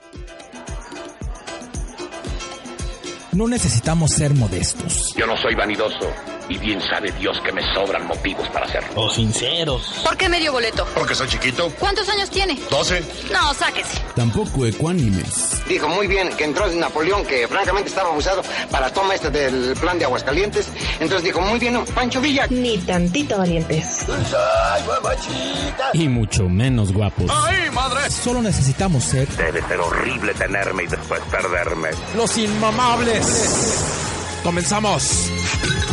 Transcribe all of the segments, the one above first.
No necesitamos ser modestos. Yo no soy vanidoso, y bien sabe Dios que me sobran motivos para hacerlo. O sinceros. ¿Por qué medio boleto? Porque soy chiquito. ¿Cuántos años tiene? 12. No, sáquese. Tampoco ecuánimes. Dijo muy bien que entró Napoleón, que francamente estaba abusado para la toma del plan de Aguascalientes. Entonces dijo muy bien, Pancho Villa. Ni tantito valientes. ¡Ay, mamachita! Y mucho menos guapos. ¡Ay, madre! Solo necesitamos ser... Debe ser horrible tenerme y después perderme. los inmamables. ¡Comenzamos!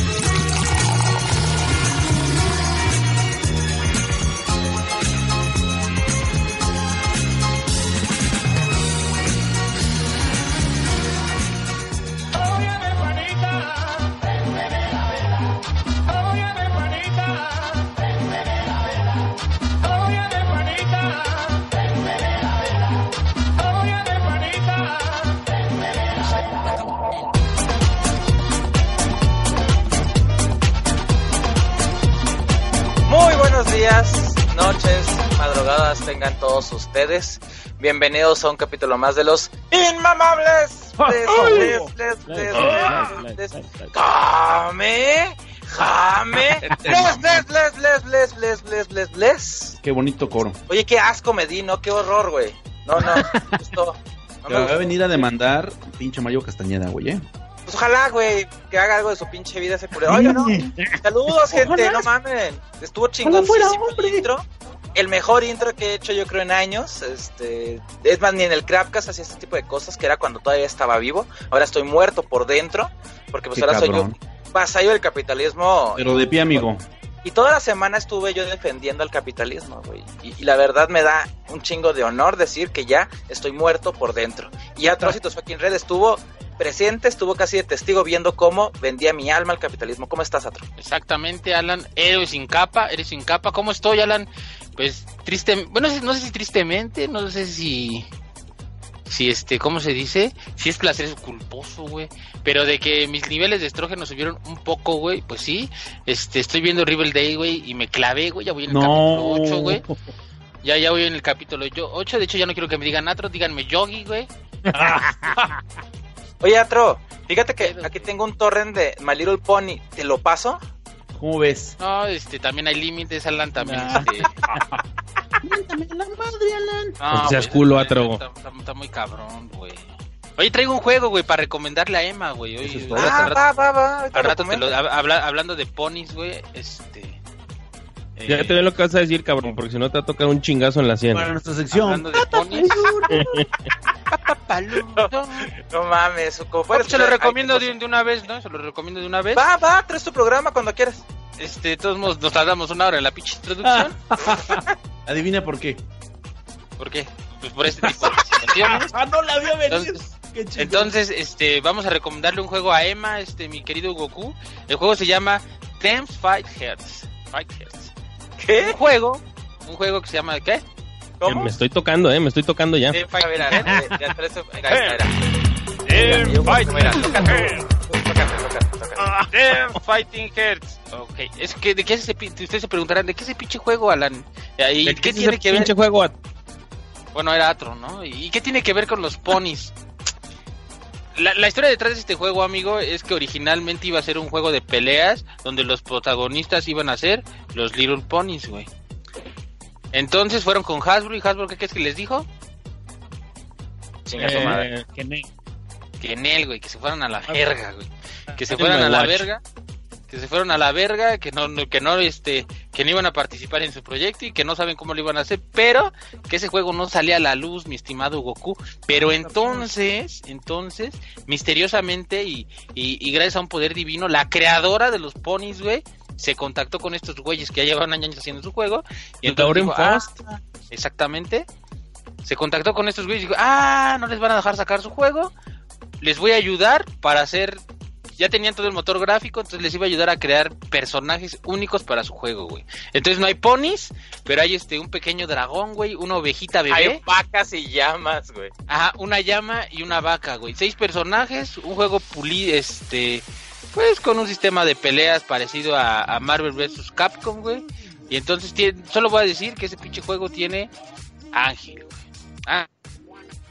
Buenos días, noches, madrugadas tengan todos ustedes. Bienvenidos a un capítulo más de los Inmamables. Les. Qué bonito coro. Oye, qué asco me di, ¿no? Qué horror, güey. No, justo. Te va a venir a demandar pinche Mario Castañeda, güey, Pues ojalá, güey, que haga algo de su pinche vida ese culero. Oye, no. Saludos, gente, ojalá. No mamen. Estuvo chingoncísimo el intro. El mejor intro que he hecho yo creo en años. Es más, ni en el Crapcast hacía este tipo de cosas, que era cuando todavía estaba vivo. Ahora estoy muerto por dentro, porque pues ahora soy yo vasallo del capitalismo. Pero de pie, amigo. Y toda la semana estuve yo defendiendo al capitalismo, güey. Y la verdad me da un chingo de honor decir que ya estoy muerto por dentro. Y Atrocitos Fucking Red estuvo presente, estuvo casi de testigo viendo cómo vendía mi alma al capitalismo. ¿Cómo estás, Atro? Exactamente, Alan, eres sin capa. ¿Cómo estoy, Alan? Pues triste, bueno, no sé si tristemente, no sé si ¿cómo se dice? Si es placer culposo, güey. Pero de que mis niveles de estrógeno subieron un poco, güey, pues sí. Estoy viendo Riverdale, güey, y me clavé, güey, ya voy en el capítulo 8, güey. Ya voy en el capítulo 8, de hecho ya no quiero que me digan Atro, díganme Yogi, güey. Oye, Atro, fíjate que aquí tengo un torrent de My Little Pony, ¿te lo paso? ¿Cómo ves? No, también hay límites, Alan, también, Miéntame la madre, Alan. No, seas culo, Atro. Está muy cabrón, güey. Oye, traigo un juego, güey, para recomendarle a Emma, güey. Va. Al rato hablando de ponis, güey, Ya te veo lo que vas a decir, cabrón, porque si no te va a tocar un chingazo en la sien. Para nuestra sección. Hablando de ponis. No mames, Se lo recomiendo de una vez, ¿no? Se lo recomiendo de una vez. Va, traes tu programa cuando quieras. De todos modos, nos tardamos una hora en la pinche introducción. Adivina por qué. ¿Por qué? Pues por este tipo de situaciones. No la había venido. Entonces, vamos a recomendarle un juego a Emma, mi querido Goku. El juego se llama Them Fight Hearts. ¿Qué? Un juego que se llama ¿qué? ¿Cómo? Me estoy tocando ya. A ver. Them Fighting Hearts. Ok, es que ¿de qué es ustedes se preguntarán, ¿de qué es ese pinche juego, Alan? ¿Y qué tiene que ver? Pinche juego? Bueno, era Atro, ¿no? ¿Y qué tiene que ver con los ponis? La historia detrás de este juego, amigo, es que originalmente iba a ser un juego de peleas donde los protagonistas iban a ser los Little Ponies, güey. Entonces fueron con Hasbro y Hasbro, ¿qué es que les dijo? Chinga su madre. Que en él, güey, que se fueran a la verga, güey. Que se fueran a la verga. Que no iban a participar en su proyecto y que no saben cómo lo iban a hacer, pero que ese juego no salía a la luz, mi estimado Goku. Pero entonces, misteriosamente y gracias a un poder divino, la creadora de los ponis, güey, se contactó con estos güeyes que ya llevan años haciendo su juego. Y entonces dijo, exactamente, se contactó con estos güeyes y dijo, no les van a dejar sacar su juego, les voy a ayudar para hacer... Ya tenían todo el motor gráfico, entonces les iba a ayudar a crear personajes únicos para su juego, güey. Entonces no hay ponis, pero hay un pequeño dragón, güey, una ovejita bebé. Hay vacas y llamas, güey. Ajá, una llama y una vaca, güey. 6 personajes, un juego pues con un sistema de peleas parecido a Marvel vs. Capcom, güey. Y entonces solo voy a decir que ese pinche juego tiene Ángel, güey.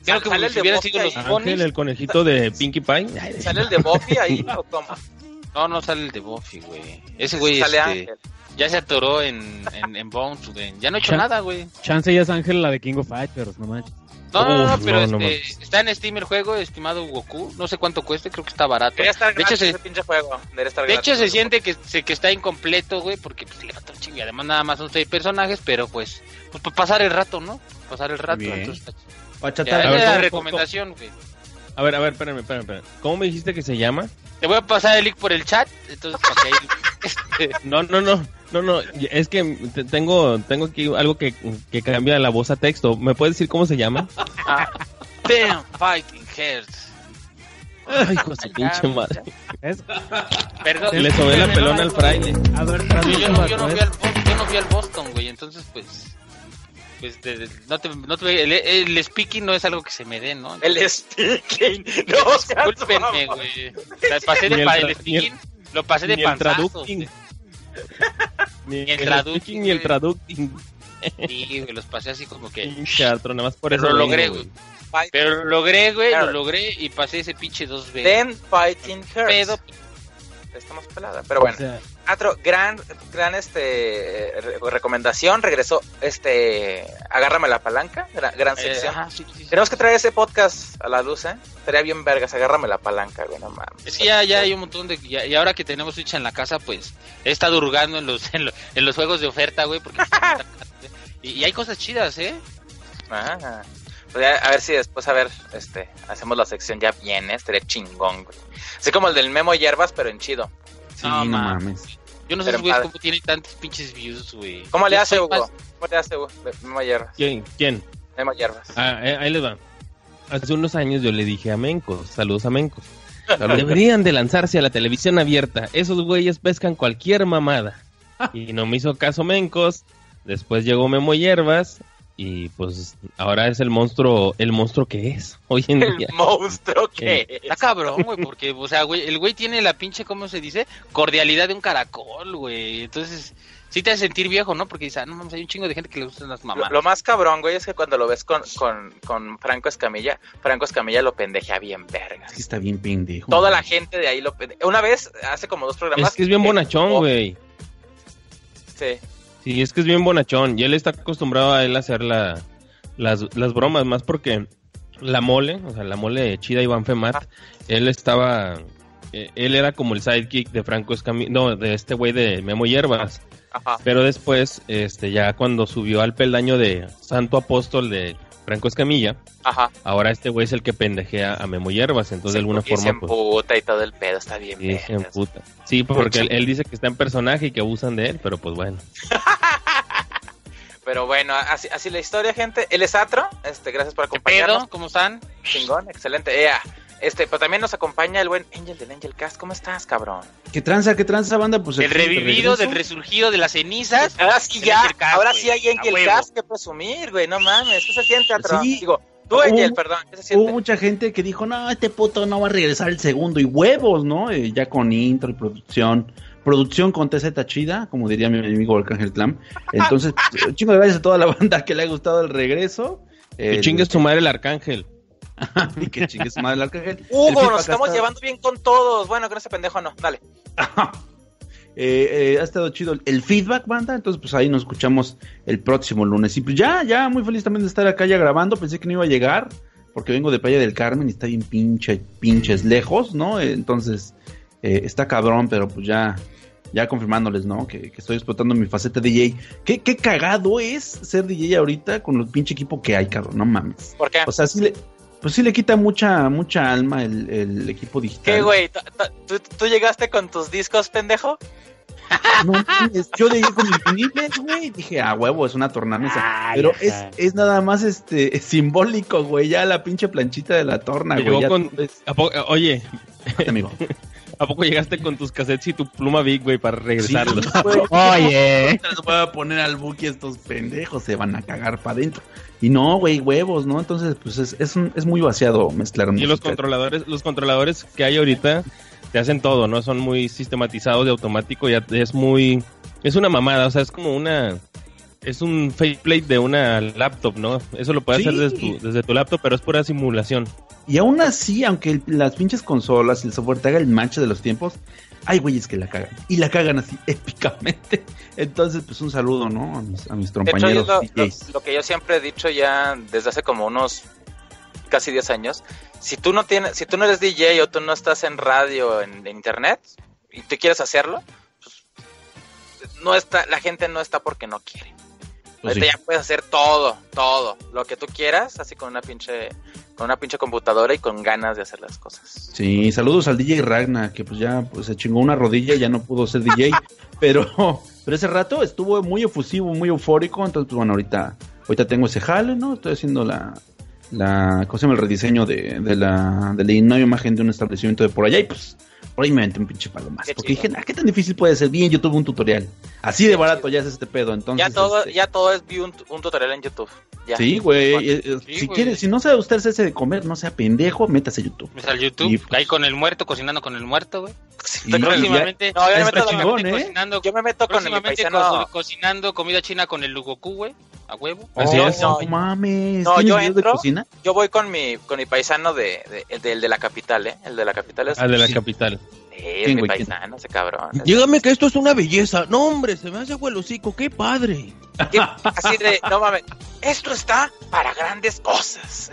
Creo que ¿Sale el si de hubiera Buffy sido los ahí? ponis. Ángel, el conejito de Pinkie Pie. ¿Sale el de Buffy ahí o cómo? No sale el de Buffy, güey. Ese güey Sale Ángel. ya se atoró en Bones, güey. Ya no ha hecho nada, güey. Chance ya es Ángel la de King of Fighters, no manches. No, pero no, está en Steam el juego, estimado Goku. No sé cuánto cueste, creo que está barato. Debería estar De hecho, gratis ese pinche juego. Debería estar De hecho, gratis. se siente que está incompleto, güey, porque pues, le falta un chingo. Y además, nada más son 6 personajes, pero pues para pasar el rato, ¿no? Pasar el rato. Bien. Entonces, Pachatar. ya, A ver, es la ¿cómo- recomendación, güey. A ver, espérame. ¿Cómo me dijiste que se llama? Te voy a pasar el link por el chat, entonces para que ahí... No, es que tengo aquí algo que cambia la voz a texto. ¿Me puedes decir cómo se llama? Damn Fighting Hearts. Ay, hijo de su pinche madre. Perdón. Le sobé la pelona al fraile. A ver, Yo no fui al Boston, güey, entonces pues el speaking no es algo que se me dé, ¿no? El speaking. No, Discúlpenme, güey. Pasé de el speaking, lo pasé de panzazos. Ni el el traducting, speaking ni el traducting. Sí, güey, los pasé así como que... Pinche Arturo, nada más por Pero eso. lo vengo, logré, güey. Pero lo logré y pasé ese pinche 2 veces. Then Fighting Hearts. Pedo. Estamos pelada, pero bueno. O sea, Otro gran recomendación, regresó Agárrame la palanca, gran sección. Sí. Tenemos que traer ese podcast a la luz, Sería bien vergas, Agárrame la palanca, güey, no mames. Es que ya hay un montón de... y ahora que tenemos Switch en la casa, pues he estado hurgando en los juegos de oferta, güey, porque y hay cosas chidas, ¿eh? Ah, pues ya, a ver si después, hacemos la sección ya bien, estaría chingón, güey. Así como el del Memo Hierbas, pero en chido. Sí, no mames. Yo no sé, Pero güey, padre. cómo tiene tantos pinches views, güey. ¿Cómo le Yo hace, soy Hugo? más- ¿Cómo le hace, Hugo? Memo Hierbas. ¿Quién? Memo Hierbas. Ahí les va. Hace unos años yo le dije a Mencos, saludos a Mencos. Deberían de lanzarse a la televisión abierta. Esos güeyes pescan cualquier mamada. Y no me hizo caso Mencos. Después llegó Memo Hierbas. Y pues ahora es el monstruo que es hoy en día. El monstruo que Está cabrón, güey, porque, o sea, güey, el güey tiene la pinche, ¿cómo se dice? Cordialidad de un caracol, güey. Entonces, sí te hace sentir viejo, ¿no? Porque dices, no mames, hay un chingo de gente que le gustan las mamadas. Lo más cabrón, güey, es que cuando lo ves con Franco Escamilla lo pendejea bien vergas. Es que está bien pendejo. Toda la gente de ahí lo pendejea. Una vez, hace como 2 programas... Es que es bien bonachón, güey. Sí. Sí, es que es bien bonachón. Y él está acostumbrado a él hacer las bromas, más porque la mole chida Iván Femat, él era como el sidekick de Franco Escamilla, no, de este güey de Memo Hierbas. Ajá. Pero después, ya cuando subió al peldaño de Santo Apóstol de Franco Escamilla, Ajá. ahora este güey es el que pendejea a Memo Hierbas, entonces de alguna Y se forma pues emputa y todo el pedo, está bien sí, se vergas. emputa. Sí, porque él dice que está en personaje y que abusan de él, pero pues bueno. Pero bueno, así la historia, gente. Él es Atro, gracias por ¿Qué acompañarnos. pedo? ¿Cómo están? Chingón, excelente. Pero también nos acompaña el buen Angel del Angel Cast. ¿Cómo estás, cabrón? ¿Qué tranza, banda? Pues Del aquí de revivido, regreso. del resurgido de las cenizas. Ahora sí El ya, Angel Cast, ahora güey, sí hay a Angel huevo. Cast que presumir, güey, no mames. ¿Qué se siente, Atro? Sí. Digo, tú, Angel, perdón, ¿qué se siente? Hubo mucha gente que dijo, no, este puto no va a regresar el segundo. Y huevos, ¿no? Ya con intro y producción con TZ chida, como diría mi amigo Arcángel Clam. Entonces, chingo de gracias a toda la banda que le ha gustado el regreso. Que chingue su madre el Arcángel. Y que chingue su madre el Arcángel. El Hugo, feedback nos estamos ha llevando bien con todos. Bueno, con ese pendejo no, dale. ha estado chido el feedback, banda. Entonces, pues ahí nos escuchamos el próximo lunes. Y pues ya muy feliz también de estar acá ya grabando. Pensé que no iba a llegar, porque vengo de Playa del Carmen y está bien pinches lejos, ¿no? Entonces, está cabrón, pero pues ya confirmándoles, ¿no? Que estoy explotando mi faceta de DJ. ¿Qué cagado es ser DJ ahorita con el pinche equipo que hay, cabrón? No mames. ¿Por qué? O sea, sí le quita mucha alma el equipo digital. ¿Qué, güey? ¿Tú llegaste con tus discos, pendejo? No mames, yo llegué con mis viniles, güey, dije, huevo, es una tornamesa. Pero es nada más simbólico, güey, ya la pinche planchita de la torna, güey. Ya Oye, amigo. ¿A poco llegaste con tus cassettes y tu pluma Big, güey, para regresarlo? Sí, güey. Oye. No les voy a poner al Buki, estos pendejos se van a cagar para adentro. Y no, güey, huevos, ¿no? Entonces, pues es muy vaciado mezclar música. Y los controladores que hay ahorita te hacen todo, ¿no? Son muy sistematizados de automático, ya es una mamada, o sea, es como una Es un faceplate de una laptop, ¿no? Eso lo puedes hacer desde tu laptop, pero es pura simulación. Y aún así, aunque las pinches consolas y el software te haga el match de los tiempos, hay güeyes que la cagan. Y la cagan así épicamente. Entonces, pues un saludo, ¿no? A mis compañeros DJs. Lo que yo siempre he dicho ya desde hace como unos casi 10 años, si tú no eres DJ o tú no estás en radio, en internet, y tú quieres hacerlo, pues la gente no está porque no quiere. Ahorita ya puedes hacer todo, lo que tú quieras, así con una pinche computadora y con ganas de hacer las cosas. Sí, saludos al DJ Ragna, que pues ya se chingó una rodilla y ya no pudo ser DJ, pero ese rato estuvo muy efusivo, muy eufórico, entonces pues bueno, ahorita tengo ese jale, ¿no? Estoy haciendo ¿cómo se llama? El rediseño de la nueva imagen de un establecimiento de por allá y pues por ahí me aventé un pinche palo más. Porque dije, ¿qué tan difícil puede ser? Vi en YouTube un tutorial. Así de barato ya es este pedo, entonces. Ya todo es un tutorial en YouTube. Ya. Sí, güey. Si quiere, si no sabe usted hacerse de comer, no sea pendejo, métase a YouTube. Pues al YouTube, y, pues, ahí con el muerto, cocinando con el muerto, güey. Próximamente. No, yo me meto con el paisano. Cocinando comida china con el Goku, güey. A huevo. Así es. No mames. No, yo entro. De cocina? Yo voy con mi paisano el de la capital, ¿eh? El de la capital es. El de la capital. Es mi paisano, ese cabrón. Dígame que esto es una belleza. No, hombre, se me hace agua el hocico. ¡Qué padre! Así de, no mames, esto está para grandes cosas.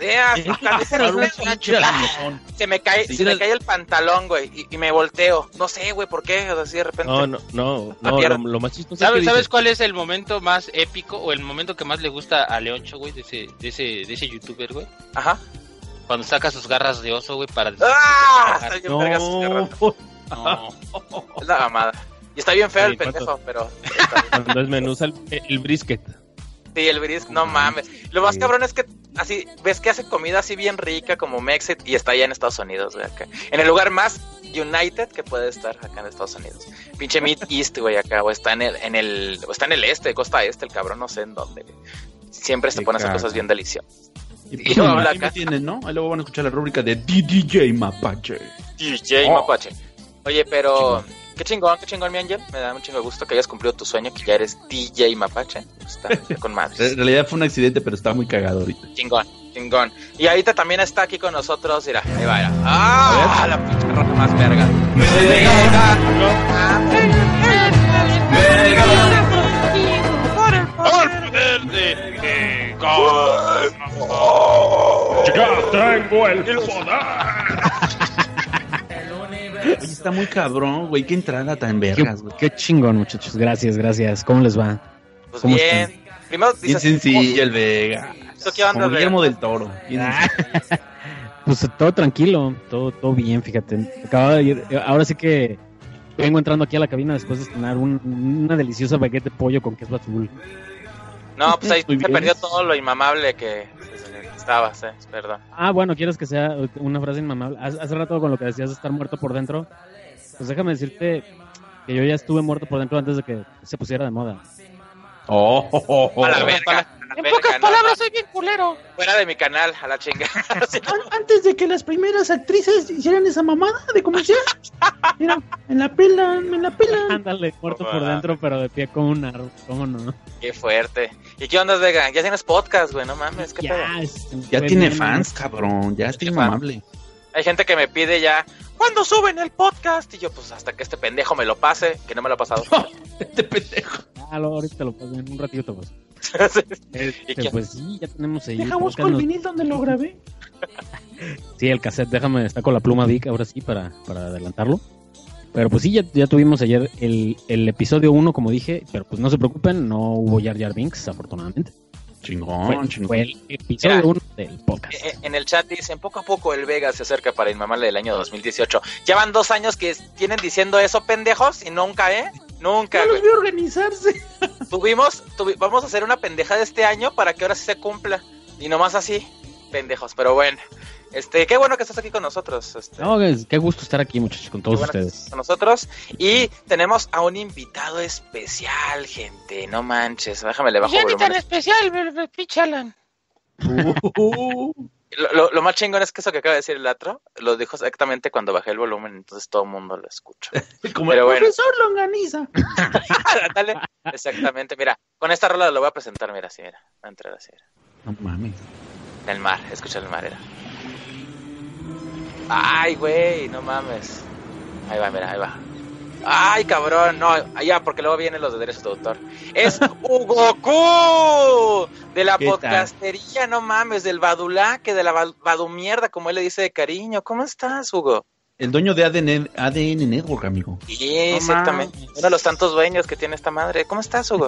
Se me cae el pantalón, güey, y me volteo. No sé, güey, ¿por qué? Así de repente. No, lo más chistoso. ¿Sabes cuál es el momento más épico o el momento que más le gusta a Leoncho, güey, de ese youtuber, güey? Ajá. Cuando saca sus garras de oso, güey, para... Está bien verga sus garras. No. Es la mamada. Y está bien feo el pendejo, pero... Cuando desmenuza el brisket. Sí, el brisket, no mames. Lo más cabrón es que así, ves que hace comida así bien rica como Mexit y está allá en Estados Unidos, güey, acá. En el lugar más United que puede estar acá en Estados Unidos. Pinche Mid East, güey, acá, o está en el costa este, el cabrón, no sé en dónde. Siempre se pone a hacer cosas bien deliciosas. Y luego ahí me tienen, ¿no? Ahí luego van a escuchar la rúbrica de DJ Mapache. DJ Mapache. Oye, pero... Qué chingón, mi Ángel. Me da un chingo de gusto que hayas cumplido tu sueño, que ya eres DJ Mapache. Está con madre. En realidad fue un accidente, pero está muy cagado ahorita. Chingón. Y ahorita también está aquí con nosotros, mira, ahí va, mira. ¡Ah! La pinche roja más verga. Por el poder de Ya tengo el poder. Oye, está muy cabrón, güey. Qué entrada tan vergas, güey. Qué chingón, muchachos. Gracias. ¿Cómo les va? Pues bien. Están? Primero dices, bien sencillo el Vega. Como Guillermo del Toro. Pues todo tranquilo, todo bien, fíjate. Acababa de ir, ahora sí que vengo entrando aquí a la cabina después de cenar una deliciosa baguette de pollo con queso azul. No, pues ahí se perdió todo lo inmamable que estabas, perdón. Bueno, ¿quieres que sea una frase inmamable? Hace rato con lo que decías de estar muerto por dentro, pues déjame decirte que yo ya estuve muerto por dentro antes de que se pusiera de moda. A la verga. En pocas palabras, soy bien culero. Fuera de mi canal, a la chinga. Antes de que las primeras actrices hicieran esa mamada de comercial. Mira, me la pelan. Ándale, muerto por dentro, pero de pie como un árbol. ¿Cómo no? Qué fuerte. ¿Y qué onda, Vega? Ya tienes podcast, güey, no mames. ¿Qué pedo? Ya tiene fans, cabrón. Ya está inmamable. Hay gente que me pide ya, ¿cuándo suben el podcast? Y yo, pues hasta que este pendejo me lo pase, que no me lo ha pasado. Este pendejo. Ahorita lo paso en un ratito, pues. Pues sí, ya tenemos ahí. Dejamos con el vinil donde lo grabé. Sí, el cassette, déjame, está con la pluma Vic ahora sí para adelantarlo. Pero pues sí, ya tuvimos ayer el episodio 1, como dije, pero pues no se preocupen, no hubo Jar Jar Binks, afortunadamente. Chingón. Fue el episodio 1 del podcast. En el chat dicen, poco a poco el Vega se acerca para inmamarle del año 2018. Llevan 2 años que tienen diciendo eso, pendejos, y nunca, Nunca, no los vi organizarse. Vamos a hacer una pendeja de este año para que ahora sí se cumpla. Y nomás así, pendejos, pero bueno. Qué bueno que estás aquí con nosotros. No, qué gusto estar aquí, muchachos, con todos ustedes. Con nosotros. Y tenemos a un invitado especial, gente. No manches, déjame le bajo ya volumen. Ni tan especial, pinche Alan. Lo más chingón es que eso que acaba de decir el otro lo dijo exactamente cuando bajé el volumen, entonces todo el mundo lo escucha. Como pero el profesor Longaniza. Dale, exactamente, mira, Con esta rola lo voy a presentar, mira, así, mira. Va a entrar así, mira. No mames. El mar, escucha el mar, era. Ay, güey, no mames. Ahí va, mira, ahí va. Ay, cabrón, no, ya, porque luego vienen los de derechos de autor. Es Hugo Q de la podcastería, no mames, del Badulaque, de la Badumierda, como él le dice de cariño. ¿Cómo estás, Hugo? El dueño de ADN Network, amigo. Sí, exactamente. Uno de los tantos dueños que tiene esta madre. ¿Cómo estás, Hugo?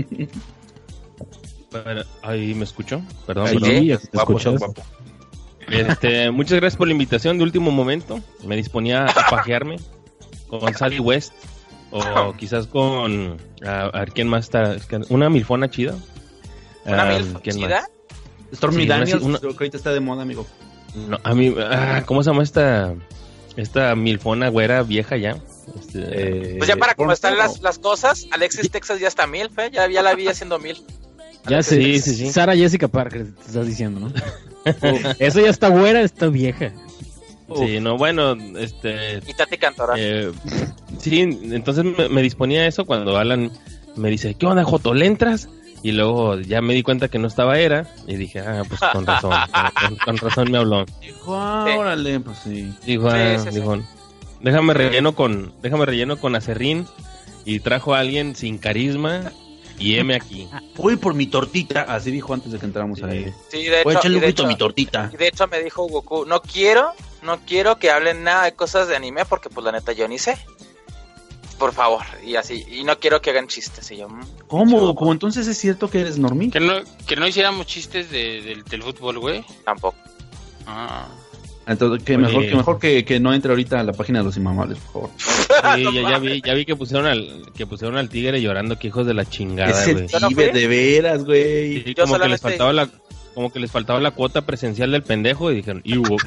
Ahí me escuchó. Perdón, ahí, ¿te escuchas? Guapo. Muchas gracias por la invitación de último momento. Me disponía a pajearme con Sally West o quizás con a ver quién más está, una milfona chida. ¿Una milfona chida? Stormy Daniels, creo que ahorita está de moda, amigo. No, a mí, ¿cómo se llama esta milfona güera vieja ya? Pues ya para cómo están las cosas, Alexis Texas ya está milf, ya la vi haciendo milf. Ya sé, sí. Sarah Jessica Parker, te estás diciendo, ¿no? Eso ya está güera, está vieja. Sí, no, bueno, Y Tati Cantora. Sí, entonces me disponía a eso cuando Alan me dice, ¿qué onda, Joto, le entras? Y luego ya me di cuenta que no estaba y dije, pues con razón, con razón me habló. Dijo, órale, pues sí. Dijo, déjame relleno con acerrín, y trajo a alguien sin carisma y heme aquí. Voy por mi tortita, así dijo antes de que entráramos ahí. Sí, de hecho. Voy a echarle un grito a mi tortita. Y de hecho me dijo Goku, no quiero que hablen nada de cosas de anime porque pues la neta yo ni sé. Por favor, y así, y no quiero que hagan chistes. Y yo, ¿Cómo? ¿Cómo entonces es cierto que eres normie? Que no hiciéramos chistes del fútbol, güey. Tampoco. Entonces, mejor que no entre ahorita a la página de los inmamables, por favor. Sí, ya vi que pusieron al tigre llorando, que hijos de la chingada, ese güey. Tigre, de veras, güey. Sí, como que les faltaba la cuota presencial del pendejo y dijeron, y Hugo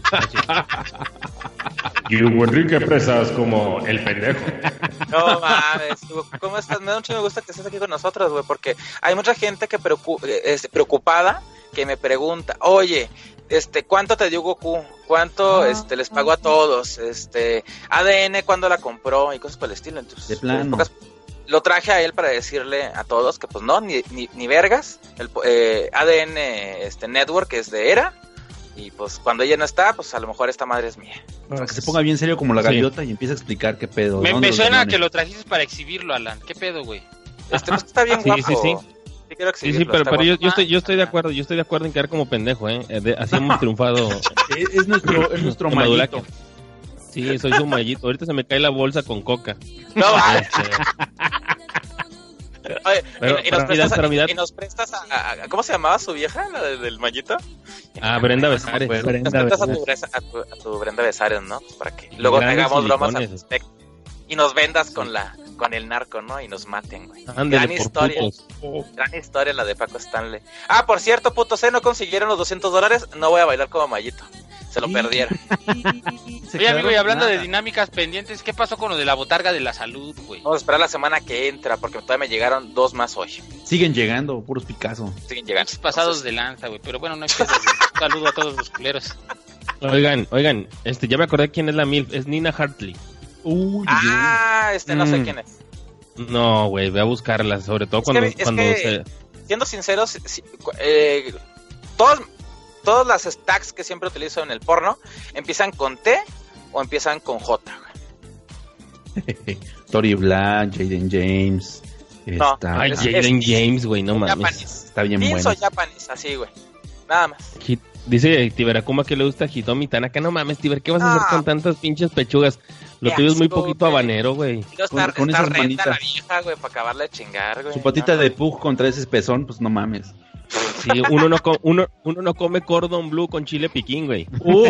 Enrique Presas como el pendejo. No mames, ¿cómo estás? Me da mucho me gusta que estés aquí con nosotros, güey, porque hay mucha gente que preocupada que me pregunta, oye, ¿cuánto te dio Goku? ¿Cuánto les pagó a todos? ADN, ¿cuándo la compró? Y cosas por el estilo. Entonces, de plano. Lo traje a él para decirle a todos que pues no, ni vergas. El ADN Network es de Era. Y pues cuando ella no está, pues a lo mejor esta madre es mía. Para que se ponga bien serio como la gaviota y empiece a explicar qué pedo. Me suena que lo trajiste para exhibirlo, Alan. ¿Qué pedo, güey? Pues está bien guapo. Sí, pero yo estoy de acuerdo, en quedar como pendejo, así hemos triunfado. Es nuestro mallito. Sí, soy su mallito. Ahorita se me cae la bolsa con coca. No, Oye, y nos prestas a ¿cómo se llamaba su vieja, la del mallito? Brenda Besares. Nos prestas a tu Brenda Besares, ¿no? Para que luego te hagamos bromas al respecto. Y nos vendas con el narco, ¿no? Y nos maten, güey. Gran historia la de Paco Stanley. Por cierto, putos, no consiguieron los $200. No voy a bailar como mallito. Se lo perdieron. Oye, amigo, y hablando de dinámicas pendientes, ¿qué pasó con lo de la botarga de la salud, güey? Vamos a esperar la semana que entra, porque todavía me llegaron 2 más hoy. Siguen llegando, puros Picasso. Siguen llegando. Pasados de lanza, güey, pero bueno, no hay pedo. Un saludo a todos los culeros. Oigan, ya me acordé quién es la MILF, es Nina Hartley. No sé quién es. No, güey, ve a buscarla, sobre todo siendo sinceros, todas las stacks que siempre utilizo en el porno empiezan con T o empiezan con J. Tori Black, Jaden James. Jaden James, güey, no mames. Está bien bueno. Soy japonés, así, güey. Nada más. Dice Tiberakuma que le gusta Hitomi Tanaka. No mames, Tiber, ¿qué vas a hacer con tantas pinches pechugas? Lo tuyo es muy poquito habanero, güey. Con esas renta manitas. la vieja, güey, para acabarla de chingar, güey. Su patita de pug contra ese pezón, pues no mames. Sí, uno no come cordon bleu con chile piquín, güey.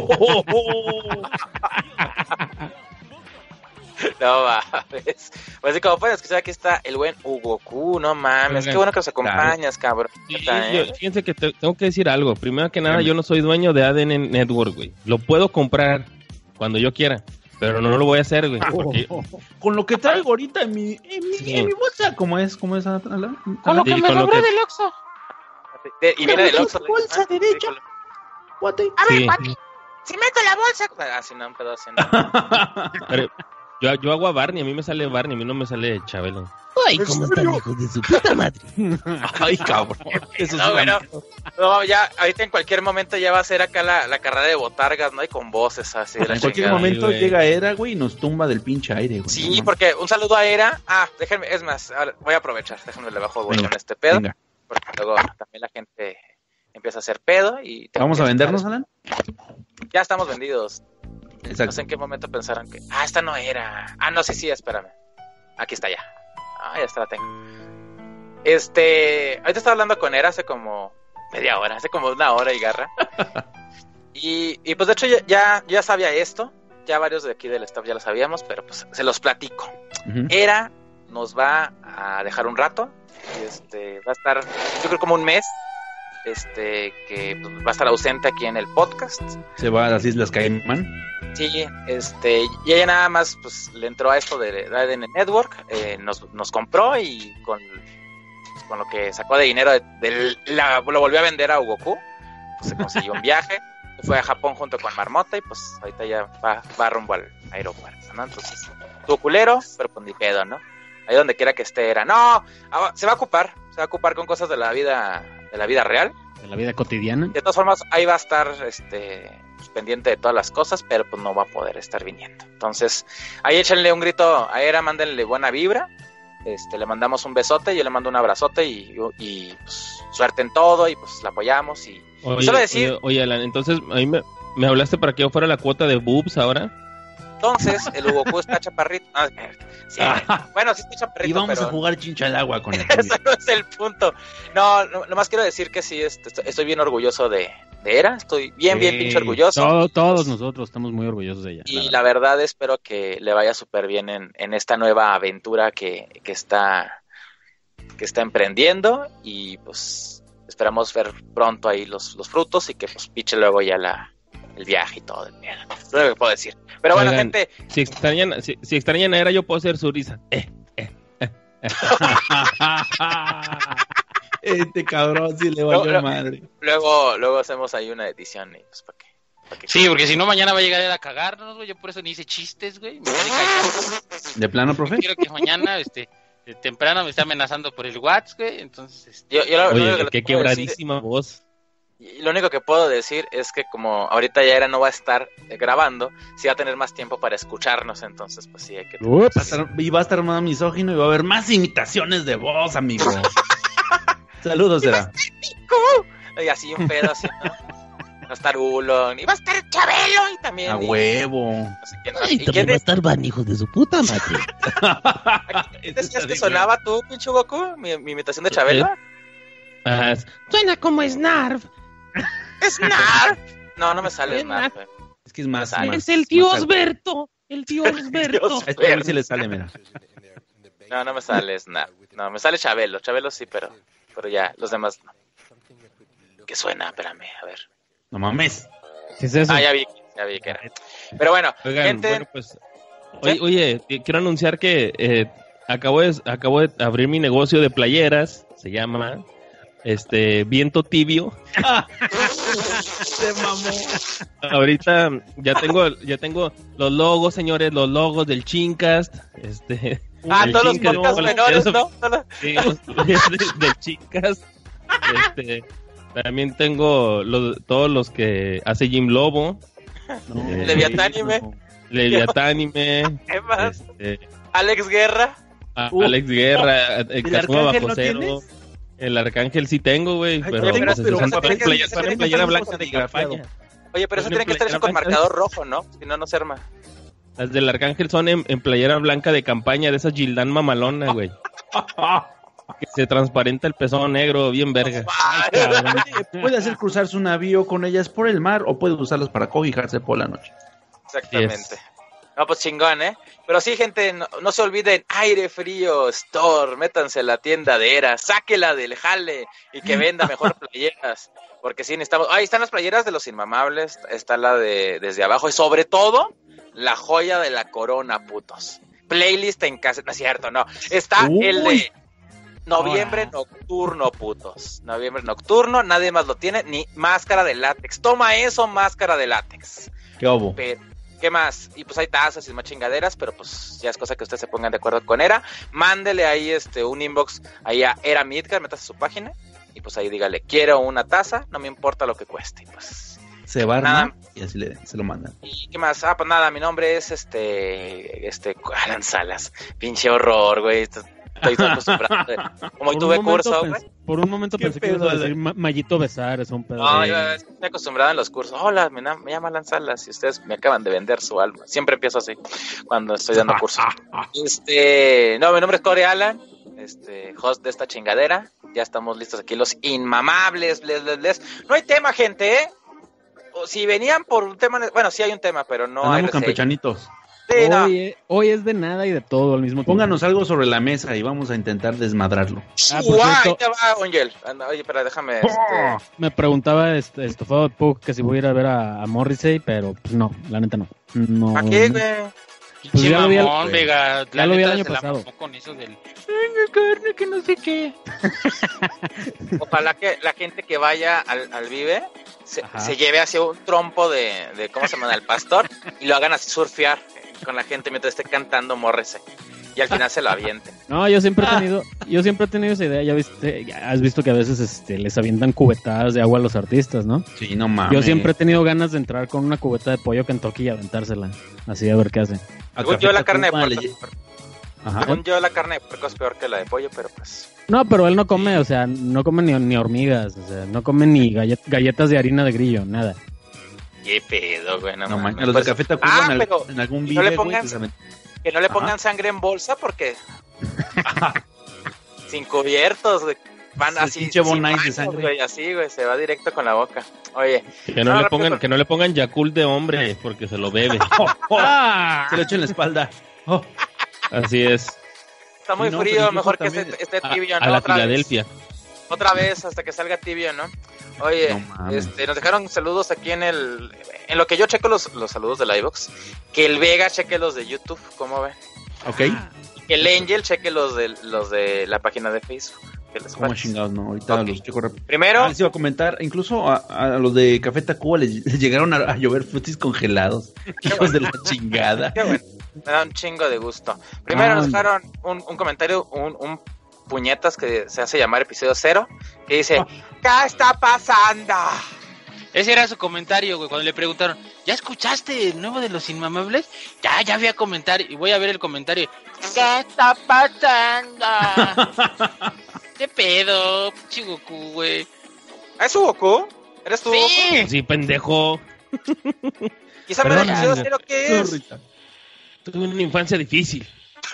No mames. Pues como pueden escuchar, aquí está el buen Hugo Q, no mames. Qué bueno que nos acompañas, cabrón. Sí, fíjense que tengo que decir algo. Primero que nada, yo no soy dueño de ADN Network, güey. Lo puedo comprar cuando yo quiera, pero no lo voy a hacer, güey. Porque... Con lo que traigo ahorita en mi bolsa, ¿cómo es? Con lo que me sobró del Oxxo. Y viene del Oxxo. Bolsa derecha. A ver, papi, si meto la bolsa. Así no, un pedo así. Pero Yo hago a Barney, a mí me sale Barney, a mí no me sale Chabelo. Ay, ¿cómo están, hijos de su puta madre? Ay, cabrón. Eso No, bueno, no, ya, ahorita en cualquier momento ya va a ser acá la carrera de botargas, ¿no? Y con voces así. de la En cualquier chingada. momento güey. llega Era, güey, y nos tumba del pinche aire, güey. Sí, No, porque un saludo a Era. Déjenme, es más, ahora voy a aprovechar, déjenme le bajo volumen Venga, a este pedo. venga. Porque luego también la gente empieza a hacer pedo y... ¿Vamos a vendernos, Alan? Ya estamos vendidos. No Exacto. sé en qué momento pensaron que... esta no era. No, sí, espérame. Aquí está ya. Ya está, la tengo. Ahorita estaba hablando con Era hace como media hora, hace como 1 hora y garra. y pues de hecho ya sabía esto. Ya varios de aquí del staff ya lo sabíamos, pero pues se los platico. Ujú. Era nos va a dejar un rato. Y va a estar, yo creo como un mes. Que pues, va a estar ausente aquí en el podcast. Se va a las Islas Caimán. Sí, y ella nada más pues le entró a esto de ADN Network, nos compró y con lo que sacó de dinero lo volvió a vender a Goku, pues se consiguió un viaje, fue a Japón junto con Marmota y pues ahorita ya va rumbo al aeropuerto, ¿no? Entonces, estuvo culero, pero pues ni pedo, ¿no? Ahí donde quiera que esté Era. No, se va a ocupar con cosas de la vida real. De la vida cotidiana. De todas formas, ahí va a estar pues, pendiente de todas las cosas, pero pues no va a poder estar viniendo. Entonces, ahí échenle un grito a Era, mándenle buena vibra. Le mandamos un besote, yo le mando un abrazote y pues, suerte en todo y pues la apoyamos. Y solo decir... Oye, Alan, entonces, ahí me hablaste para que yo fuera la cuota de boobs ahora. Entonces, el Goku está chaparrito. Sí, bueno, sí está chaparrito, Y vamos pero... a jugar chincha al agua con él. Eso no es el punto. No, nomás quiero decir que sí, estoy bien orgulloso de Era. Estoy bien pinche orgulloso. Todos nosotros estamos muy orgullosos de ella. Y la verdad espero que le vaya súper bien en esta nueva aventura que está emprendiendo. Y pues esperamos ver pronto ahí los frutos y que pues piche luego ya el viaje y todo. Lo único que puedo decir. Pero bueno, Oigan, gente... Si extrañan a Era, yo puedo ser su risa. Este cabrón sí le valió madre. Luego hacemos ahí una edición y pues para qué. Sí, porque si no mañana va a llegar a cagarnos, güey. Yo por eso ni hice chistes, güey. Me voy callando. ¿De plano, profe? Quiero que mañana, temprano me está amenazando por el WhatsApp, güey. Entonces, Oye, qué quebradísima voz. Y lo único que puedo decir es que como ahorita ya Era no va a estar grabando, sí va a tener más tiempo para escucharnos, entonces pues sí hay que... Y va a estar más misógino y va a haber más imitaciones de voz, amigo. Saludos, Era. Y así un pedo así, ¿no? Va a estar Ulon, y va a estar Chabelo, y también... A huevo. No sé quién, Ay, también va a estar Van, hijos de su puta madre. ¿Decías que sonaba tú, pinche Goku? ¿Mi imitación de Chabelo? Suena como Snarf. ¡Snarf! No me sale Snarf, güey. Es que es más... Es el tío Osberto. El tío Osberto. A este güey sí le sale, mira. No me sale Snarf. No, me sale Chabelo. Chabelo sí, pero ya, los demás no. ¿Qué suena? Espérame, a ver. No mames. ¿Qué es eso? Ya vi que era. Pero bueno, Oigan, gente... bueno, pues, oye, quiero anunciar que acabo de abrir mi negocio de playeras. Se llama Viento Tibio. Se mamó. Ahorita ya tengo los logos, señores, los logos del Chincast. todos los podcasts menores, ¿no? Sí, del Chincast. También tengo todos los que hace Jim Lobo. Leviatánime. ¿Qué más? Alex Guerra. Alex Guerra, ¿El Kazuma Arcángel Bajo no Cero. tienes? El Arcángel sí tengo, güey. Pero tengo, pero son papel- en playera blanca de campaña. Oye, pero eso tiene que estar hecho con marcador rojo, ¿no? Si no, no se arma. Las del Arcángel son en playera blanca de campaña, de esas Gildan mamalona, güey. Que se transparenta el pezón negro, bien verga. Puede hacer cruzar su navío con ellas por el mar o puede usarlas para cobijarse por la noche. Exactamente. No, pues chingón, ¿eh? Pero sí, gente, no se olviden, Aire Frío Store, métanse a la tienda de Era, sáquela del jale y que venda mejor playeras, porque sí necesitamos... Ahí están las playeras de los Inmamables, está la de Desde Abajo y sobre todo, la joya de la corona, putos. Playlist en casa, no es cierto, no. Está el de Noviembre Nocturno, putos. Noviembre Nocturno, nadie más lo tiene, ni máscara de látex. Toma eso, máscara de látex. ¿Qué obo? ¿Qué más? Y pues hay tazas y más chingaderas, pero pues ya es cosa que ustedes se pongan de acuerdo con Era. Mándele ahí un inbox ahí a Era Midgar, métase a su página y pues ahí dígale, quiero una taza, no me importa lo que cueste. Pues se va a armar y así se lo mandan. ¿Y qué más? Pues nada, mi nombre es Alan Salas. Pinche horror, güey. Estoy acostumbrado. Como tuve curso, güey. Por un momento pensé que ibas a decir Mayito Besar, es un pedo. No, yo estoy acostumbrado en los cursos. Hola, me llamo Alan Salas y ustedes me acaban de vender su alma. Siempre empiezo así cuando estoy dando cursos. No, mi nombre es Corey Alan, host de esta chingadera. Ya estamos listos aquí, los inmamables. No hay tema, gente, ¿eh? Si venían por un tema, bueno, sí hay un tema, pero no hay campechanitos. Sí, hoy es de nada y de todo al mismo tiempo. Pónganos algo sobre la mesa y vamos a intentar desmadrarlo. Ahí te va, Angel. Oye, espera, déjame. Me preguntaba Estofado de Pug que si voy a ir a ver a Morrissey, pero pues no, la neta no. ¿A qué, güey? Pues ya lo vi Vega, ya lo vi el año pasado. Con eso del carne que no sé qué. Ojalá que la gente que vaya al Vive se lleve hacia un trompo de ¿cómo se llama? El pastor y lo hagan así surfear con la gente mientras esté cantando Morrissey y al final se lo avienten. No, yo siempre he tenido esa idea. Ya has visto que a veces les avientan cubetadas de agua a los artistas, ¿no? Sí, no mames. Yo siempre he tenido ganas de entrar con una cubeta de pollo Kentucky y aventársela, así a ver qué hacen. Según yo la carne de puerco es peor que la de pollo, pero pues... No, pero él no come, o sea, no come ni hormigas, o sea, no come ni galletas de harina de grillo, nada. Qué pedo, güey, no mames. Los de Café Tacuba en algún video, que no le pongan sangre en bolsa porque sin cubiertos, güey. Van así sin baños, de sangre, güey, así, güey, se va directo con la boca. Oye, que no le pongan Yakult de hombre porque se lo bebe. Se lo echa en la espalda. Así es. Está muy frío, mejor que esté tibio, ¿no? A la Filadelfia. Otra vez hasta que salga tibio, ¿no? Oye, nos dejaron saludos aquí en lo que yo checo los saludos de la iVox, que el Vega cheque los de YouTube, ¿cómo ven? Ok. Que el Angel cheque los de la página de Facebook. ¿Cómo chingados, no? Ahorita los checo rápido. Primero les iba a comentar, incluso a los de Café Tacuba les llegaron a llover frutis congelados. Hijos de la chingada. Qué bueno. Me da un chingo de gusto. Primero nos dejaron un comentario, un puñetas que se hace llamar episodio 0, que dice, ¿qué está pasando? Ese era su comentario, güey, cuando le preguntaron, ¿ya escuchaste el nuevo de Los Inmamables? Ya vi a comentar, y voy a ver el comentario. ¿Qué está pasando? ¿Qué pedo? Pinche Goku, güey. ¿Es su Goku? ¿Eres tú, Goku? Sí, pendejo. ¿Y sabe el episodio 0 qué es? Tuve una infancia difícil.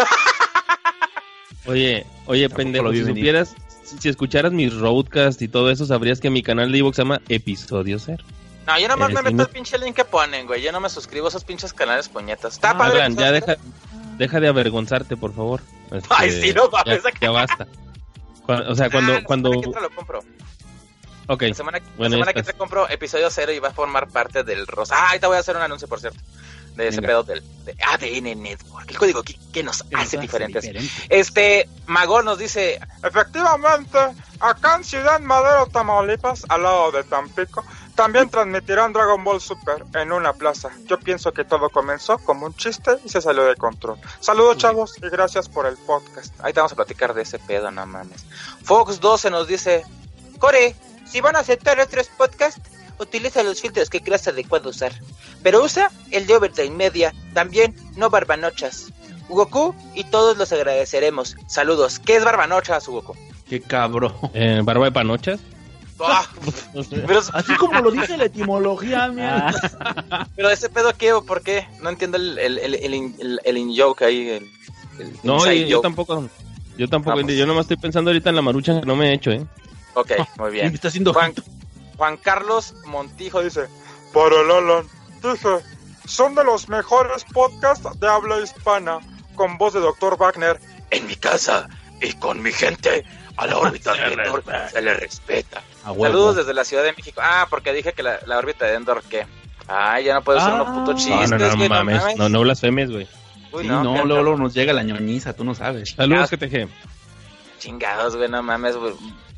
Oye, pendejo, si escucharas mis roadcasts y todo eso, sabrías que mi canal de iVoox se llama Episodio 0. No, yo nomás me meto el pinche link que ponen, güey. Yo no me suscribo a esos pinches canales puñetas. Está padre. Alan, ya deja de avergonzarte, por favor. Ay, sí, no mames. Ya basta. O sea, cuando... La semana que entra lo compro. Ok. La semana que entra compro Episodio 0 y va a formar parte del Rosa. Ahí te voy a hacer un anuncio, por cierto. De ese pedo de ADN Network, el código que nos hace diferentes. Magón nos dice, efectivamente, acá en Ciudad Madero, Tamaulipas, al lado de Tampico, también transmitirán Dragon Ball Super en una plaza. Yo pienso que todo comenzó como un chiste y se salió de control. Saludos, chavos, y gracias por el podcast. Ahí te vamos a platicar de ese pedo, no mames. Fox 12 nos dice, Core, si van a aceptar otros podcasts, utiliza los filtros que creas adecuado usar. Pero usa el de Overtime Media, también no barbanochas. Goku y todos los agradeceremos. Saludos. ¿Qué es barbanochas, Goku? Qué cabrón. ¿Barba de panochas? Pero, así como lo dice la etimología, mira. Pero ese pedo, ¿qué o por qué? No entiendo el in-joke ahí. No, yo tampoco. Yo nomás estoy pensando ahorita en la marucha que no me he hecho, Ok, muy bien. Está haciendo Juan Carlos Montijo dice, para el Alan, dice, son de los mejores podcasts de habla hispana, con voz de Dr. Wagner. En mi casa y con mi gente, a la órbita de Endor se le respeta. Saludos desde la Ciudad de México. Porque dije que la órbita de Endor, ¿qué? Ya no puedo ser unos putos chistes. No mames, no blasfemes, güey. Sí, luego nos llega la ñoñiza, tú no sabes. Saludos, GTG. Chingados, güey, no mames, güey.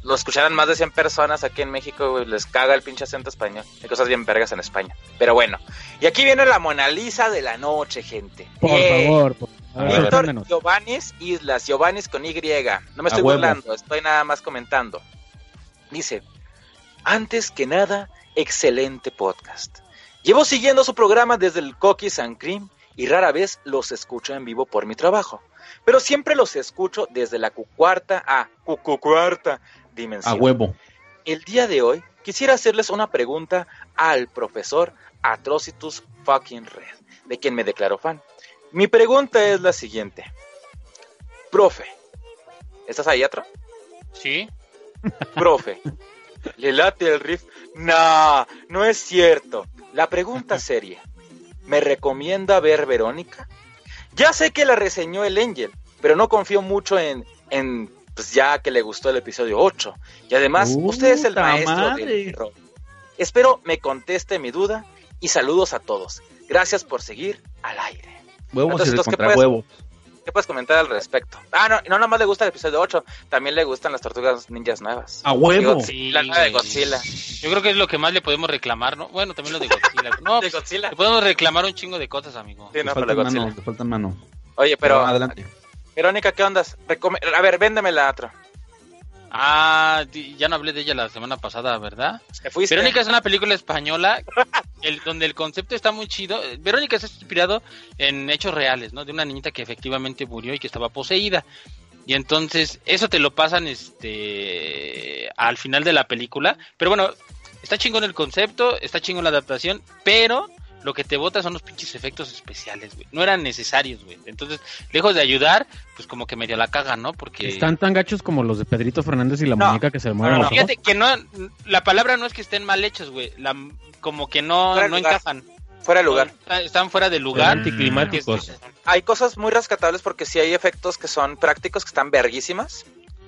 lo escucharan más de 100 personas aquí en México, güey, les caga el pinche acento español. Hay cosas bien vergas en España. Pero bueno, y aquí viene la Mona Lisa de la noche, gente. Por favor. Víctor Giovannis Islas, Giovannis con Y. No me estoy burlando, estoy nada más comentando. Dice, antes que nada, excelente podcast. Llevo siguiendo su programa desde el Cookies and Cream y rara vez los escucho en vivo por mi trabajo. Pero siempre los escucho desde la cuarta dimensión. A huevo. El día de hoy quisiera hacerles una pregunta al profesor Atrocitus fucking Red, de quien me declaro fan. Mi pregunta es la siguiente. Profe, ¿estás ahí, Atro? Sí. Profe, ¿le late el riff? Nah, no es cierto. La pregunta seria, ¿me recomienda ver Verónica? Ya sé que la reseñó el Angel, pero no confío mucho en pues ya que le gustó el episodio 8. Y además, usted es el maestro del rol. Espero me conteste mi duda y saludos a todos. Gracias por seguir al aire. Huevos y contra huevos. ¿Qué puedes comentar al respecto? No nomás le gusta el episodio 8, también le gustan las tortugas ninjas nuevas. ¡A huevo! Sí, la nueva de Godzilla. Yo creo que es lo que más le podemos reclamar, ¿no? Bueno, también lo de Godzilla. No, ¿de Godzilla? Le podemos reclamar un chingo de cosas, amigo. Sí, no, te faltan mano. Oye, pero adelante. Verónica, ¿qué ondas? A ver, véndemela, Atro. Ya no hablé de ella la semana pasada, ¿verdad? ¿Te fuiste? Verónica es una película española donde el concepto está muy chido. Verónica está inspirado en hechos reales, ¿no? De una niñita que efectivamente murió y que estaba poseída. Y entonces eso te lo pasan al final de la película. Pero bueno, está chingón el concepto, está chingón la adaptación, pero lo que te bota son los pinches efectos especiales, güey. No eran necesarios, güey. Entonces, lejos de ayudar, pues como que medio la cagan, ¿no? Porque están tan gachos como los de Pedrito Fernández y la muñeca que se mueven los ojos. Fíjate que no, la palabra no es que estén mal hechos, güey. Como que no encajan. Fuera de lugar. Están fuera de lugar. Anticlimáticos. Hay cosas muy rescatables porque sí hay efectos que son prácticos, que están verguísimas.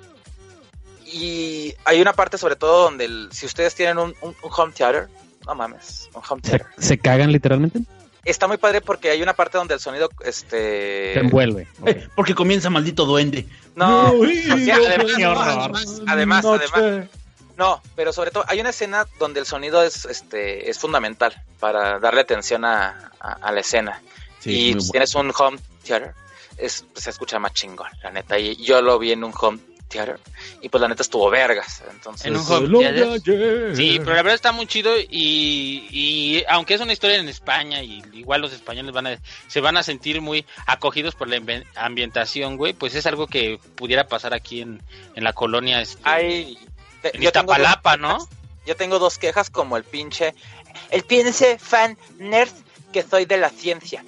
Y hay una parte sobre todo donde si ustedes tienen un home theater, no mames, un home theater. ¿Se cagan literalmente? Está muy padre porque hay una parte donde el sonido te envuelve. Okay. Porque comienza maldito duende. No, además. No, pero sobre todo hay una escena donde el sonido es fundamental para darle atención a la escena. Sí, y si tienes un home theater, se escucha más chingón, la neta. Y yo lo vi en un home theater y pues la neta estuvo vergas. Entonces, en un home theater. Sí, pero la verdad está muy chido y aunque es una historia en España y igual los españoles se van a sentir muy acogidos por la ambientación, güey, pues es algo que pudiera pasar aquí en la colonia en Iztapalapa, ¿no? Yo tengo dos quejas como el pinche fan nerd que soy de la ciencia.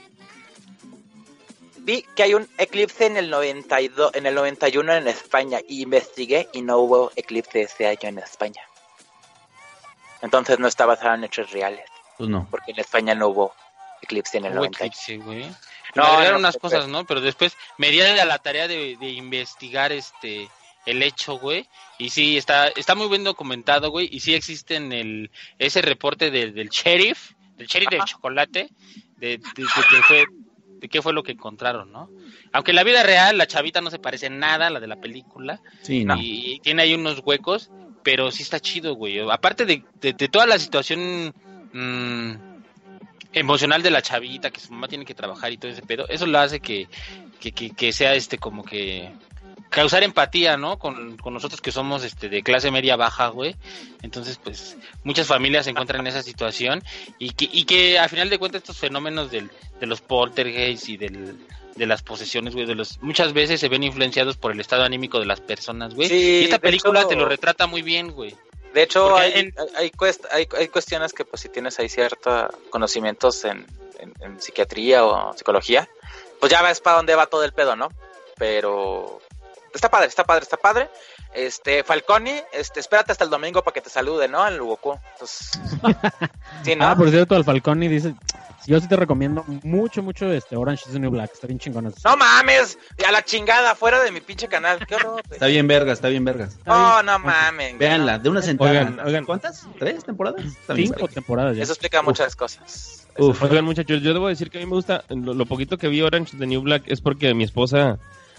Vi que hay un eclipse en el 91 en España y investigué y no hubo eclipse ese año en España. Entonces no está basado en hechos reales. Pues no. Porque en España no hubo eclipse en el 91. Eclipse, güey. No, eran unas cosas, ¿no? Pero después me di a la tarea de investigar el hecho, güey, y sí, está muy bien documentado, güey, y sí existe ese reporte del sheriff del chocolate, de qué fue lo que encontraron, ¿no? Aunque en la vida real la chavita no se parece en nada a la de la película, sí, no. Y tiene ahí unos huecos, pero sí está chido, güey, aparte de toda la situación emocional de la chavita, que su mamá tiene que trabajar y todo ese pedo, eso lo hace que sea como que causar empatía, ¿no? Con nosotros que somos de clase media baja, güey. Entonces, pues, muchas familias se encuentran en esa situación y que a final de cuentas estos fenómenos de los poltergeists y de las posesiones, güey, muchas veces se ven influenciados por el estado anímico de las personas, güey. Sí, y esta película te lo retrata muy bien, güey. De hecho, hay cuestiones que, pues, si tienes ahí ciertos conocimientos en psiquiatría o psicología, pues ya ves para dónde va todo el pedo, ¿no? Pero está padre. Falconi, espérate hasta el domingo para que te salude, ¿no? El Goku. Entonces, sí, ¿no? Por cierto, al Falconi dice, yo sí te recomiendo mucho Orange is the New Black, está bien chingón. No mames, a la chingada, fuera de mi pinche canal, qué horror. Está bien vergas. Oh, no mames. Véanla, de una sentada. Oigan, ¿cuántas? ¿3 temporadas? 5 temporadas ya. Eso explica muchas cosas. Oigan, muchachos, yo debo decir que a mí me gusta, lo poquito que vi Orange is the New Black es porque mi esposa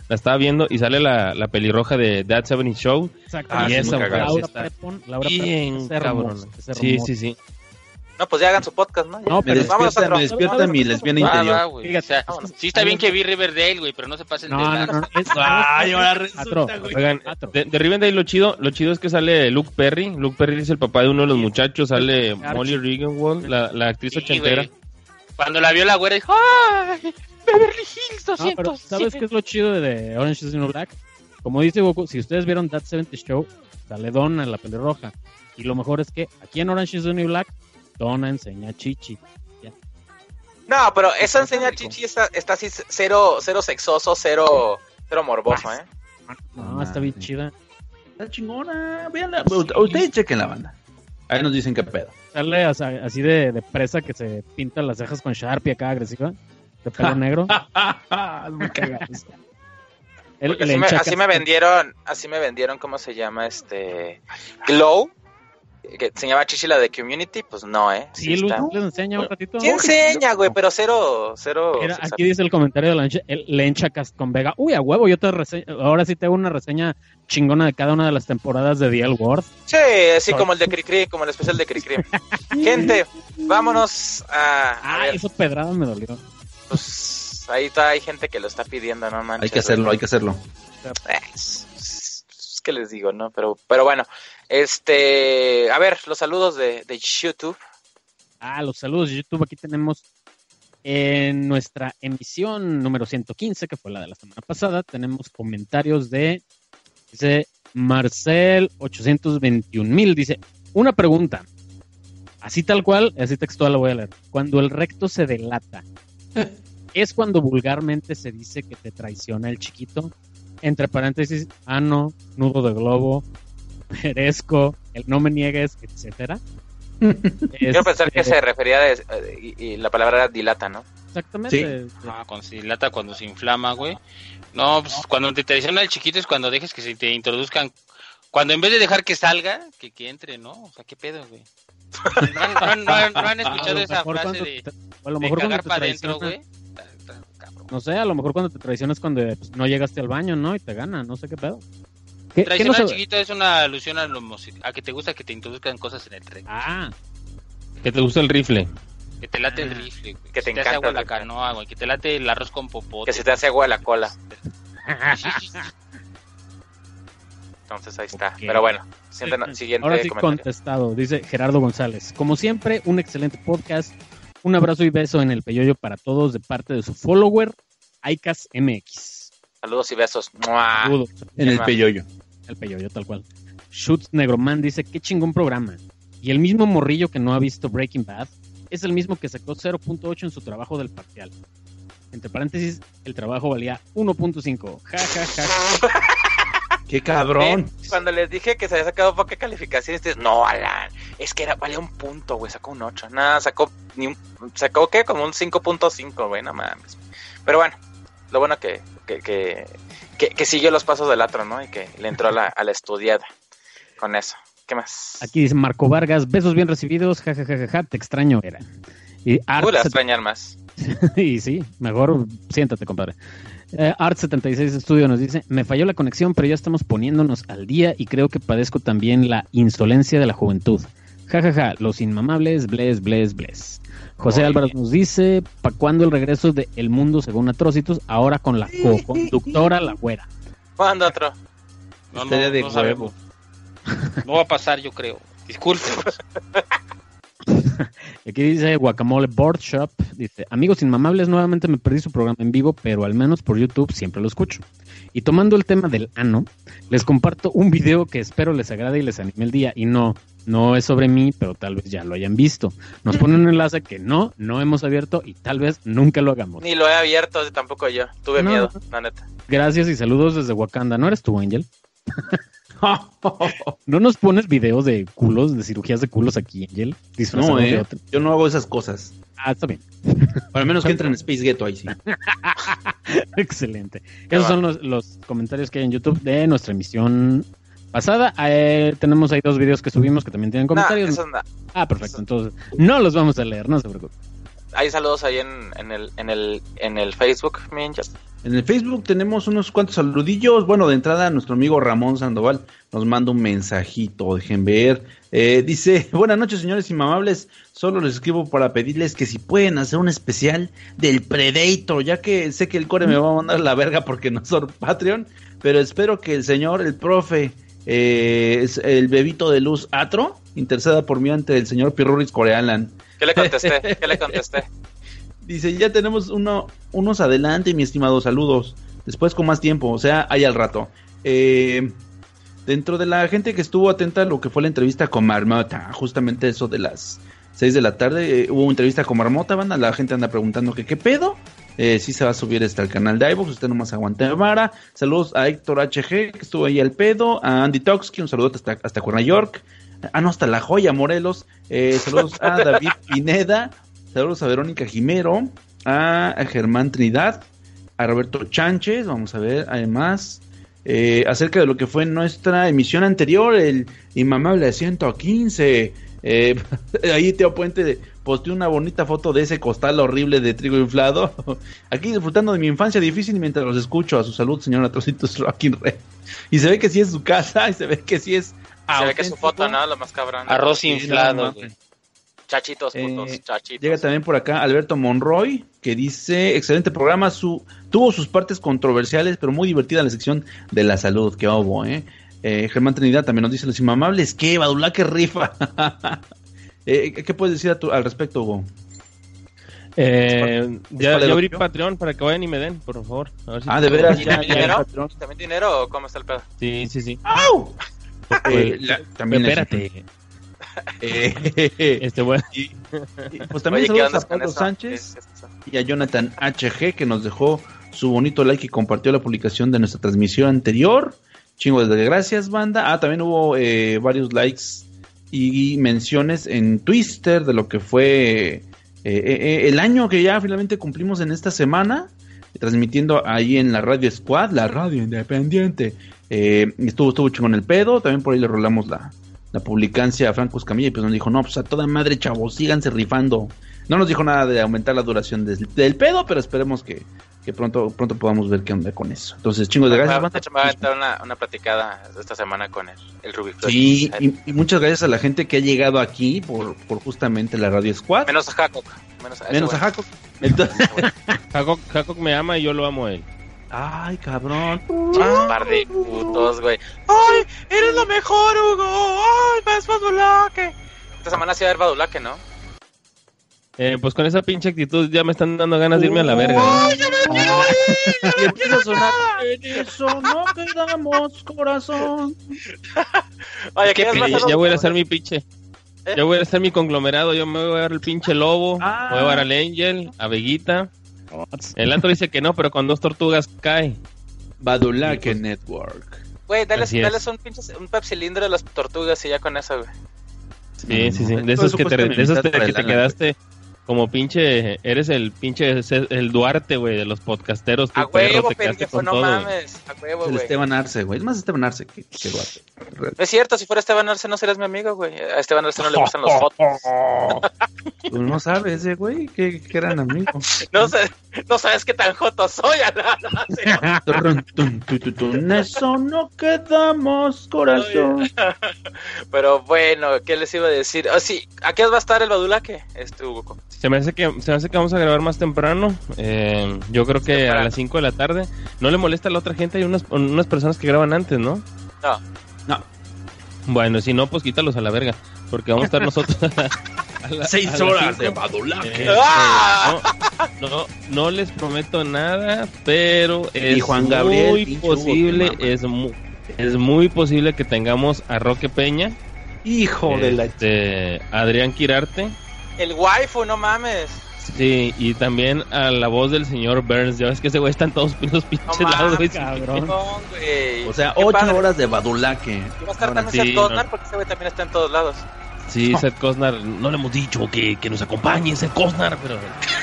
la estaba viendo y sale la pelirroja de That 70 Show. Exacto. Y esa Laura está Prepon, bien cabrón. Sí. No, pues ya hagan su podcast, ¿no? No, pero me despierta mi lesbiana interior. Güey. O sea, sí está bien que vi Riverdale, güey, pero no se pasen de No. Ay, ahora resulta, güey. Oigan, de Riverdale lo chido es que sale Luke Perry. Luke Perry es el papá de uno de los muchachos. Sale Molly Ringwald, la actriz ochentera. Güey. Cuando la vio la güera dijo, ¡ay! Beverly Hills 200. No, pero ¿sabes qué es lo chido de Orange is the New Black? Como dice Goku, si ustedes vieron That 70 Show, sale Donna en la pelirroja. Y lo mejor es que aquí en Orange is the New Black, Donna enseña chichi. Ya. No, pero esa enseña chichi está así cero sexoso, cero morboso, ¿eh? No, está bien chida. Está chingona. Véanla. Ustedes chequen la banda. Ahí nos dicen qué pedo. Sale así de presa que se pinta las cejas con Sharpie acá agresiva. De pelo negro. Muy cagado. Así me vendieron, ¿cómo se llama? Glow, que enseñaba chichi la de Community, pues no, Sí, les enseña un ratito. Sí enseña, güey, pero cero. Mira, aquí dice el comentario de Lencha Cascon Vega. Uy, a huevo, yo ahora sí te hago una reseña chingona de cada una de las temporadas de The L Word. Sí, así como el de Cricri, como el especial de Cricri. Gente, vámonos a ver. Eso pedrada me dolió. Pues ahí hay gente que lo está pidiendo, no manches. Hay que hacerlo. ¿Qué les digo, no? Pero bueno, a ver, los saludos de YouTube. Los saludos de YouTube. Aquí tenemos en nuestra emisión número 115, que fue la de la semana pasada, tenemos comentarios dice Marcel 821,000, dice, una pregunta, así tal cual, así textual la voy a leer. Cuando el recto se delata, ¿es cuando vulgarmente se dice que te traiciona el chiquito? Entre paréntesis, ano, nudo de globo, perezco, el no me niegues, etcétera. Quiero pensar que se refería y la palabra era dilata, ¿no? Exactamente. Sí. Cuando se dilata, cuando se inflama, güey. No, pues cuando te traiciona el chiquito es cuando dejes que se te introduzcan. Cuando en vez de dejar que salga, que entre, ¿no? O sea, ¿qué pedo, güey? ¿No han escuchado esa frase de cagar para adentro, güey? No sé, a lo mejor cuando te traicionas cuando no llegaste al baño, ¿no? Y te gana, no sé qué pedo. Traicionar al chiquito es una alusión a que te gusta que te introduzcan cosas en el tren. Que te gusta el rifle. Que te late el rifle, güey. Que te hace encanta agua la canoa, güey. Que te late el arroz con popote. Que se te hace agua la cola. Entonces ahí está. Okay. Pero bueno, siguiente ahora sí comentario. Contestado, dice Gerardo González. Como siempre, un excelente podcast. Un abrazo y beso en el peyoyo para todos de parte de su follower, Icas MX. Saludos y besos. Saludos. En el peyoyo. El peyoyo, tal cual. Shoots Negroman dice, qué chingón programa. Y el mismo morrillo que no ha visto Breaking Bad es el mismo que sacó 0.8 en su trabajo del parcial. Entre paréntesis, el trabajo valía 1.5. Ja, ja, ja. ¡Qué cabrón! Cuando les dije que se había sacado poca calificación, dices, no, Alan, es que valía un punto, güey, sacó un 8. Nada, sacó ¿qué? Como un 5.5, güey, no mames. Pero bueno, lo bueno que siguió los pasos del otro, ¿no? Y que le entró a la estudiada con eso. ¿Qué más? Aquí dice Marco Vargas, besos bien recibidos, jajajaja, te extraño, era. Y la extrañar más. Y sí, mejor siéntate, compadre. Art76 Studio nos dice, me falló la conexión, pero ya estamos poniéndonos al día y creo que padezco también la insolencia de la juventud. Jajaja, los inmamables, bless, bless, bless. José Álvarez nos dice, ¿pa' cuándo el regreso de El Mundo según Atrocitus? Ahora con la co-conductora, la güera. ¿Cuándo otro? No sabemos. No va a pasar, yo creo. Discúlpenos. Aquí dice Guacamole Board Shop, dice, amigos inmamables, nuevamente me perdí su programa en vivo, pero al menos por YouTube siempre lo escucho. Y tomando el tema del ano, les comparto un video que espero les agrade y les anime el día. Y no es sobre mí, pero tal vez ya lo hayan visto. Nos ponen un enlace que no hemos abierto y tal vez nunca lo hagamos. Ni lo he abierto, tampoco yo. Tuve miedo, la neta. Gracias y saludos desde Wakanda. ¿No eres tú, Angel? ¿No nos pones videos de culos, de cirugías de culos aquí, Angel? No, yo no hago esas cosas. Está bien. Al menos que entren en Space Ghetto, ahí sí. Excelente. Esos son los comentarios que hay en YouTube de nuestra emisión pasada. Tenemos ahí 2 videos que subimos que también tienen comentarios. Perfecto. Entonces no los vamos a leer, no se preocupen. hay saludos ahí en el Facebook, Minchas. En el Facebook tenemos unos cuantos saludillos. Bueno, de entrada nuestro amigo Ramón Sandoval nos manda un mensajito, dejen ver. Dice, buenas noches señores inmamables, solo les escribo para pedirles que si pueden hacer un especial del Predator, ya que sé que el core me va a mandar la verga porque no soy Patreon, pero espero que el señor, el profe, es el bebito de luz Atro, interceda por mí ante el señor Pirruris Corealan. ¿Qué le contesté? Dice, ya tenemos unos adelante, mi estimado, saludos. Después con más tiempo, o sea, ahí al rato. Dentro de la gente que estuvo atenta a lo que fue la entrevista con Marmota, justamente eso de las 6 de la tarde, hubo entrevista con Marmota, banda, la gente anda preguntando que qué pedo. Sí se va a subir al canal de iVoox, usted nomás aguante vara. Saludos a Héctor HG, que estuvo ahí al pedo, a Andy Toxky, un saludo hasta Nueva York. No, hasta La Joya, Morelos. Saludos a David Pineda. Saludos a Verónica Jimero, a Germán Trinidad, a Roberto Chánchez, vamos a ver, además, acerca de lo que fue nuestra emisión anterior, el Inmamable 115. Ahí Teo Puente posteó una bonita foto de ese costal horrible de trigo inflado. Aquí disfrutando de mi infancia difícil mientras los escucho. A su salud, señor Atrocitos Rocking Red. Y se ve que sí es su casa, y se ve que sí es auténtico. Se ve que es su foto, ¿no? Lo más cabrón. Arroz inflado, güey. Chachitos, putos, chachitos. Llega también por acá Alberto Monroy, que dice, excelente programa, tuvo sus partes controversiales, pero muy divertida la sección de la salud, que hubo, Germán Trinidad también nos dice, los inmamables, ¿qué? Badulaque rifa. ¿Qué puedes decir al respecto, Hugo? Ya abrí Patreon para que vayan y me den, por favor. A ver si de veras. ¿También dinero o cómo está el pedo? Sí. ¡Au! También espérate. Bueno. Pues también saludos a Pablo Sánchez y a Jonathan HG, que nos dejó su bonito like y compartió la publicación de nuestra transmisión anterior. Chingo de gracias, banda. También hubo varios likes y menciones en Twitter de lo que fue el año que ya finalmente cumplimos en esta semana, transmitiendo ahí en la Radio Squad, la radio independiente. Estuvo chingón el pedo. También por ahí le rolamos la publicancia a Franco Escamilla y pues nos dijo, no, pues a toda madre, chavos, síganse rifando. No nos dijo nada de aumentar la duración del pedo, pero esperemos que pronto podamos ver qué onda con eso. Entonces, chingos de gracias. De hecho, me va a aventar una platicada esta semana con el Ruby Flash. Sí, y muchas gracias a la gente que ha llegado aquí por justamente la Radio Squad. Menos a Jacob. Menos a Jacob. Entonces... Jacob me ama y yo lo amo a él. Ay, cabrón. Par de putos, güey. Ay, eres lo mejor, Hugo. Ay, más Badulaque. Esta semana sí va a haber Badulaque, ¿no? Pues con esa pinche actitud ya me están dando ganas de irme a la verga. ¡Ay, ya me quiero ir! Y empieza a sonar. En eso no quedamos, corazón. Oye, ya voy a hacer mi pinche. Ya voy a hacer mi conglomerado. Yo me voy a dar el pinche lobo. Me voy a dar al Angel, a Veguita. El Antro dice que no, pero con 2 tortugas cae. Badulaque Network. Güey, dale un pepsilindro de las tortugas y ya con eso, güey. Sí. De esos que te quedaste como pinche. Eres el pinche. El Duarte, güey, de los podcasteros. A huevo, pendejo, no mames. A huevo, güey. El Esteban Arce, güey. Es más Esteban Arce que Duarte. Es cierto, si fuera Esteban Arce no serías mi amigo, güey. A Esteban Arce no le gustan los fotos. Tú no sabes, güey, que eran amigos. No sabes qué tan joto soy, En eso no quedamos, corazón. Pero bueno, ¿qué les iba a decir? Sí, ¿a qué va a estar el Badulaque, Hugo? Se me hace que vamos a grabar más temprano. Yo creo que a las 5 de la tarde. ¿No le molesta a la otra gente? Hay unas personas que graban antes, ¿no? No. Bueno, si no, pues quítalos a la verga. Porque vamos a estar nosotros a las 6 horas de Badulaque. No les prometo nada, pero es Juan Gabriel, muy posible, es muy posible que tengamos a Roque Peña. Hijo de la... Adrián Quirarte. El waifu, no mames. Sí, y también a la voz del señor Burns. Ya ves que ese güey está en todos los pinches lados, güey. Cabrón. O sea, 8 horas de Badulaque. Y va a estar también Seth Costner, porque ese güey también está en todos lados. Sí, Seth Costner. No le hemos dicho que nos acompañe Seth Costner, pero...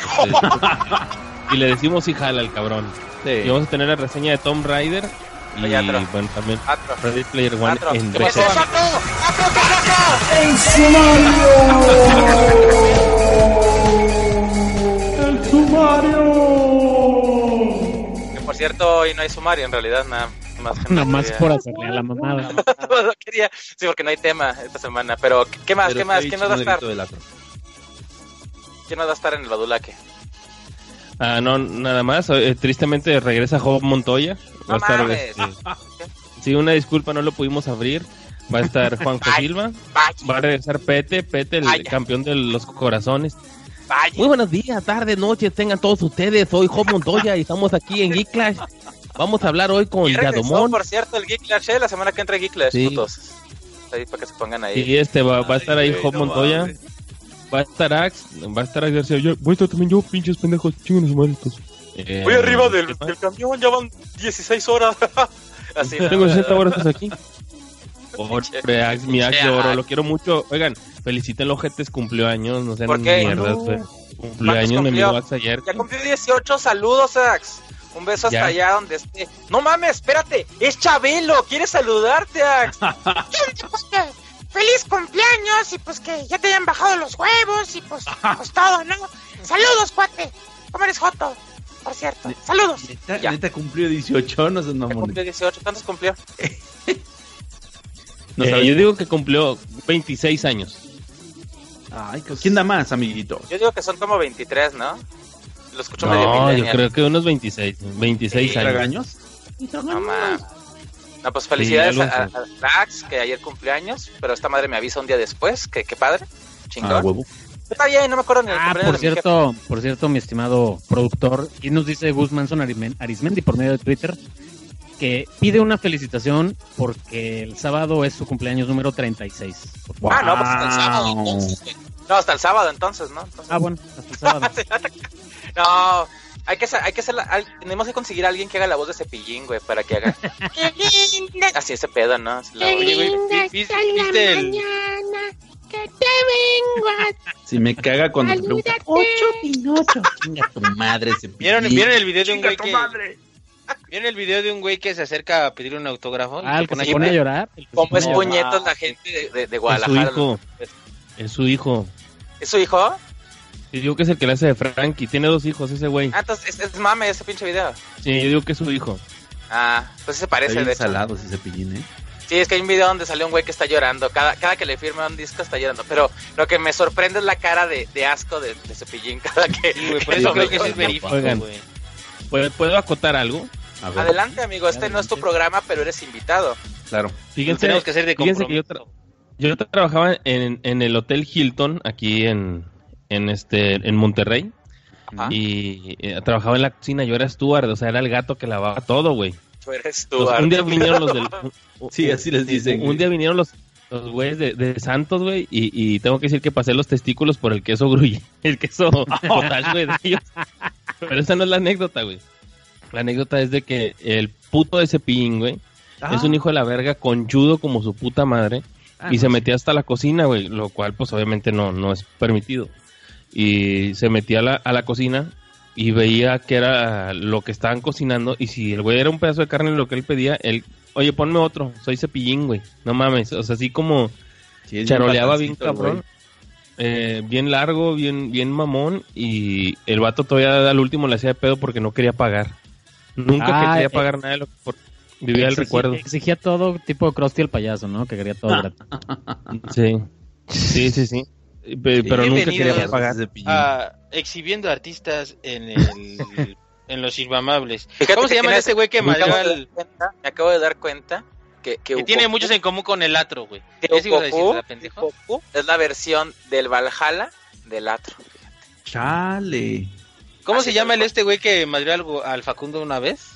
y le decimos si jala el cabrón. Sí. Y vamos a tener la reseña de Tomb Raider. Y bueno, también Ready Player One en PC. ¡En sumario! Que por cierto, hoy no hay sumario en realidad, nada más. Nada más por hacerle a la mamada. No quería, sí, porque no hay tema esta semana. Pero, ¿qué más? ¿Qué más? ¿Quién nos va a estar? ¿Quién nos va a estar en el Badulaque? No, nada más. Tristemente regresa Job Montoya. Va a estar. Sí, una disculpa, no lo pudimos abrir. Va a estar Juanjo Silva. Va a regresar Pete, el campeón de los corazones. Muy buenos días, tardes, noches, tengan todos ustedes. Soy Job Montoya y estamos aquí en Geek Clash. Vamos a hablar hoy con Yadomón. Por cierto, el Geek Clash, la semana que entra Geek Clash, sí. putos. Ahí para que se pongan ahí. Y va a estar ahí Job Montoya. Va a estar Ax García. Voy a estar también yo, pinches pendejos. Chinguen su madre. Voy arriba del camión, ya van 16 horas. Así, tengo 60 horas aquí. Hombre, Ax, mi Ax de oro, lo quiero mucho. Oigan, feliciten los jetes, cumplió años, no sean mierdas, güey. Cumpleaños mi amigo Ax ayer. Ya cumplió 18, saludos, Ax. Un beso hasta allá donde esté. No mames, espérate, es Chabelo, quiere saludarte, Ax. Feliz cumpleaños y pues que ya te hayan bajado los huevos y pues todo, ¿no? Saludos, cuate. ¿Cómo eres joto? Por cierto, saludos. ¿Neta cumplió 18? No sé, no. Cumplió 18, ¿cuántos cumplió? Yo digo que cumplió 26 años. Ay, ¿quién da más, amiguito? Yo digo que son como 23, ¿no? Lo escucho medio millennial. Yo creo que unos 26 años. No mames. No, pues felicidades a Dax, que ayer cumpleaños, pero esta madre me avisa un día después, que qué padre, chingón. Huevo. Está bien, no me acuerdo ni el cumpleaños por cierto, mi estimado productor, y nos dice Guzmánson Arismendi por medio de Twitter, que pide una felicitación porque el sábado es su cumpleaños número 36. Wow. No, pues hasta el sábado entonces. No, hasta el sábado entonces, ¿no? Entonces... bueno, hasta el sábado. No, hay que hacer tenemos que conseguir a alguien que haga la voz de Cepillín, güey, para que haga. ¡Qué linda! Así ese pedo, ¿no? ¡Qué linda está la mañana! ¡Que te vengo a... Si me caga cuando te pregunta 8 Pinocho. Chinga tu madre, Cepillín. ¿Vieron el video de un güey que... ¿Vieron el video de un güey que se acerca a pedir un autógrafo? El que se pone a llorar. ¿Cómo es puñetos la gente de Guadalajara? Es su hijo. ¿Es su hijo? Yo digo que es el que le hace de Frankie. Tiene 2 hijos ese güey. Entonces es mame ese pinche video. Sí, yo digo que es su hijo. Pues se parece. De salados ese Cepillín, Sí, es que hay un video donde salió un güey que está llorando. Cada que le firma un disco está llorando. Pero lo que me sorprende es la cara de asco de Cepillín cada que... Sí, güey, por eso creo que eso es verífico, güey. ¿Puedo acotar algo? Adelante, amigo. Este no es tu programa, pero eres invitado. Claro. Fíjense, tenemos que hacer de compromiso. Que yo trabajaba en el Hotel Hilton, aquí en Monterrey. Ajá. Y trabajaba en la cocina. Yo era steward, o sea, era el gato que lavaba todo, güey. Tú eres steward. Un día vinieron los del... Sí, así les dicen. Un día vinieron los güeyes de Santos, güey, y tengo que decir que pasé los testículos por el queso gruyere, el queso total, güey, de ellos. Pero esa no es la anécdota, güey. La anécdota es de que el puto de Cepillín, güey, es un hijo de la verga conchudo como su puta madre, y se metía hasta la cocina, güey, lo cual pues obviamente no es permitido. Y se metía a la cocina y veía que era lo que estaban cocinando, y si el güey era un pedazo de carne lo que él pedía, él, oye, ponme otro, soy Cepillín, güey, no mames, o sea, así como charoleaba bien cabrón, bien largo, bien mamón, y el vato todavía al último le hacía de pedo porque no quería pagar. Nunca quería pagar nada de lo que vivía el recuerdo. Exigía todo tipo de Krusty el payaso, ¿no? Que quería todo gratis. Sí. Pero nunca quería pagar. Exhibiendo artistas en los Inmamables. ¿Cómo se llama ese güey que me acabo de dar cuenta que tiene muchos en común con el Atro, güey? Es la versión del Valhalla del Atro. Chale. ¿Cómo se llama este güey que madrió al Facundo una vez?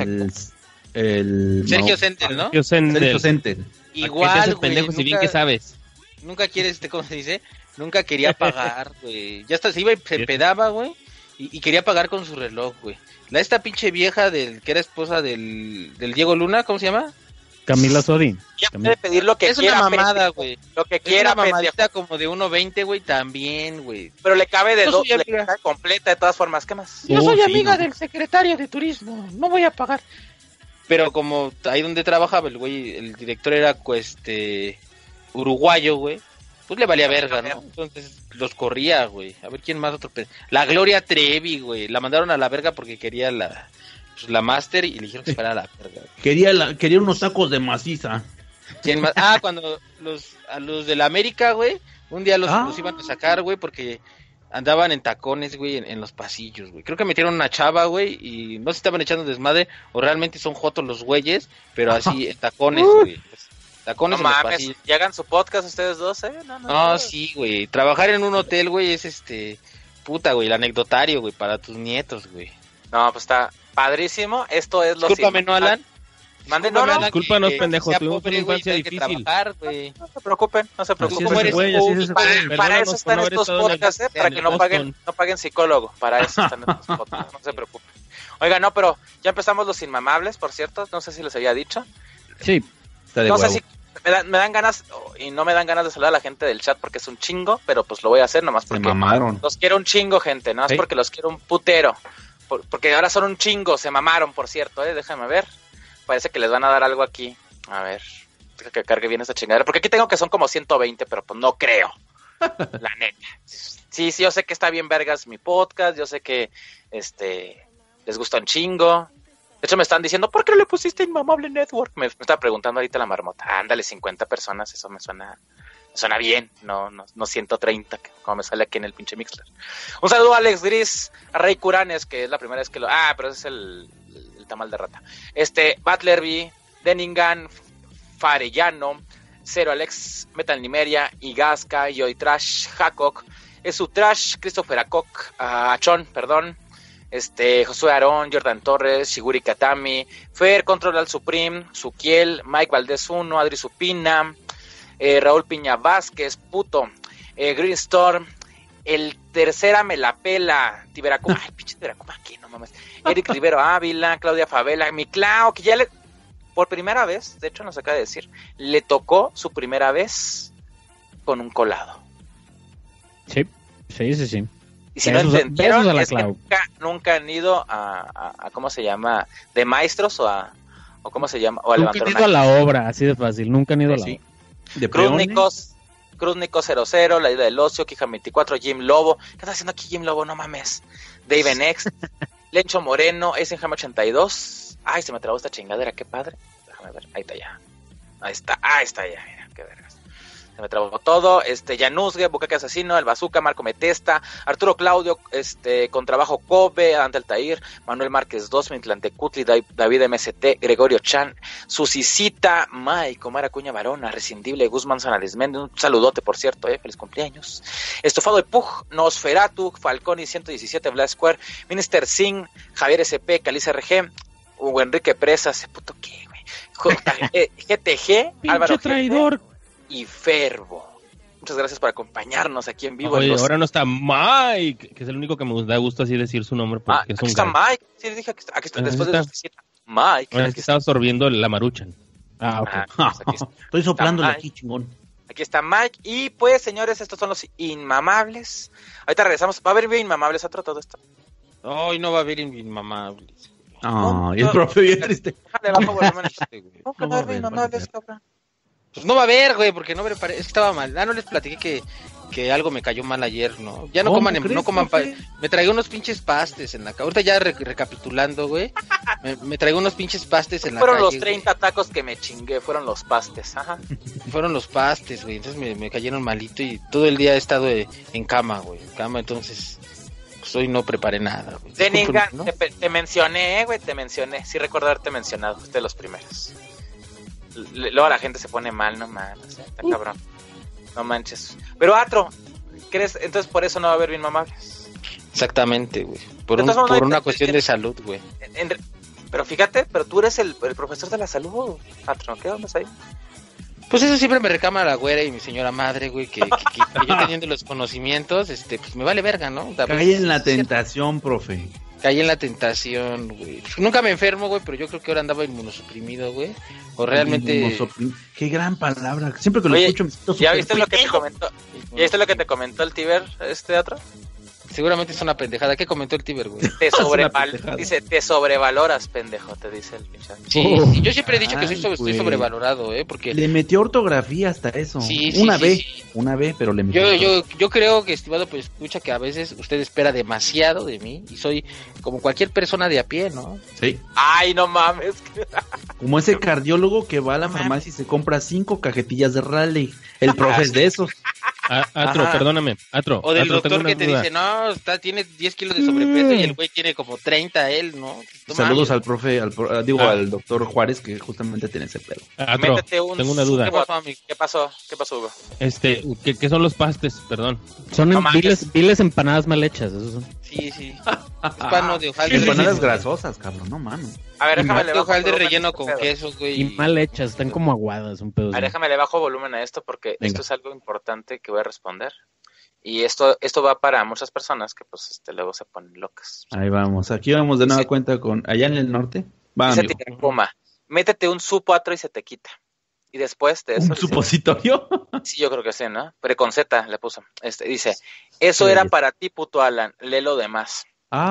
Sergio Sendel, ¿no? Sergio Sendel. Igual, güey. Pendejo, si bien que sabes. Nunca quiere, ¿cómo se dice? Nunca quería pagar, güey. Ya hasta se iba y se empedaba, güey. Y quería pagar con su reloj, güey. Esta pinche vieja que era esposa del Diego Luna, ¿cómo se llama? Camila Sodi. Ya puede pedir lo que es quiera. Es una mamada, güey. Lo que quiera, es una mamadita como de 1.20, güey, también, güey. Pero le cabe de dos, le cabe completa de todas formas. ¿Qué más? Yo soy amiga del secretario de turismo. No voy a pagar. Pero como ahí donde trabajaba el güey, el director era uruguayo, güey. pues le valía verga, ¿no? Entonces los corría, güey. A ver quién más otro. La Gloria Trevi, güey. La mandaron a la verga porque quería la Master y le dijeron que se fuera a la verga. Quería unos tacos de maciza. ¿Quién más? Cuando a los de la América, güey, un día los iban a sacar, güey, porque andaban en tacones, güey, en los pasillos, güey. Creo que metieron una chava, güey, y no se estaban echando desmadre, o realmente son jotos los güeyes, pero así, en tacones, güey. Tacones no en mames, los pasillos. ¿y hagan su podcast ustedes dos, No, sí, güey. Trabajar en un hotel, güey, es puta, güey, el anecdotario, güey, para tus nietos, güey. No, pues está padrísimo. Esto es lo Discúlpame, ¿no, Alan? Discúlpanos, pendejo, tuvimos una infancia difícil. No se preocupen, no se preocupen. Para eso están estos podcasts, para que no paguen psicólogo. Para eso están estos podcasts, no se preocupen. Oiga, no, pero ya empezamos los inmamables, por cierto. No sé si les había dicho. Sí, está de no huevo. sé si me dan ganas, y no me dan ganas de saludar a la gente del chat porque es un chingo, pero pues lo voy a hacer nomás porque mamaron. Los quiero un chingo, gente, no es porque los quiero un putero. Porque ahora son un chingo, se mamaron, por cierto, déjame ver. Parece que les van a dar algo aquí. A ver, deja que cargue bien esta chingadera. Porque aquí tengo que son como 120, pero pues no creo. La neta. Sí, yo sé que está bien vergas mi podcast. Yo sé que les gusta un chingo. De hecho me están diciendo, ¿por qué no le pusiste Inmamable Network? Me está preguntando ahorita la marmota. Ándale, 50 personas, eso me suena bien. No 130, como me sale aquí en el pinche Mixler. Un saludo a Alex Gris, a Rey Curanes, que es la primera vez que pero ese es el tamal de rata. Butlerby, Deningan, Farellano, Cero Alex, Metal Nimeria, Igasca, Yoy Trash, Hakok, Esu Trash, Christopher Achón, perdón, Josué Aarón, Jordan Torres, Shiguri Katami, Fer, Control Al Supreme, Sukiel, Mike Valdez 1, Adri Supina, Raúl Piña Vázquez, puto, Green Storm, el tercera me la pela, Tiberacuma, ay, pinche Tiberacuma, aquí no mames, Eric Rivero Ávila, Claudia Favela, mi Clau, que ya por primera vez, de hecho nos acaba de decir, le tocó su primera vez con un colado. Sí. Y si no entendieron, es que nunca han ido a ¿cómo se llama? De maestros o ¿cómo se llama? O a nunca han ido a la obra, así de fácil, nunca han ido a la obra. De Cruznico 00, La Isla del Ocio, Quija 24, Jim Lobo. ¿Qué está haciendo aquí Jim Lobo? No mames. Dave Next, Lencho Moreno, Eisenham 82. Ay, se me trabó esta chingadera, qué padre. Déjame ver, ahí está ya. Ahí está ya, mira, qué vergas. Se me trabó todo, Januzgue, Bucaque Asesino, El Bazooka, Marco Metesta, Arturo Claudio, con trabajo Kobe, Dante Altair, Manuel Márquez 2, Mintlantecutli, David MST, Gregorio Chan, Susicita, Mike, Omar Acuña Barona, Rescindible, Guzmán Sanalizmendi, un saludote por cierto, feliz cumpleaños, Estofado de Pug, Nosferatu, Falconi 117, Black Square, Minister Singh, Javier SP, Caliza RG, Hugo Enrique Presas, ese puto qué, güey, GTG, Álvaro traidor. Y Fervo. Muchas gracias por acompañarnos aquí en vivo. Oye, ahora no está Mike, que es el único que me da gusto así decir su nombre porque es un aquí está gay. Mike. Sí, dije aquí está después de su visita. Mike. Bueno, es que estaba absorbiendo la maruchan. Ok. Pues estoy soplándole aquí, chingón. Aquí está Mike. Y pues, señores, estos son los inmamables. Ahorita regresamos. ¿Va a haber bien inmamables otro todo esto? Ay, no va a haber inmamables. Y el profe bien triste. Le bajo volumen. ¿Cómo que no va a haber inmamables, cabrón? Pues no va a haber, güey, porque no me parece, es que estaba mal. No les platiqué que algo me cayó mal ayer, ¿no? Ya no coman, me traigo unos pinches pastes en la calle. Ahorita ya recapitulando, güey. Me traigo unos pinches pastes en la calle. Fueron los 30 tacos que me chingué, fueron los pastes, ajá. Fueron los pastes, güey. Entonces me cayeron malito y todo el día he estado en cama, güey. Entonces, pues hoy no preparé nada, güey. Deninga, ¿no? Te mencioné, güey, sí recuerdo haberte mencionado, fuiste de los primeros. Luego la gente se pone mal, no mames, está cabrón. No manches. Pero Atro, ¿crees? Entonces por eso no va a haber bien mamables. Exactamente, güey. Por una cuestión de salud, güey. Pero fíjate, pero tú eres el profesor de la salud, Atro, ¿qué onda ahí? Pues eso siempre me reclama la güera y mi señora madre, güey, que yo teniendo los conocimientos, pues me vale verga, ¿no? Caí en la tentación, profe. Caí en la tentación, güey. Nunca me enfermo, güey, pero yo creo que ahora andaba inmunosuprimido, güey. O realmente... Qué gran palabra. Siempre que lo escucho me siento ¿Ya viste lo que te comentó? ¿Ya viste lo que te comentó el Tiber, otro? Seguramente es una pendejada. ¿Qué comentó el Tiber, güey? Dice, te sobrevaloras, pendejo, te dice el pinche. Sí, yo siempre he dicho que estoy sobrevalorado, porque... Le metió ortografía hasta eso. Sí, una B, pero le metió. Yo creo que, estimado, pues escucha que a veces usted espera demasiado de mí y soy como cualquier persona de a pie, ¿no? Sí. Ay, no mames. Como ese cardiólogo que va a la farmacia y se compra 5 cajetillas de Raleigh. El profe es de esos. Atro, perdóname. Atro. O del Atro, doctor que te dice, no, tiene 10 kilos de sobrepeso y el güey tiene como 30 él, ¿no? Saludos al profe, al doctor Juárez, que justamente tiene ese pedo. Atro, tengo una duda. ¿Qué pasó, Hugo? ¿Qué son los pastes? Perdón. Son viles empanadas mal hechas, esos son. Sí. Es pan de hojaldre. Empanadas grasosas, cabrón, no mames. A ver, déjame le bajo hojaldre relleno con queso, güey. Y mal hechas, están como aguadas, un pedo. A ver, déjame le bajo volumen a esto porque esto es algo importante que voy a responder. Y esto va para muchas personas que pues luego se ponen locas. Ahí vamos, aquí vamos de nueva cuenta con allá en el norte. Va, dice métete un supo-atro y se te quita. Y después de eso... ¿Un supositorio? Sí, yo creo que sí, ¿no? Pero con Z le puso. Dice, eso era para ti, puto Alan, lee lo demás.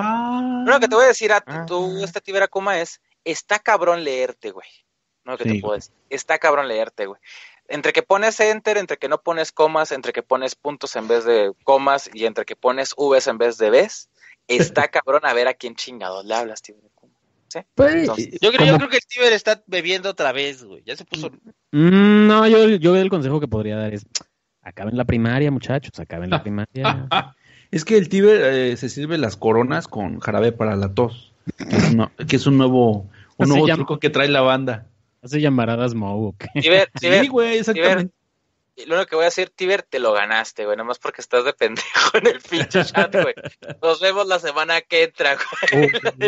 Lo que te voy a decir a tú, Tiber Akuma, está cabrón leerte, güey. No, que te puedo decir. Está cabrón leerte, güey. Entre que pones enter, entre que no pones comas, entre que pones puntos en vez de comas y entre que pones Vs en vez de Bs, está cabrón a ver a quién chingados le hablas, Tiber Akuma. ¿Sí? Pues, entonces, yo creo que el Tiber está bebiendo otra vez, güey. Ya se puso... No, yo el consejo que podría dar es, acaben la primaria, muchachos, acaben la primaria. Es que el Tiber se sirve las coronas con jarabe para la tos, que es un nuevo truco que trae la banda. ¿Hace llamaradas Moe o qué? Tiber, sí, güey, exactamente. Lo único que voy a decir, Tiber, te lo ganaste, güey, nomás porque estás de pendejo en el pinche chat, güey. Nos vemos la semana que entra, güey.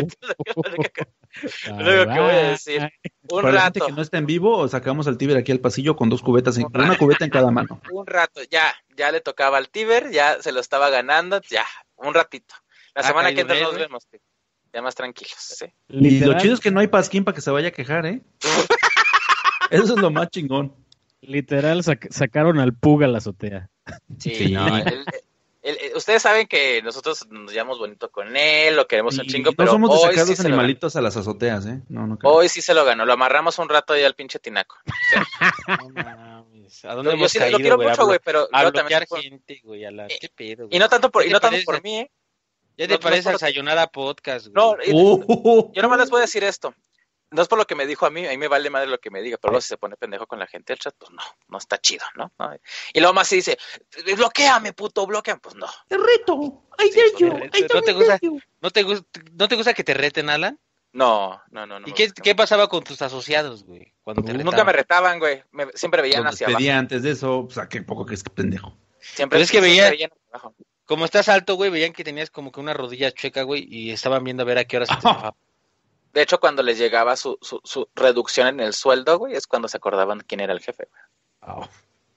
Lo único que voy a decir. Para la gente que no está en vivo, sacamos al Tiber aquí al pasillo con 2 cubetas, una cubeta en cada mano. Un rato, ya le tocaba al Tiber, ya se lo estaba ganando, ya, un ratito. La semana que entra nos vemos, tío. Ya más tranquilos, ¿sí? Y lo chido es que no hay pasquín para que se vaya a quejar, ¿eh? Eso es lo más chingón. Literal, sacaron al Pug a la azotea. Sí. No, ustedes saben que nosotros nos llevamos bonito con él, lo queremos un chingo, pero no somos de sacar sí los animalitos a las azoteas, ¿eh? No creo. Hoy sí se lo ganó, lo amarramos un rato ahí al pinche tinaco. No mames. ¿A dónde hemos yo sí caído, lo quiero güey? mucho, güey, pero a yo bloquear también gente, güey, ¿qué pedo, güey? Y no tanto por mí, ¿eh? Ya te parece al Sayonara Podcast, güey. No, yo nomás les voy a decir esto. No es por lo que me dijo a mí me vale madre lo que me diga, pero luego si se pone pendejo con la gente del chat, pues no está chido, ¿no? Y luego más si dice, bloquéame, puto, bloqueame, pues no. Te reto, ¿No te gusta que te reten, Alan? No. ¿Y qué pasaba con tus asociados, güey? Nunca me retaban, güey, siempre veían hacia abajo. Antes de eso, pues a qué poco que es pendejo. Siempre es que veían hacia abajo. Como estás alto, güey, veían que tenías como que una rodilla chueca, güey, y estaban viendo a ver a qué hora se te bajaba. De hecho, cuando les llegaba su reducción en el sueldo, güey, es cuando se acordaban quién era el jefe, güey.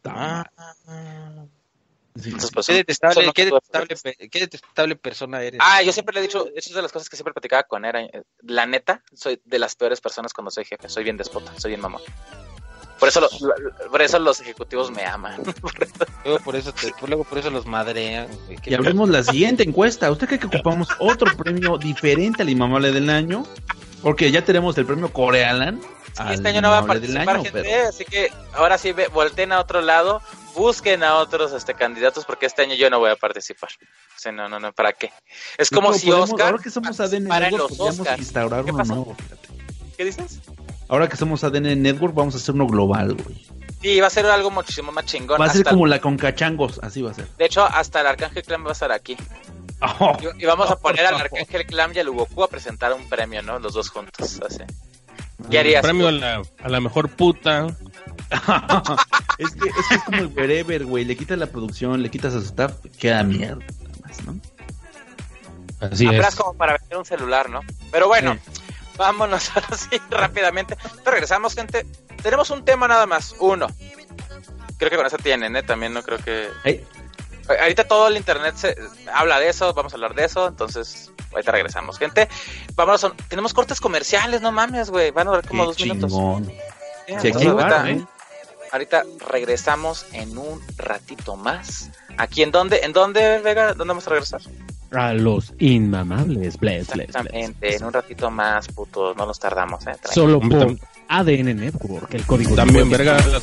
Entonces, pues, qué detestable persona eres. Yo siempre le he dicho, eso es de las cosas que siempre platicaba con él. La neta, soy de las peores personas cuando soy jefe. Soy bien despota, soy bien mamón. Por eso los ejecutivos me aman. Luego por eso los madrean, güey. Y abrimos la siguiente encuesta. ¿Usted cree que ocupamos otro premio diferente al Inmamable del Año? Porque ya tenemos el premio Corealan. Sí, este año no va a participar gente, así que ahora sí volteen a otro lado, busquen a otros candidatos, porque este año yo no voy a participar. O sea, no, ¿para qué? Es como si Oscar... Ahora que somos ADN Network, podríamos instaurar uno nuevo. ¿Qué dices? Ahora que somos ADN Network, vamos a hacer uno global, güey. Sí, va a ser algo muchísimo más chingón. Va a ser como la Concachangos, así va a ser. De hecho, hasta el Arcángel Clan va a estar aquí. Y vamos a poner al Arcángel Clan y al Ugoku a presentar un premio, ¿no? Los dos juntos, así. ¿Qué harías? Un premio a la mejor puta. es que es como el wherever, güey. Le quitas la producción, le quitas a su staff, queda mierda, nada más, ¿no? Así es. Como para vender un celular, ¿no? Pero bueno, vámonos ahora sí, rápidamente. Entonces regresamos, gente. Tenemos un tema nada más, uno. Creo que con eso tienen, ¿eh? También no creo que... Ahorita todo el internet se habla de eso, vamos a hablar de eso, entonces ahorita regresamos, gente. Vámonos, tenemos cortes comerciales, no mames, güey, van a durar como 2 minutos. Sí, aquí ahorita regresamos en un ratito más. ¿Aquí en dónde, Vega? ¿Dónde vamos a regresar? a los inmamables. Exactamente, en un ratito más, putos, no nos tardamos, Solo por ADN Network, el código. También, verga, las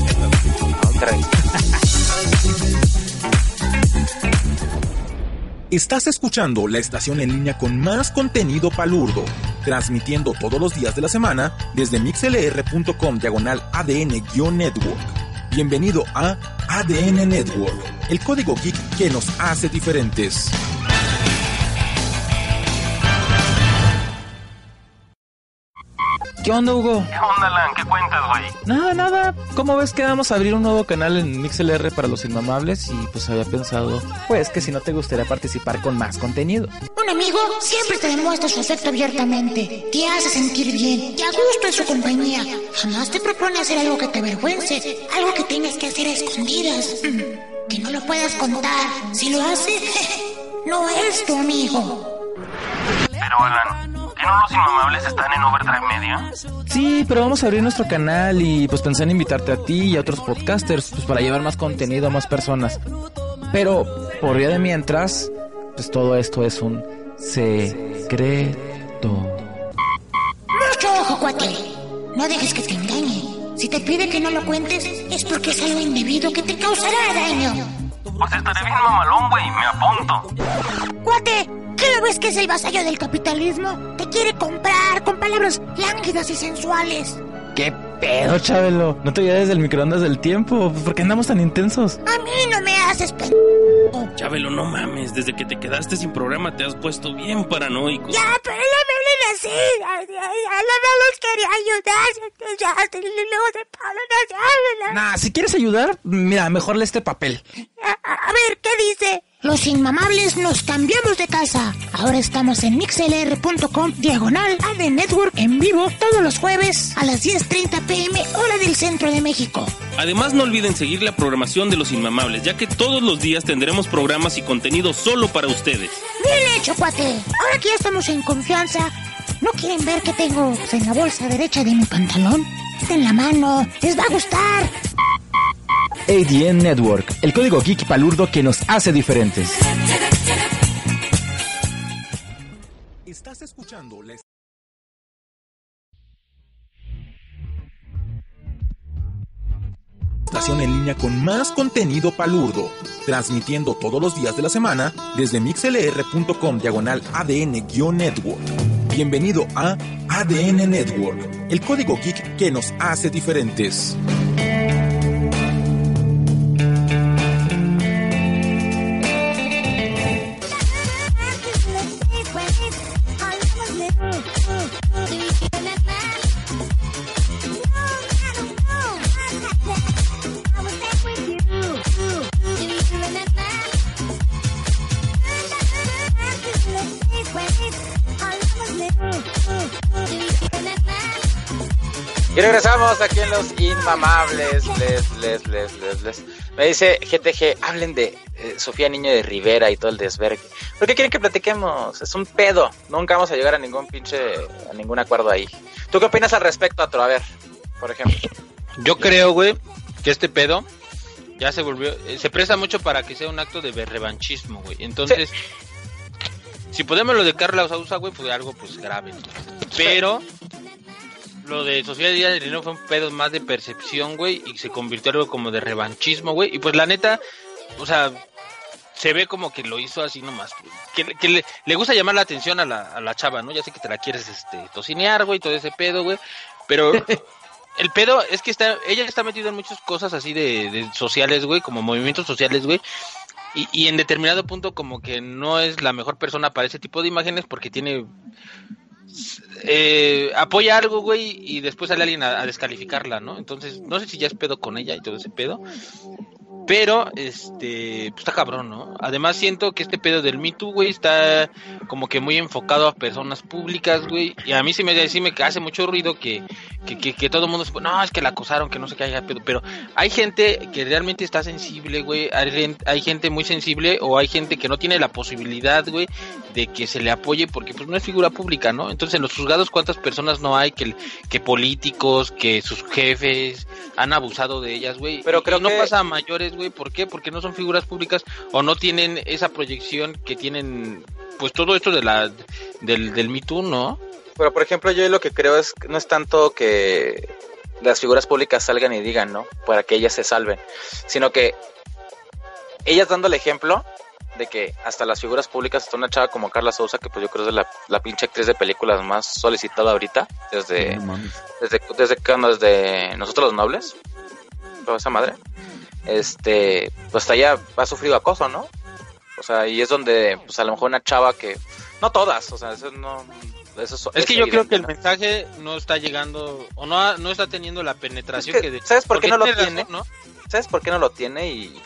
Estás escuchando la estación en línea con más contenido palurdo, transmitiendo todos los días de la semana desde mixlr.com/ADN-Network. Bienvenido a ADN Network, el código geek que nos hace diferentes. ¿Qué onda, Hugo? ¿Qué onda, Alan? ¿Qué cuentas, güey? Nada. ¿Cómo ves que vamos a abrir un nuevo canal en MixLR para los inmamables? Y pues había pensado, pues, que si no te gustaría participar con más contenido. Un amigo siempre te demuestra su afecto abiertamente, te hace sentir bien y a gusto en su compañía. Jamás te propone hacer algo que te avergüence, algo que tengas que hacer a escondidas, que no lo puedas contar. Si lo hace, no es tu amigo. Pero, Alan, ¿que no los inmamables están en Overdrive Media? Sí, pero vamos a abrir nuestro canal y pues pensé en invitarte a ti y a otros podcasters pues para llevar más contenido a más personas. Pero por vía de mientras, pues todo esto es un secreto. Mucho ojo, cuate. No dejes que te engañe. Si te pide que no lo cuentes, es porque es algo indebido que te causará daño. Pues estaré bien mamalón, güey, me apunto. Cuate, ¿qué no ves que es el vasallo del capitalismo? Te quiere comprar con palabras lánguidas y sensuales. ¿Qué pedo, Chabelo? ¿No te olvides del microondas del tiempo? ¿Por qué andamos tan intensos? A mí no me haces Chabelo, no mames, desde que te quedaste sin programa te has puesto bien paranoico. Ya, pero no me hablen así. No los quería ayudar. Ya, luego se paran. Nah, si quieres ayudar, mira, mejor lee este papel. A ver, ¿qué dice? Los inmamables nos cambiamos de casa. Ahora estamos en mixlr.com/AD Network en vivo todos los jueves a las 10:30 p.m. hora del centro de México. Además, no olviden seguir la programación de Los Inmamables, ya que todos los días tendremos programas y contenido solo para ustedes. Bien hecho, cuate. Ahora que ya estamos en confianza, ¿no quieren ver qué tengo en la bolsa derecha de mi pantalón? En la mano. Les va a gustar. ADN Network, el código geek palurdo que nos hace diferentes. Estás escuchando la estación en línea con más contenido palurdo, transmitiendo todos los días de la semana desde mixlr.com/ADN-Network. Bienvenido a ADN Network, el código geek que nos hace diferentes. Y regresamos aquí en Los Inmamables. Me dice GTG, hablen de Sofía Niño de Rivera y todo el desvergue. ¿Por qué quieren que platiquemos? Es un pedo. Nunca vamos a llegar a ningún acuerdo ahí. ¿Tú qué opinas al respecto, Atro? A ver, por ejemplo. Yo creo, güey, que este pedo ya se volvió... se presta mucho para que sea un acto de revanchismo, güey. Entonces, sí. Si podemos lo de Carla Sousa, güey, fue algo pues grave, ¿no? Pero... lo de Sofía Díaz de Rivera fue un pedo más de percepción, güey, y se convirtió en algo como de revanchismo, güey, y pues la neta, o sea, se ve como que lo hizo así nomás, que le gusta llamar la atención a la chava, ¿no? Ya sé que te la quieres tocinear, güey, todo ese pedo, güey, pero el pedo es que ella está metida en muchas cosas así de sociales, güey, como movimientos sociales, güey, y en determinado punto como que no es la mejor persona para ese tipo de imágenes porque tiene... apoya algo, güey, y después sale alguien a descalificarla, ¿no? Entonces, no sé si ya es pedo con ella y todo ese pedo, pero, pues está cabrón, ¿no? Además siento que este pedo del Me Too, güey, está como que muy enfocado a personas públicas, güey, y a mí sí me hace mucho ruido que todo el mundo no, es que la acosaron, que no sé qué haya pedo, pero hay gente que realmente está sensible, güey, hay gente muy sensible, o hay gente que no tiene la posibilidad, güey, de que se le apoye porque pues no es figura pública, ¿no? Entonces en los juzgados cuántas personas no hay que políticos, que sus jefes han abusado de ellas, güey, pero creo que no pasa a mayores, güey, güey. ¿Por qué? Porque no son figuras públicas o no tienen esa proyección que tienen, pues todo esto de del Me Too, ¿no? Pero, por ejemplo, yo lo que creo es que no es tanto que las figuras públicas salgan y digan, ¿no? Para que ellas se salven, sino que ellas dando el ejemplo de que hasta las figuras públicas, hasta una chava como Carla Souza, que pues yo creo que es la pinche actriz de películas más solicitada ahorita, desde Nosotros los Nobles, toda esa madre, pues hasta ella ha sufrido acoso, ¿no? O sea, y es donde, pues a lo mejor una chava que, no todas, o sea, eso no... Es que yo creo que el mensaje no está llegando, o no está teniendo la penetración es que ¿sabes por qué no lo tiene? ¿No? ¿Sabes por qué no lo tiene? Y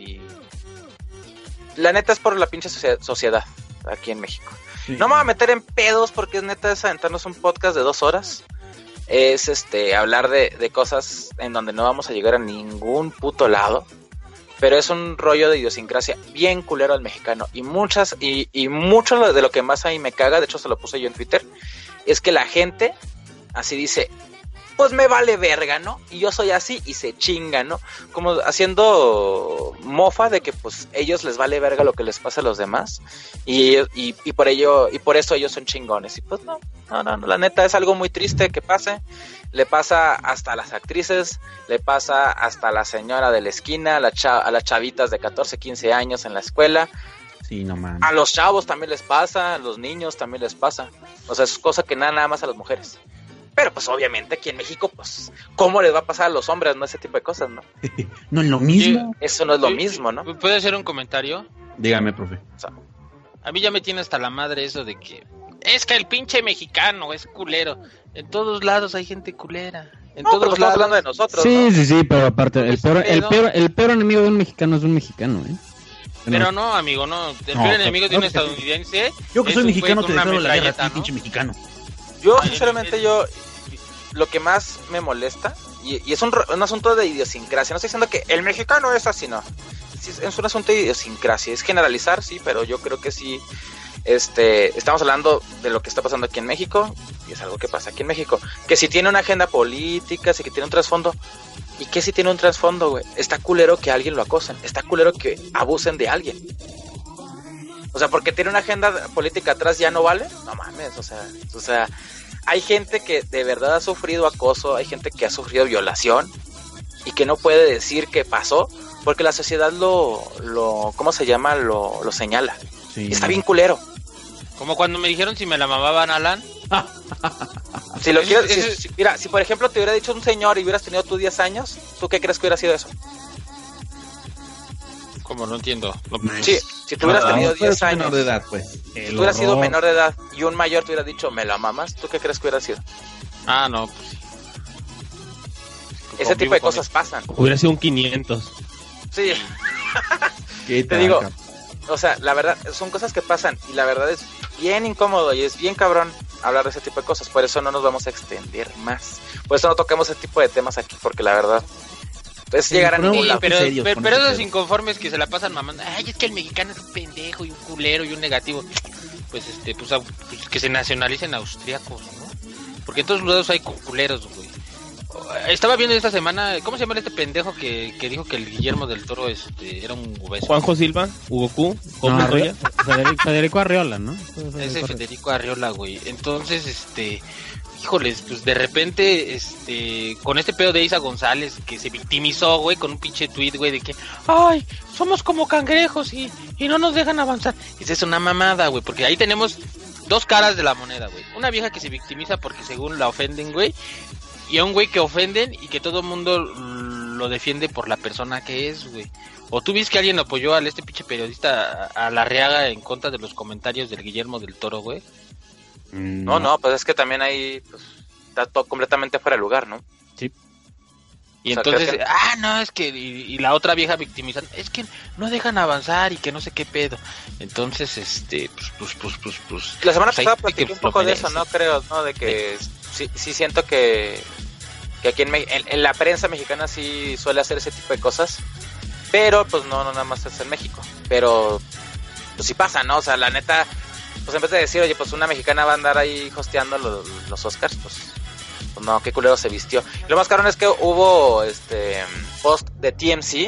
la neta es por la pinche sociedad aquí en México. Sí. No me voy a meter en pedos porque es neta es aventarnos un podcast de 2 horas. Es hablar de cosas en donde no vamos a llegar a ningún puto lado. Pero es un rollo de idiosincrasia bien culero al mexicano. Y mucho de lo que más ahí me caga, de hecho se lo puse yo en Twitter, es que la gente así dice, pues me vale verga, ¿no? Y yo soy así y se chinga, ¿no? Como haciendo mofa de que pues ellos les vale verga lo que les pasa a los demás. Y por eso ellos son chingones. Y pues no, la neta es algo muy triste que pase. Le pasa hasta a las actrices, le pasa hasta a la señora de la esquina, a las chavitas de 14, 15 años en la escuela. Sí, no mames. A los chavos también les pasa, a los niños también les pasa. O sea, es cosa que nada más a las mujeres. Pero pues obviamente aquí en México, pues, ¿cómo les va a pasar a los hombres, no? Ese tipo de cosas, ¿no? No es lo mismo. Eso no es lo mismo, ¿no? ¿Puede hacer un comentario? Dígame, profe. O sea, a mí ya me tiene hasta la madre eso de que es que el pinche mexicano es culero. En todos lados hay gente culera. En todos lados. Hablando de nosotros, sí, ¿no? sí, pero aparte, el peor enemigo de un mexicano es un mexicano, ¿eh? Pero no, amigo, no. El peor enemigo de un estadounidense. Yo que soy mexicano te declaro la guerra a ti, pinche mexicano. Yo, sinceramente, lo que más me molesta, y es un asunto de idiosincrasia, no estoy diciendo que el mexicano es así, no. Es un asunto de idiosincrasia, es generalizar, sí, pero yo creo que sí. Estamos hablando de lo que está pasando aquí en México, y es algo que pasa aquí en México. Que si tiene una agenda política, si que tiene un trasfondo, ¿y qué si tiene un trasfondo, güey? Está culero que alguien lo acosen, está culero que abusen de alguien. O sea, porque tiene una agenda política atrás ya no vale, no mames, o sea, hay gente que de verdad ha sufrido acoso, hay gente que ha sufrido violación y que no puede decir qué pasó porque la sociedad ¿cómo se llama? Lo señala. Sí. Está bien culero. Como cuando me dijeron si me la mamaban Alan. Si lo quieres, mira, si por ejemplo te hubiera dicho un señor y hubieras tenido tú 10 años, ¿tú qué crees que hubiera sido eso? Como no entiendo. Sí, si tú hubieras tenido 10 años, menor de edad, pues. Si tú hubieras sido menor de edad y un mayor te hubiera dicho, ¿me la mamas? ¿Tú qué crees que hubiera sido? Ah, no, pues sí. Ese tipo de cosas pasan. Hubiera sido un 500. Sí. Te digo, o sea, la verdad, son cosas que pasan y la verdad es bien incómodo y es bien cabrón hablar de ese tipo de cosas. Por eso no nos vamos a extender más. Por eso no tocamos ese tipo de temas aquí, porque la verdad es llegar a ningún lado. Pero esos inconformes que se la pasan mamando, ay, es que el mexicano es un pendejo y un culero y un negativo. Pues pues que se nacionalicen austriacos, ¿no? Porque en todos lados hay culeros, güey. Estaba viendo esta semana, ¿cómo se llama este pendejo que dijo que el Guillermo del Toro era un obeso? Juanjo Silva, Hugo Q, Federico Arriola, ¿no? Ese Federico Arriola, güey. Entonces, híjoles, pues de repente, con este pedo de Isa González, que se victimizó, güey, con un pinche tweet, güey, de que, ay, somos como cangrejos y no nos dejan avanzar. Esa es una mamada, güey, porque ahí tenemos dos caras de la moneda, güey. Una vieja que se victimiza porque según la ofenden, güey, y a un güey que ofenden y que todo el mundo lo defiende por la persona que es, güey. ¿O tú viste que alguien apoyó al pinche periodista a Larreaga en contra de los comentarios del Guillermo del Toro, güey? No, pues es que también ahí pues, está todo completamente fuera de lugar, ¿no? Sí. Y entonces, no, es que, y la otra vieja victimizando, es que no dejan avanzar y que no sé qué pedo. Entonces, pues. La semana pasada platiqué un poco de eso, ¿no? Creo, ¿no? De que sí siento que aquí en la prensa mexicana sí suele hacer ese tipo de cosas, pero pues no nada más es en México. Pero, pues sí pasa, ¿no? O sea, la neta, pues en vez de decir, oye, pues una mexicana va a andar ahí hosteando los Oscars, pues no, qué culero se vistió. Y lo más cabrón es que hubo post de TMZ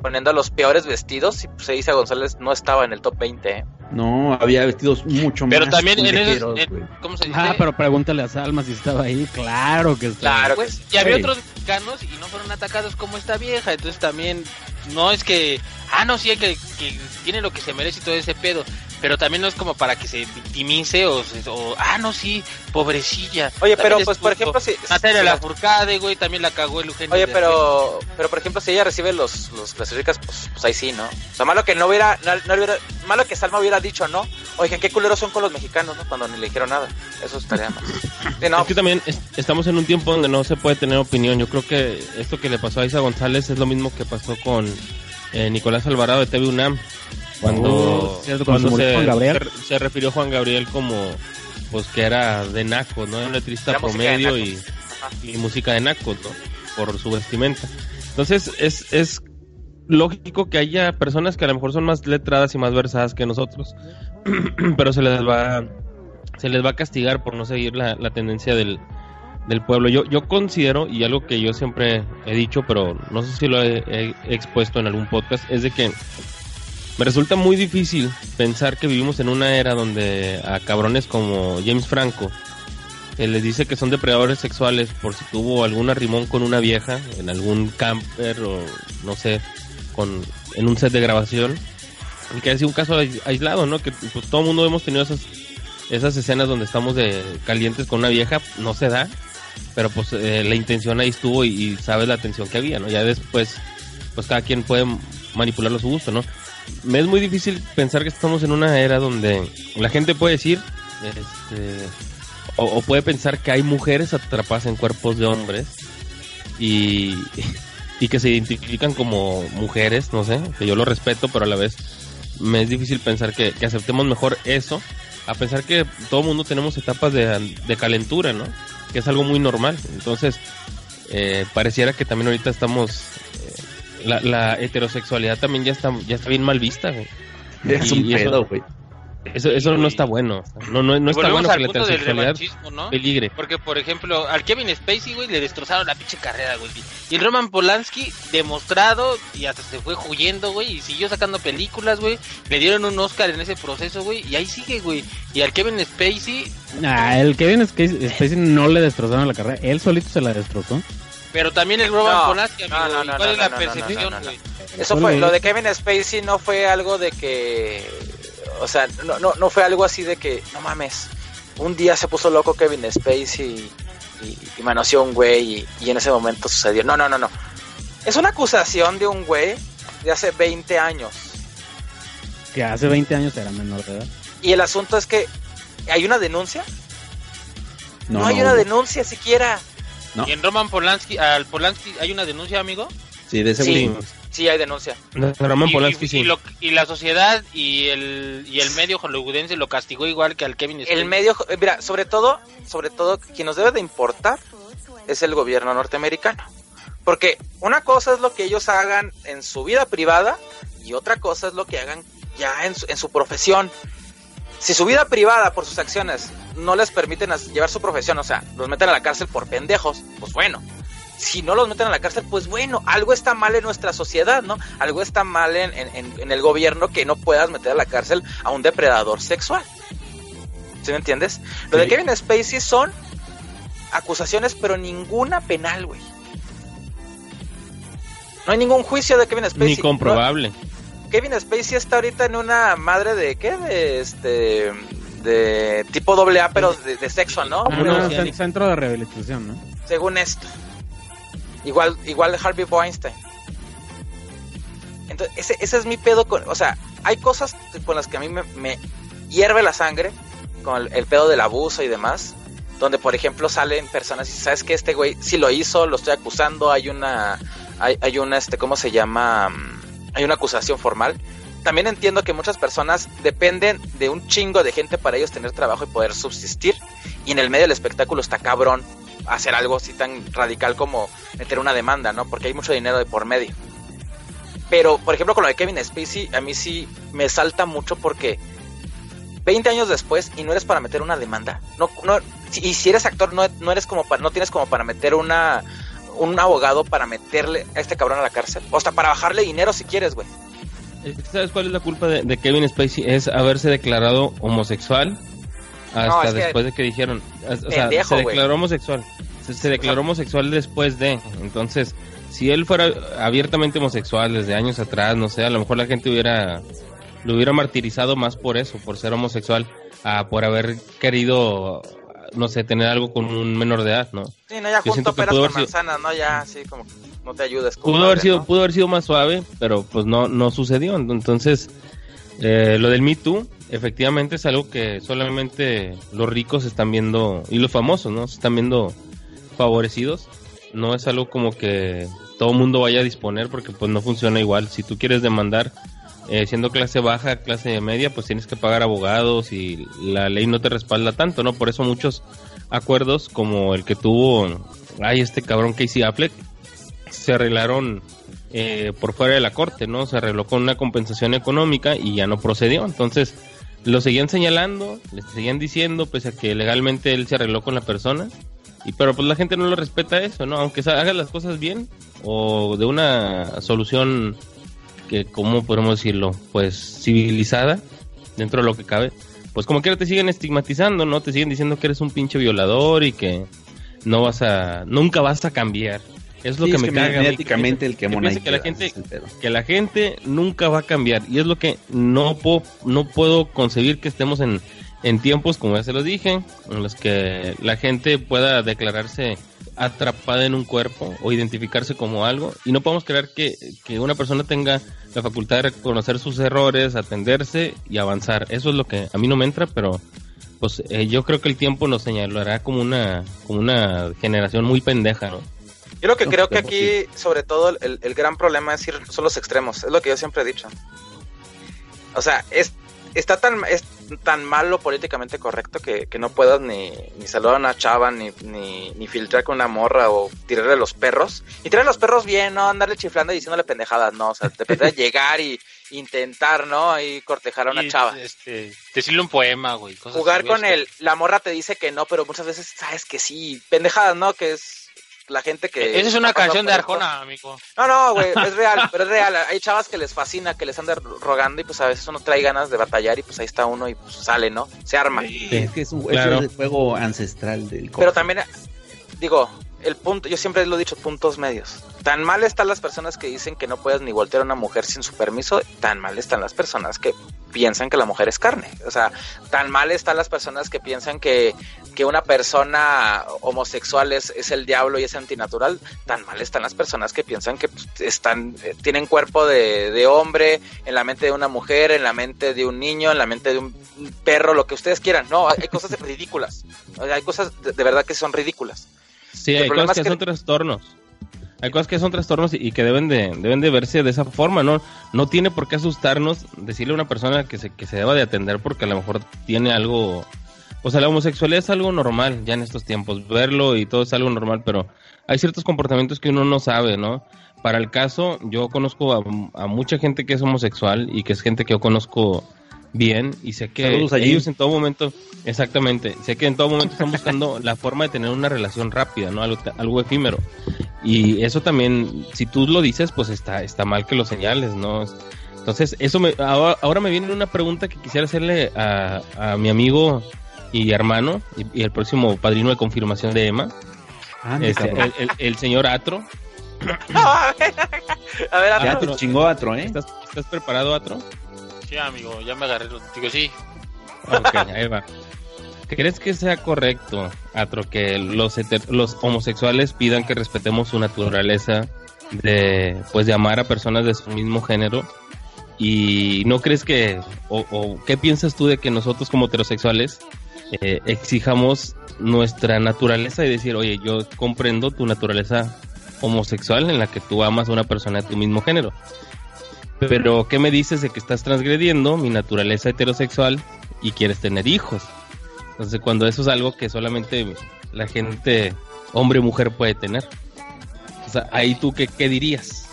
poniendo los peores vestidos y pues Isa González no estaba en el top 20, ¿eh? No, había vestidos mucho pero más. también en culeros, esos, güey. ¿cómo se dice? Pero pregúntale a Salma si estaba ahí. Claro que estaba. Claro, pues, y había otros mexicanos y no fueron atacados como esta vieja, entonces también no es que, no, sí, que tiene lo que se merece y todo ese pedo, pero también no es como para que se victimice o no, sí, pobrecilla. Oye, también pero pues por ejemplo si Natalia Lafourcade, güey, también la cagó el Eugenio. Oye, pero por ejemplo si ella recibe los clases pues ahí sí, ¿no? O sea, malo que no hubiera, malo que Salma hubiera dicho, ¿no? Oigan, qué culeros son con los mexicanos, ¿no? Cuando ni le dijeron nada. Eso estaría mal. Sí, no. Es que también estamos en un tiempo donde no se puede tener opinión. Yo creo que esto que le pasó a Isa González es lo mismo que pasó con Nicolás Alvarado de TV UNAM. Cuando se refirió Juan Gabriel como pues que era de naco, ¿no? Un letrista promedio y música de naco, ¿no? Por su vestimenta. Entonces es lógico que haya personas que a lo mejor son más letradas y más versadas que nosotros, pero se les va a castigar por no seguir la tendencia del pueblo. Yo considero, y algo que yo siempre he dicho, pero no sé si lo he expuesto en algún podcast, es de que me resulta muy difícil pensar que vivimos en una era donde a cabrones como James Franco se les dice que son depredadores sexuales por si tuvo algún arrimón con una vieja en algún camper o no sé, en un set de grabación, y que ha sido un caso aislado, ¿no? Que pues todo el mundo hemos tenido esas escenas donde estamos calientes con una vieja, no se da, pero pues la intención ahí estuvo y sabes la atención que había, ¿no? Ya después pues cada quien puede manipularlo a su gusto, ¿no? Me es muy difícil pensar que estamos en una era donde la gente puede decir o puede pensar que hay mujeres atrapadas en cuerpos de hombres y que se identifican como mujeres, no sé, que yo lo respeto, pero a la vez me es difícil pensar que aceptemos mejor eso, a pensar que todo mundo tenemos etapas de calentura, ¿no? Que es algo muy normal. Entonces, pareciera que también ahorita estamos... La heterosexualidad también ya está bien mal vista, güey. Es un pedo, güey. Eso no está bueno. No está bueno que la heterosexualidad ¿no? peligre. Porque, por ejemplo, al Kevin Spacey, güey, le destrozaron la pinche carrera, güey. Y el Roman Polanski, demostrado, y hasta se fue huyendo, güey, y siguió sacando películas, güey. Le dieron un Oscar en ese proceso, güey, y ahí sigue, güey. Y al Kevin Spacey... el Kevin Spacey no le destrozaron la carrera, él solito se la destrozó. Pero también el Roman Polanski, amigo, ¿cuál es la percepción, güey? Eso fue, lo de Kevin Spacey no fue algo de que... O sea, no fue algo así de que, no mames, un día se puso loco Kevin Spacey y manoseó a un güey y en ese momento sucedió. No. Es una acusación de un güey de hace 20 años. Que hace 20 años era menor de edad. Y el asunto es que, ¿hay una denuncia? No hay una denuncia siquiera. No. ¿Y en Roman Polanski, al Polanski hay una denuncia, amigo? Sí, de ese sí hay denuncia. Roman Polanski sí. Y la sociedad y el medio hollywoodense lo castigó igual que al Kevin Spacey. El medio, mira, sobre todo, quien nos debe de importar es el gobierno norteamericano. Porque una cosa es lo que ellos hagan en su vida privada y otra cosa es lo que hagan ya en su profesión. Si su vida privada por sus acciones no les permiten llevar su profesión, o sea, los meten a la cárcel por pendejos, pues bueno. Si no los meten a la cárcel, pues bueno, algo está mal en nuestra sociedad, ¿no? Algo está mal en el gobierno que no puedas meter a la cárcel a un depredador sexual. ¿Sí me entiendes? Lo de Kevin Spacey son acusaciones, pero ninguna penal, güey. No hay ningún juicio de Kevin Spacey. Ni comprobable. No. Kevin Spacey está ahorita en una madre de ¿qué? De tipo AA, pero de sexo, ¿no? Centro de rehabilitación, ¿no? Según esto. Igual Harvey Weinstein. Entonces, ese es mi pedo o sea, hay cosas con las que a mí me hierve la sangre, con el pedo del abuso y demás, donde por ejemplo salen personas y sabes que este güey sí lo hizo, lo estoy acusando, hay una ¿cómo se llama? Hay una acusación formal. También entiendo que muchas personas dependen de un chingo de gente para ellos tener trabajo y poder subsistir, y en el medio del espectáculo está cabrón hacer algo así tan radical como meter una demanda, ¿no? Porque hay mucho dinero de por medio. Pero, por ejemplo, con lo de Kevin Spacey, a mí sí me salta mucho porque 20 años después y no eres para meter una demanda. Y si eres actor, no tienes como para meter un un abogado para meterle a este cabrón a la cárcel? O hasta para bajarle dinero si quieres, güey. ¿Sabes cuál es la culpa de Kevin Spacey? Es haberse declarado homosexual hasta después de que dijeron... O sea, se declaró homosexual. Se declaró homosexual después de... Entonces, si él fuera abiertamente homosexual desde años atrás, no sé, a lo mejor la gente lo hubiera martirizado más por eso, por ser homosexual, por haber querido... no sé, tener algo con un menor de edad, ¿no? Sí, no, ya junto peras con manzanas, ¿no? Ya así como no te ayudas. Pudo haber sido más suave, pero pues no sucedió. Entonces, lo del Me Too, efectivamente es algo que solamente los ricos están viendo, y los famosos, ¿no? Se están viendo favorecidos. No es algo como que todo mundo vaya a disponer, porque pues no funciona igual. Si tú quieres demandar, siendo clase baja, clase media, pues tienes que pagar abogados y la ley no te respalda tanto, ¿no? Por eso muchos acuerdos como el que tuvo este cabrón Casey Affleck se arreglaron por fuera de la corte, ¿no? Se arregló con una compensación económica y ya no procedió. Entonces lo seguían señalando, le seguían diciendo, pese a que legalmente él se arregló con la persona, pero pues la gente no lo respeta eso, ¿no? Aunque haga las cosas bien o de una solución que, ¿cómo podemos decirlo? Pues civilizada, dentro de lo que cabe, pues como quiera te siguen estigmatizando, ¿no? Te siguen diciendo que eres un pinche violador y que nunca vas a cambiar. Es lo que me caga. Mediáticamente el que que la gente nunca va a cambiar, y es lo que no puedo concebir, que estemos en tiempos, como ya se los dije, en los que la gente pueda declararse atrapada en un cuerpo o identificarse como algo, y no podemos creer que una persona tenga la facultad de reconocer sus errores, atenderse y avanzar. Eso es lo que a mí no me entra, pero pues yo creo que el tiempo nos señalará como una generación muy pendeja, ¿no? Yo lo que creo que aquí, sobre todo, el gran problema son los extremos, es lo que yo siempre he dicho. O sea, es tan malo políticamente correcto que no puedas ni saludar a una chava, ni filtrar con una morra o tirarle a los perros. Y tirarle a los perros bien, no andarle chiflando y diciéndole pendejadas, no. O sea, de llegar y intentar, ¿no? Y cortejar a una chava. Decirle un poema, güey. Jugar con la morra te dice que no, pero muchas veces sabes que sí. Pendejadas, ¿no? Que es la gente que... Esa es una canción de Arjona, amigo. No, güey, es real, pero es real. Hay chavas que les fascina, que les andan rogando y pues a veces uno trae ganas de batallar y pues ahí está uno y pues sale, ¿no? Se arma. Sí, es que es el juego ancestral del coche. Pero también, digo, el punto, yo siempre lo he dicho, puntos medios. Tan mal están las personas que dicen que no puedes ni voltear a una mujer sin su permiso, tan mal están las personas que piensan que la mujer es carne. O sea, tan mal están las personas que piensan que una persona homosexual es el diablo y es antinatural. Tan mal están las personas que piensan que tienen cuerpo de hombre, en la mente de una mujer, en la mente de un niño, en la mente de un perro, lo que ustedes quieran. No, hay cosas ridículas. O sea, hay cosas de verdad que son ridículas. Sí, hay cosas que son trastornos. Hay cosas que son trastornos y que deben de verse de esa forma, ¿no? No tiene por qué asustarnos decirle a una persona que se deba de atender porque a lo mejor tiene algo... O sea, la homosexualidad es algo normal ya en estos tiempos. Verlo y todo es algo normal, pero hay ciertos comportamientos que uno no sabe, ¿no? Para el caso, yo conozco a mucha gente que es homosexual y que es gente que yo conozco bien, y sé que ellos en todo momento, exactamente, sé que en todo momento están buscando la forma de tener una relación rápida, ¿no? Algo efímero. Y eso también, si tú lo dices, pues está mal que lo señales, ¿no? Entonces, ahora me viene una pregunta que quisiera hacerle a mi amigo y hermano, y el próximo padrino de confirmación de Emma, el señor Atro. A ver, Atro. Ya te chingó Atro, ¿eh? ¿Estás preparado, Atro? Sí, amigo, ya me agarré. Digo, sí. Ok, ahí va. ¿Crees que sea correcto, Atro, que los homosexuales pidan que respetemos su naturaleza de amar a personas de su mismo género? ¿Y no crees que, o qué piensas tú de que nosotros como heterosexuales exijamos nuestra naturaleza y decir, oye, yo comprendo tu naturaleza homosexual en la que tú amas a una persona de tu mismo género, pero ¿qué me dices de que estás transgrediendo mi naturaleza heterosexual y quieres tener hijos? Entonces, cuando eso es algo que solamente la gente, hombre o mujer, puede tener. O sea, ahí tú, ¿qué dirías?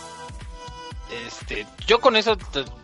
Yo con eso,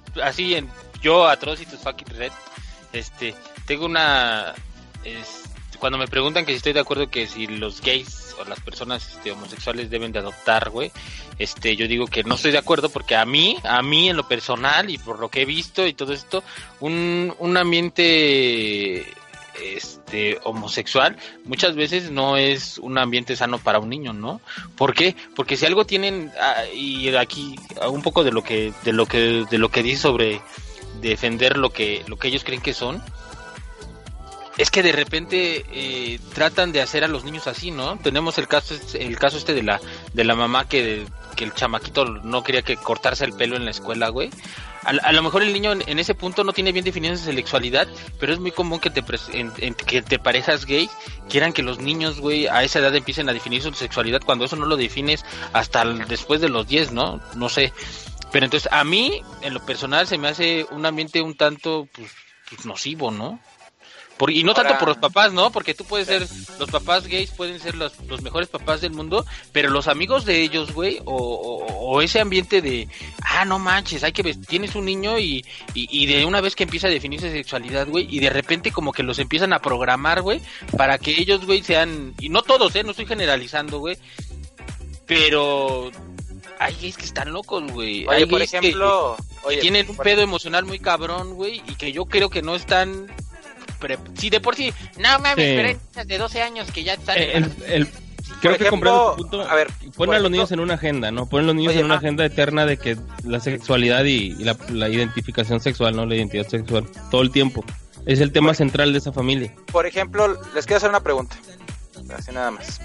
así, yo, Atrocitus Fucking Red, tengo una cuando me preguntan que si estoy de acuerdo que si los gays o las personas homosexuales deben de adoptar, güey, yo digo que no estoy de acuerdo porque a mí en lo personal y por lo que he visto y todo esto, un ambiente homosexual muchas veces no es un ambiente sano para un niño, ¿no? ¿Por qué? Porque si algo tienen, y aquí un poco de lo que dice sobre defender lo que ellos creen que son, es que de repente tratan de hacer a los niños así, ¿no? Tenemos el caso de la mamá que el chamaquito no quería que cortarse el pelo en la escuela, güey. A lo mejor el niño en ese punto no tiene bien definida su sexualidad, pero es muy común que te parejas gays quieran que los niños, güey, a esa edad empiecen a definir su sexualidad cuando eso no lo defines hasta después de los 10, ¿no? No sé. Pero entonces a mí, en lo personal, se me hace un ambiente un tanto, pues nocivo, ¿no? Y no tanto por los papás, ¿no? Porque tú puedes ser, los papás gays pueden ser los mejores papás del mundo, pero los amigos de ellos, güey, o ese ambiente de, no manches, tienes un niño y de una vez que empieza a definirse sexualidad, güey, y de repente como que los empiezan a programar, güey, para que ellos, güey, sean, y no todos, no estoy generalizando, güey, pero hay gays que están locos, güey. Oye, por ejemplo, que tienen un pedo emocional muy cabrón, güey, y que yo creo que no están... Sí, de por sí, no mames, pero hay niñas de 12 años que ya están... Creo que comprendo tu punto. A ver, ponen a los niños en una agenda, ¿no? Ponen a los niños en una agenda eterna de que la sexualidad y la identificación sexual, ¿no? La identidad sexual, todo el tiempo. Es el tema central de esa familia. Por ejemplo, les quiero hacer una pregunta. Así nada más.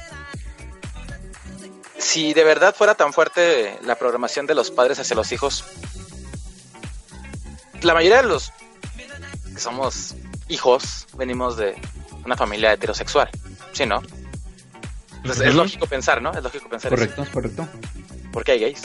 Si de verdad fuera tan fuerte la programación de los padres hacia los hijos, la mayoría de los que somos hijos venimos de una familia heterosexual, ¿sí, no? Entonces es lógico pensar, ¿no? Es lógico pensar correcto, eso. Correcto. ¿Por qué hay gays?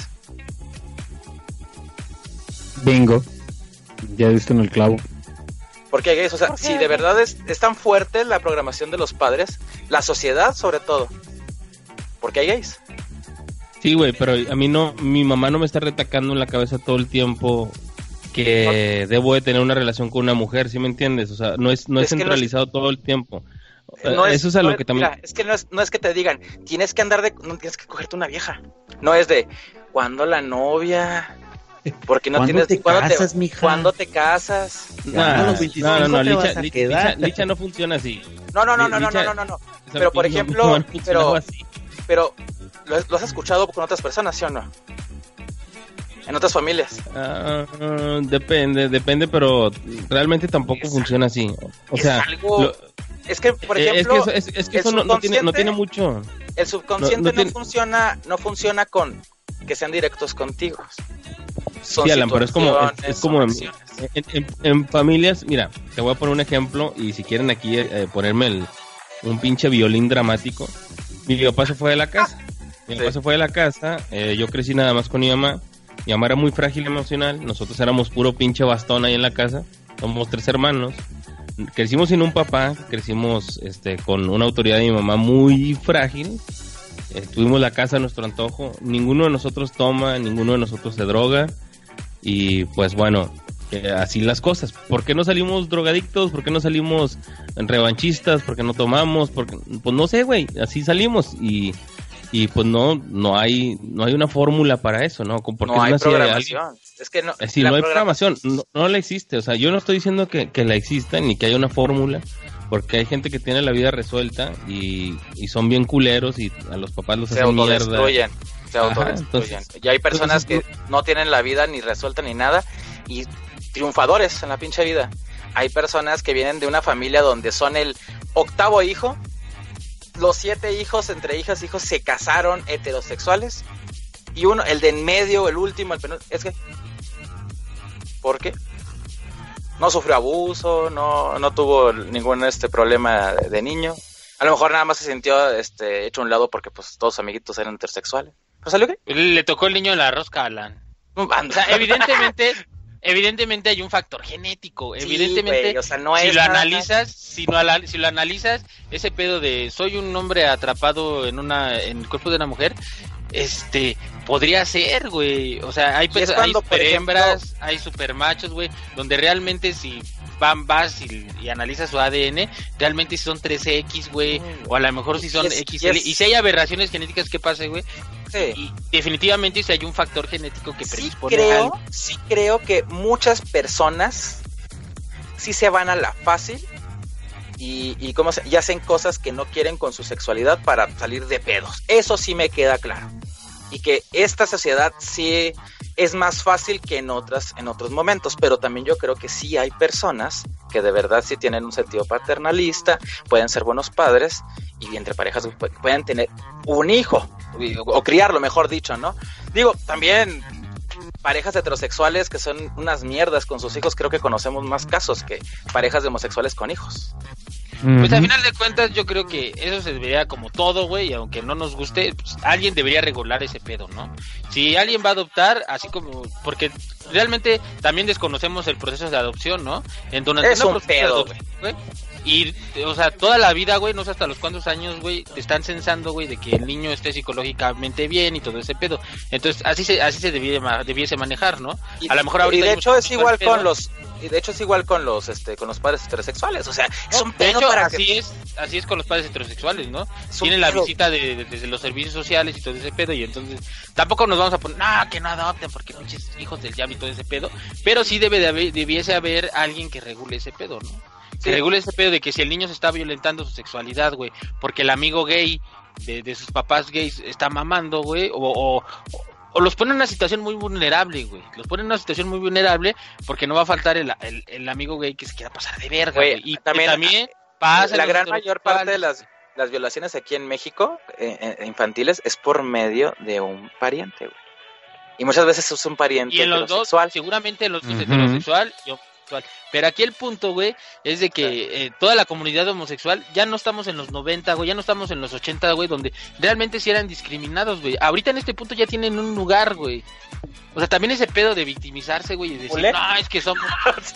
Bingo. Ya diste en el clavo. ¿Por qué hay gays? O sea, si de verdad es tan fuerte la programación de los padres, la sociedad sobre todo, ¿por qué hay gays? Sí, güey, pero a mí no, mi mamá no me está retacando en la cabeza todo el tiempo que debo de tener una relación con una mujer, ¿sí me entiendes? O sea, no es centralizado todo el tiempo. Eso es a lo que también... Mira, es que no es que te digan, no tienes que cogerte una vieja. No es de, ¿cuándo la novia? Porque no tienes... ¿Cuándo te casas? No, Licha no funciona así. No. Pero, por ejemplo, pero ¿lo has escuchado con otras personas, sí o no? En otras familias. Depende, pero realmente tampoco funciona así. O sea, es que, por ejemplo, es que eso no tiene mucho. El subconsciente no funciona con que sean directos contigo. Sí, Alan, pero es como en familias. Mira, te voy a poner un ejemplo y si quieren aquí ponerme un pinche violín dramático. Mi papá se fue de la casa. Yo crecí nada más con mi mamá. Mi mamá era muy frágil emocional, nosotros éramos puro pinche bastón ahí en la casa, somos 3 hermanos, crecimos sin un papá, crecimos con una autoridad de mi mamá muy frágil, tuvimos la casa a nuestro antojo, ninguno de nosotros toma, ninguno de nosotros se droga, y pues bueno, así las cosas. ¿Por qué no salimos drogadictos? ¿Por qué no salimos revanchistas? ¿Por qué no tomamos? Pues no sé, güey, así salimos y pues no hay una fórmula para eso, ¿no? Porque no hay programación. Es que no hay programación, no la existe. O sea, yo no estoy diciendo que la exista ni que haya una fórmula, porque hay gente que tiene la vida resuelta y son bien culeros y a los papás los hacen mierda. Se autodestruyen. Y hay personas que no tienen la vida ni resuelta ni nada y triunfadores en la pinche vida. Hay personas que vienen de una familia donde son el 8º hijo. Los 7 hijos, entre hijas e hijos, se casaron heterosexuales. Y uno, el de en medio, el último, el penúltimo, es que... ¿Por qué? No sufrió abuso, no tuvo ningún problema de niño. A lo mejor nada más se sintió hecho a un lado porque pues todos sus amiguitos eran heterosexuales. ¿Pero salió qué? Le tocó el niño en la rosca, Alan. O sea, evidentemente hay un factor genético. Evidentemente, güey, o sea, no si es lo analizas, si lo analizas, ese pedo de soy un hombre atrapado en el cuerpo de una mujer, podría ser, güey. O sea, hay super hembras, hay super machos, güey, donde realmente si vas y analizas su ADN, realmente si son 13X, güey, o a lo mejor si son XL, y si hay aberraciones genéticas, ¿qué pasa, güey? Sí. Y definitivamente si hay un factor genético que predispone sí creo que muchas personas sí se van a la fácil y hacen cosas que no quieren con su sexualidad para salir de pedos. Eso sí me queda claro. Y que esta sociedad sí es más fácil que en otros momentos, pero también yo creo que sí hay personas que de verdad sí tienen un sentido paternalista, pueden ser buenos padres y entre parejas pueden tener un hijo o criarlo, mejor dicho, ¿no? Digo, también parejas heterosexuales que son unas mierdas con sus hijos, creo que conocemos más casos que parejas de homosexuales con hijos. Pues al final de cuentas yo creo que eso se debería, como todo, güey, aunque no nos guste, pues, alguien debería regular ese pedo, ¿no? Si alguien va a adoptar, así como, porque realmente también desconocemos el proceso de adopción, ¿no? Entonces, es un pedo, güey. Y, o sea, toda la vida, güey, no sé hasta los cuántos años, güey, te están censando, güey, de que el niño esté psicológicamente bien y todo ese pedo. Entonces, así se debiese manejar, ¿no? A lo mejor ahorita. Y de hecho es igual con los con los padres heterosexuales, o sea, es un pedo para así es con los padres heterosexuales, ¿no? Tienen la visita desde los servicios sociales y todo ese pedo, y entonces tampoco nos vamos a poner, que no adopten porque pinches hijos del diablo y todo ese pedo, pero sí debiese haber alguien que regule ese pedo, ¿no? Que regule ese pedo de que si el niño se está violentando su sexualidad, güey, porque el amigo gay de sus papás gays está mamando, güey, o los pone en una situación muy vulnerable, güey. Los pone en una situación muy vulnerable porque no va a faltar el amigo gay que se quiera pasar de verga, güey. Y también pasa la gran mayor parte de las violaciones aquí en México, infantiles, es por medio de un pariente, güey. Y muchas veces es un pariente heterosexual. Seguramente los dos heterosexual y homosexual. Pero aquí el punto, güey, es de que toda la comunidad homosexual, ya no estamos en los 90, güey, ya no estamos en los 80, güey, donde realmente sí eran discriminados, güey. Ahorita en este punto ya tienen un lugar, güey. O sea, también ese pedo de victimizarse, güey, y decir, no, es que somos...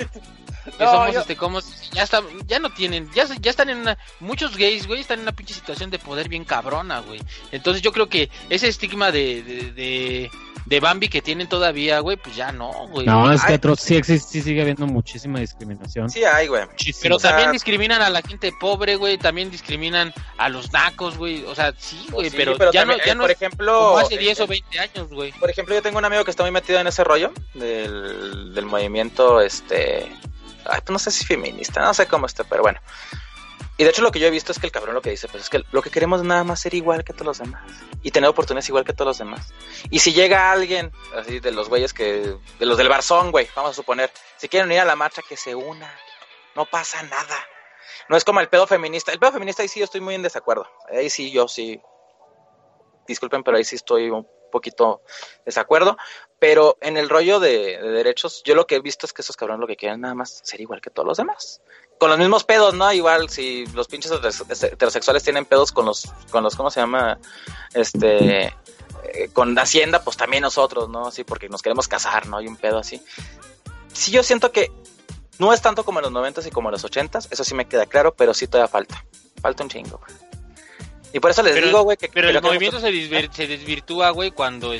ya no tienen, ya están en muchos gays, güey, están en una pinche situación de poder bien cabrona, güey. Entonces yo creo que ese estigma de Bambi que tienen todavía, güey, pues ya no, güey. No, es que sí sigue habiendo muchísima discriminación. Sí hay, güey. Pero también discriminan a la gente pobre, güey, también discriminan a los nacos, güey. O sea, sí, güey, pero ya también, no por ejemplo, hace 10 o 20 años, güey. Por ejemplo, yo tengo un amigo que está muy metido en ese rollo del movimiento, pues no sé si feminista, no sé cómo pero bueno. Y de hecho lo que yo he visto es que el cabrón lo que dice, pues es que lo que queremos es nada más ser igual que todos los demás y tener oportunidades igual que todos los demás. Y si llega alguien así de los güeyes de los del Barzón, güey, vamos a suponer, si quieren unir a la marcha, que se una, no pasa nada. No es como el pedo feminista. El pedo feminista ahí sí yo estoy muy en desacuerdo. Ahí sí yo sí, disculpen, pero ahí sí estoy un poquito desacuerdo. Pero en el rollo de derechos, yo lo que he visto es que esos cabrones lo que quieren nada más ser igual que todos los demás. Con los mismos pedos, ¿no? Igual si los pinches heterosexuales tienen pedos con los ¿cómo se llama? Con Hacienda, pues también nosotros, ¿no? Así porque nos queremos casar, ¿no? Hay un pedo así. Sí, yo siento que no es tanto como en los 90s y como en los 80s, eso sí me queda claro, pero sí todavía falta un chingo, güey. Y por eso les digo, güey, que... Pero el movimiento se desvirtúa, güey, cuando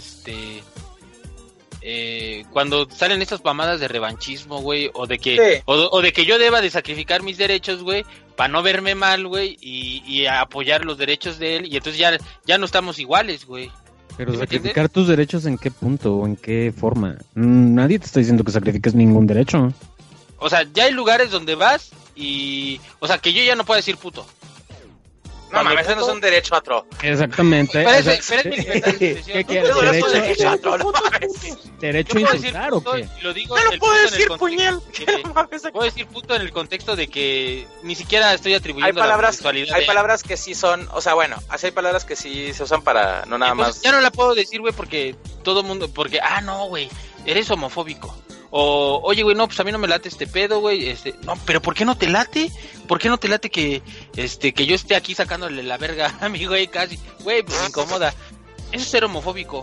cuando salen estas mamadas de revanchismo, güey, o de que o de que yo deba de sacrificar mis derechos, güey, para no verme mal, güey, y apoyar los derechos de él, y entonces ya no estamos iguales, güey. Pero sacrificar tus derechos, ¿en qué punto o en qué forma? Nadie te está diciendo que sacrifiques ningún derecho. O sea, ya hay lugares donde vas y... O sea, que yo ya no puedo decir puto. No, mames, ese no es un derecho a otro. Exactamente. ¿Qué quieres? ¿Derecho a insultar o qué? Lo digo no lo puedo decir, puñal. Puedo decir puto en el contexto de que ni siquiera estoy atribuyendo la sexualidad. Hay palabras que sí son, o sea, bueno, así hay palabras que sí se usan para no nada más. Ya no la puedo decir, güey, porque todo mundo, no, güey, eres homofóbico. O, oye, güey, no, pues a mí no me late este pedo, güey, no, pero ¿por qué no te late? ¿Por qué no te late que yo esté aquí sacándole la verga a mi güey casi? Güey, pues me incomoda. Eso es ser homofóbico.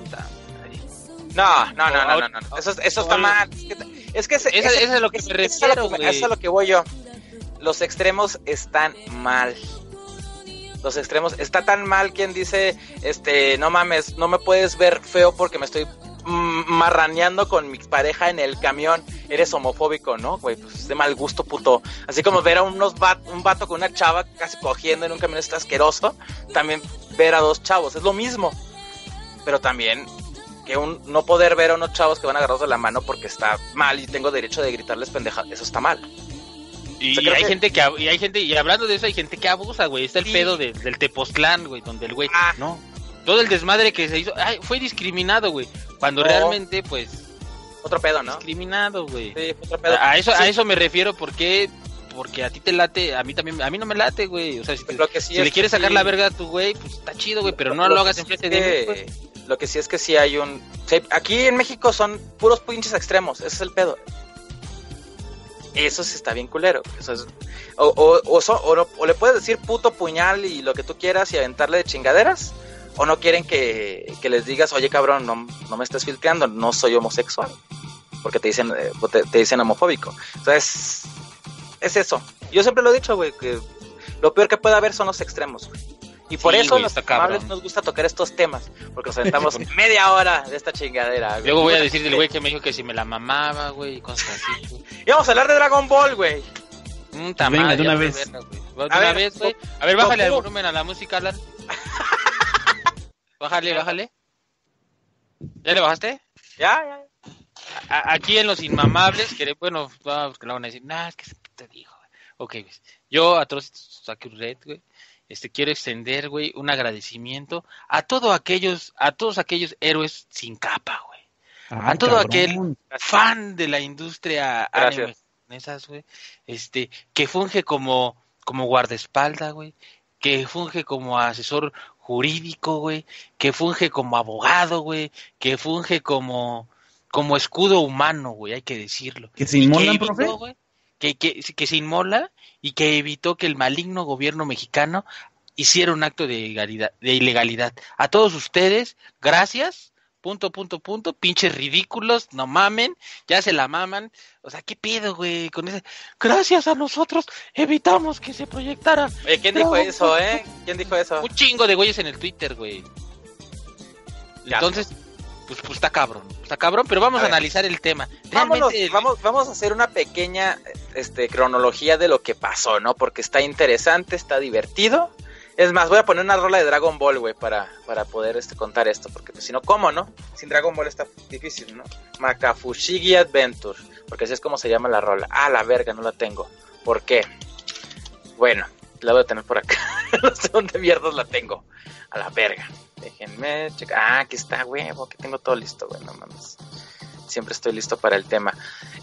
No. Eso está mal. Es que eso es a lo que me refiero, güey. Eso es a lo que voy yo. Los extremos están mal. Los extremos, está tan mal quien dice, no mames, no me puedes ver feo porque me estoy marraneando con mi pareja en el camión, eres homofóbico, ¿no? Güey, pues es de mal gusto, puto. Así como ver a un vato con una chava casi cogiendo en un camión está asqueroso, también ver a dos chavos, es lo mismo. Pero también que no poder ver a unos chavos que van agarrados de la mano porque está mal y tengo derecho de gritarles pendeja, eso está mal. Y, o sea, hay gente y hablando de eso, hay gente que abusa, güey. Está el pedo del Tepoztlán, güey, donde el güey, no, todo el desmadre que se hizo, fue discriminado, güey, cuando realmente, pues, otro pedo, ¿no? Discriminado, güey. Sí, otro pedo. A eso me refiero, porque a ti te late, a mí no me late, güey. O sea, si le quieres sacar la verga a tu güey, pues está chido, güey, pero no lo hagas enfrente de mí, pues. Lo que sí es que sí hay aquí en México son puros pinches extremos, ese es el pedo. Eso sí está bien culero. Eso es, o le puedes decir puto, puñal y lo que tú quieras y aventarle de chingaderas, o no quieren que les digas, oye cabrón, no me estés filtrando, no soy homosexual, porque te dicen homofóbico. O sea, es eso. Yo siempre lo he dicho, güey, que lo peor que puede haber son los extremos, güey. Y por eso los amables nos gusta tocar estos temas, porque nos aventamos media hora de esta chingadera, güey. Luego voy a decir del güey que me dijo que si me la mamaba, güey, y cosas así, güey. Y vamos a hablar de Dragon Ball, güey. Venga, de una vez. Güey. A ver, bájale el volumen a la música, Alan. Bájale. ¿Ya le bajaste? Ya. Aquí en Los Inmamables, que bueno, vamos, que le van a decir, es que te dijo. Ok, pues, yo a todos saqué un red, güey. Quiero extender, güey, un agradecimiento a todos aquellos héroes sin capa, güey. A todo aquel fan de la industria anime japonesas, güey, que funge como guardaespaldas, güey, que funge como asesor jurídico, güey, que funge como abogado, güey, que funge como escudo humano, güey, hay que decirlo. ¿Que se inmolan, profe? Güey, que se inmola y que evitó que el maligno gobierno mexicano hiciera un acto de ilegalidad. A todos ustedes, gracias, pinches ridículos, no mamen, ya se la maman. O sea, ¿qué pedo, güey? Con ese, gracias a nosotros evitamos que se proyectara. Oye, ¿quién dijo eso, ¿Quién dijo eso? Un chingo de güeyes en el Twitter, güey. Entonces, pues está cabrón, pero vamos a analizar el tema. Vamos a hacer una pequeña cronología de lo que pasó, ¿no? Porque está interesante, está divertido. Es más, voy a poner una rola de Dragon Ball, güey, para poder contar esto, porque pues, si no, ¿cómo, no? Sin Dragon Ball está difícil, ¿no? Makafushigi Adventure, porque así es como se llama la rola. La verga, no la tengo. ¿Por qué? Bueno, la voy a tener por acá. No sé dónde mierdas la tengo. A la verga. Déjenme checar. Aquí está, huevo, que tengo todo listo, güey, no mames. Siempre estoy listo para el tema.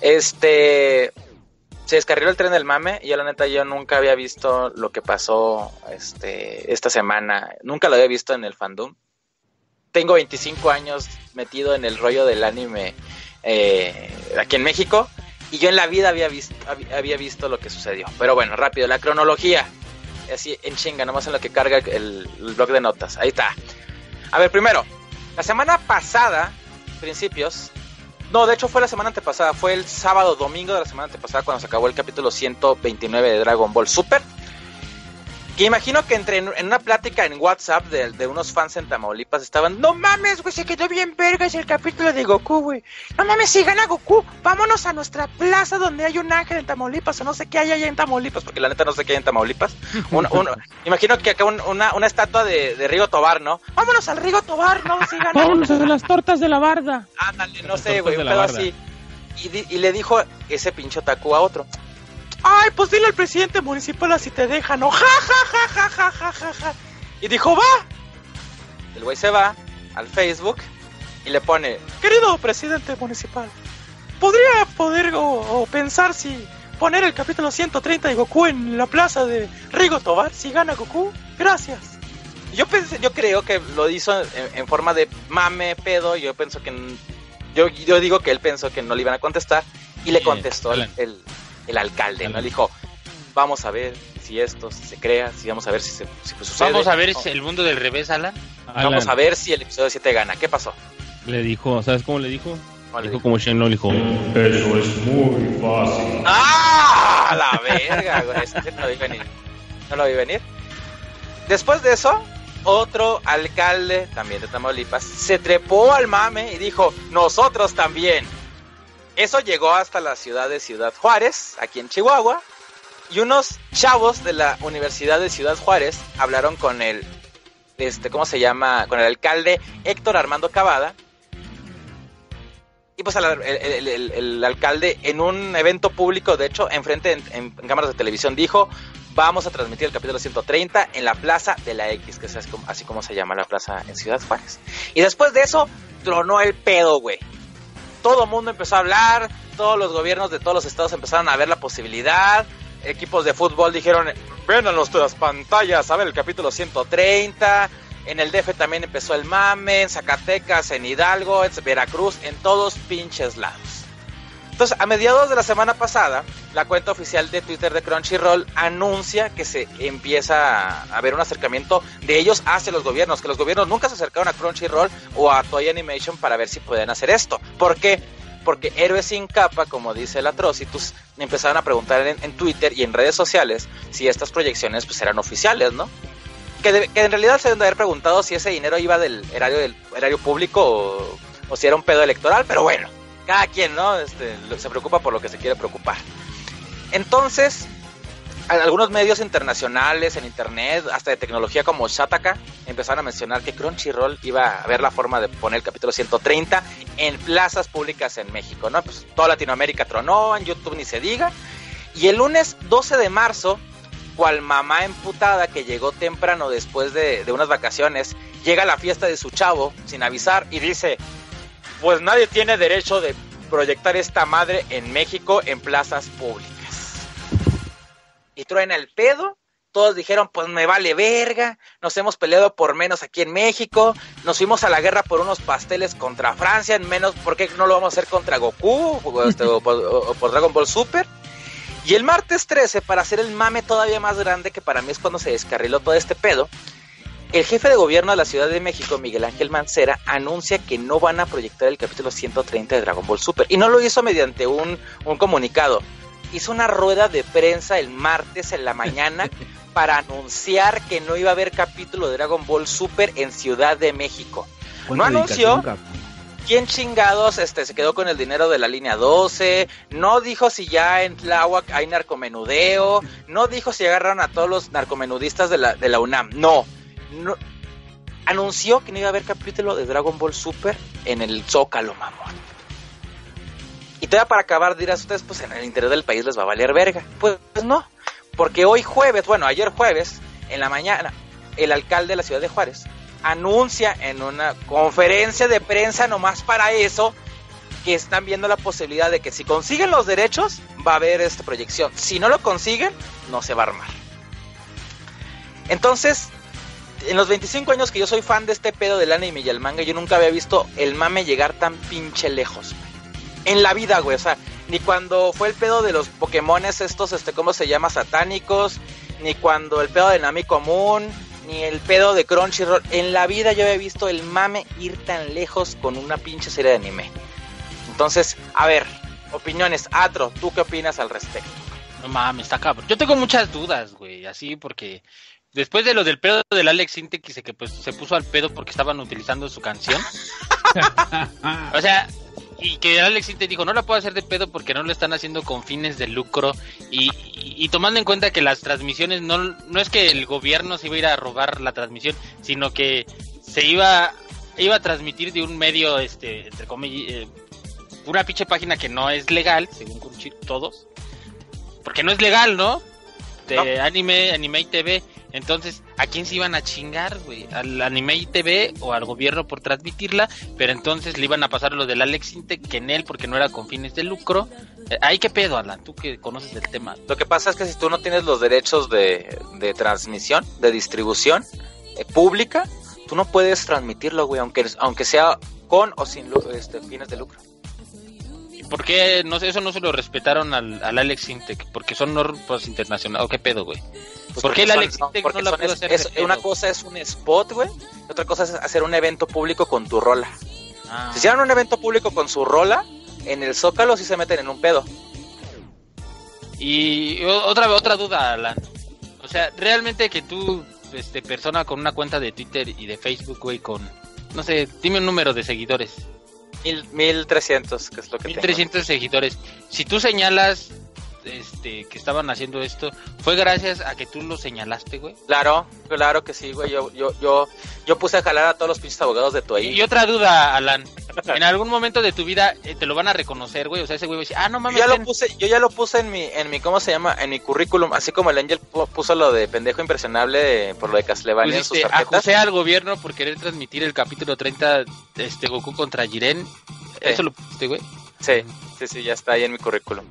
Se descarriló el tren del mame y yo la neta nunca había visto lo que pasó esta semana. Nunca lo había visto en el fandom. Tengo 25 años metido en el rollo del anime aquí en México y yo en la vida había visto lo que sucedió. Pero bueno, rápido, la cronología. Así en chinga, nomás en lo que carga el blog de notas. Ahí está. A ver, primero, la semana pasada, principios... No, de hecho fue la semana antepasada, fue el sábado, domingo de la semana antepasada cuando se acabó el capítulo 129 de Dragon Ball Super. Que imagino que en una plática en WhatsApp de unos fans en Tamaulipas estaban, no mames, güey, se quedó bien vergas el capítulo de Goku, güey. No mames, si gana Goku, vámonos a nuestra plaza donde hay un ángel en Tamaulipas, o no sé qué hay allá en Tamaulipas, porque la neta no sé qué hay en Tamaulipas. Imagino que acá una estatua de Rigo Tobar, ¿no? Vámonos al Rigo Tobar, ¿no? Si gana. Vámonos a las tortas de la barda. Ándale, no sé, güey, un pedo así. Y le dijo ese pinche otaku a otro, ay, pues dile al presidente municipal así te deja, ¿no? Ja, ja, ja, ja, ja, ja, ja, ja. Y dijo, va. El güey se va al Facebook y le pone, querido presidente municipal, ¿podría poder o pensar si poner el capítulo 130 de Goku en la plaza de Rigo Tobar si gana Goku? Gracias. Yo creo que lo hizo en forma de mame, pedo. Yo pienso que yo digo que él pensó que no le iban a contestar y le contestó el alcalde, ¿no? Le dijo, vamos a ver si esto se crea, vamos a ver si sucede. Vamos a ver si el mundo del revés, Alan. Vamos a ver si el episodio 7 gana. ¿Qué pasó? Le dijo, ¿sabes cómo le dijo? Le dijo como Shenlong, le dijo, eso es muy fácil. ¡Ah! La verga, güey. No lo vi venir. Después de eso, otro alcalde, también de Tamaulipas, se trepó al mame y dijo, nosotros también. Eso llegó hasta la ciudad de Ciudad Juárez, aquí en Chihuahua, y unos chavos de la Universidad de Ciudad Juárez hablaron con el, ¿cómo se llama? Con el alcalde Héctor Armando Cavada. Y pues el alcalde en un evento público, de hecho, enfrente en cámaras de televisión dijo, vamos a transmitir el capítulo 130 en la Plaza de la X, que es así como se llama la plaza en Ciudad Juárez. Y después de eso, tronó el pedo, güey. Todo el mundo empezó a hablar, todos los gobiernos de todos los estados empezaron a ver la posibilidad, equipos de fútbol dijeron, ven a nuestras pantallas a ver el capítulo 130, en el DF también empezó el mame, en Zacatecas, en Hidalgo, en Veracruz, en todos pinches lados. Entonces, a mediados de la semana pasada, la cuenta oficial de Twitter de Crunchyroll anuncia que se empieza a ver un acercamiento de ellos hacia los gobiernos, que los gobiernos nunca se acercaron a Crunchyroll o a Toei Animation para ver si podían hacer esto. ¿Por qué? Porque héroes sin capa, como dice el Atrocitus, empezaron a preguntar en Twitter y en redes sociales si estas proyecciones pues eran oficiales, ¿no? Que en realidad se deben de haber preguntado si ese dinero iba del erario público o si era un pedo electoral, pero bueno, cada quien, ¿no? Se preocupa por lo que se quiere preocupar. Entonces, algunos medios internacionales en internet, hasta de tecnología como Shataka, empezaron a mencionar que Crunchyroll iba a ver la forma de poner el capítulo 130 en plazas públicas en México, ¿no? Pues toda Latinoamérica tronó, en YouTube ni se diga. Y el lunes 12 de marzo, cual mamá emputada que llegó temprano después de unas vacaciones, llega a la fiesta de su chavo sin avisar y dice, pues nadie tiene derecho de proyectar esta madre en México en plazas públicas. Y truena el pedo, todos dijeron, pues me vale verga, nos hemos peleado por menos aquí en México, nos fuimos a la guerra por unos pasteles contra Francia, en menos, ¿por qué no lo vamos a hacer contra Goku o por Dragon Ball Super? Y el martes 13, para hacer el mame todavía más grande, que para mí es cuando se descarriló todo este pedo, el jefe de gobierno de la Ciudad de México, Miguel Ángel Mancera, anuncia que no van a proyectar el capítulo 130 de Dragon Ball Super. Y no lo hizo mediante un comunicado. Hizo una rueda de prensa el martes en la mañana para anunciar que no iba a haber capítulo de Dragon Ball Super en Ciudad de México. No anunció quién chingados se quedó con el dinero de la línea 12, no dijo si ya en Tláhuac hay narcomenudeo, no dijo si agarraron a todos los narcomenudistas de la UNAM, no. Anunció que no iba a haber capítulo de Dragon Ball Super en el Zócalo, mamón. Y todavía para acabar dirás ustedes, pues en el interior del país les va a valer verga. Pues no, porque ayer jueves, en la mañana, el alcalde de la ciudad de Juárez anuncia en una conferencia de prensa nomás para eso, que están viendo la posibilidad de que si consiguen los derechos, va a haber esta proyección. Si no lo consiguen, no se va a armar. Entonces, en los 25 años que yo soy fan de este pedo del anime y el manga, yo nunca había visto el mame llegar tan pinche lejos, güey. En la vida, güey, o sea, ni cuando fue el pedo de los Pokémones estos, ¿cómo se llama? Satánicos, ni cuando el pedo de Nami Común, ni el pedo de Crunchyroll. En la vida yo había visto el mame ir tan lejos con una pinche serie de anime. Entonces, a ver, opiniones. Atro, ¿tú qué opinas al respecto? No mames, está cabrón. Yo tengo muchas dudas, güey, así porque después de lo del pedo del Alex Intec, que pues se puso al pedo porque estaban utilizando su canción. O sea, y que Alex Intec dijo, no la puedo hacer de pedo porque no lo están haciendo con fines de lucro. Y tomando en cuenta que las transmisiones no es que el gobierno se iba a ir a robar la transmisión, sino que se iba a transmitir de un medio, entre comillas, una pinche página que no es legal, según todos. Porque no es legal, ¿no? De Anime TV. Entonces, ¿a quién se iban a chingar, güey? ¿Al Anime TV o al gobierno por transmitirla? Pero entonces le iban a pasar lo del Alex Intec, que en él, porque no era con fines de lucro. ¿Ahí qué pedo, Alan? Tú que conoces el tema. Lo que pasa es que si tú no tienes los derechos de transmisión, de distribución pública, tú no puedes transmitirlo, güey, aunque sea con o sin fines de lucro. ¿Por qué eso no se lo respetaron al Alex Intec? Porque son normas internacionales. ¿O qué pedo, güey? Pues ¿por qué el Alex Intec no la pudo hacer? Una cosa es un spot, güey. Otra cosa es hacer un evento público con tu rola. Si hicieran un evento público con su rola, en el Zócalo sí se meten en un pedo. Y otra duda, Alan. O sea, realmente que tú persona con una cuenta de Twitter y de Facebook, güey, con, no sé, dime un número de seguidores. 1300, que es lo que 1300 seguidores. Si tú señalas que estaban haciendo esto, ¿fue gracias a que tú lo señalaste, güey? Claro que sí, güey. Yo puse a jalar a todos los pinches abogados de tu ahí. Y otra duda, Alan. En algún momento de tu vida te lo van a reconocer, güey. O sea, ese güey va a decir, no mames. Yo ya lo puse en mi, ¿cómo se llama? En mi currículum, así como el Angel puso lo de pendejo impresionable por lo de Castlevania en sus tarjetas. Acusé al gobierno por querer transmitir el capítulo 30 Goku contra Jiren. ¿Eso lo pusiste, güey? Sí, ya está ahí en mi currículum.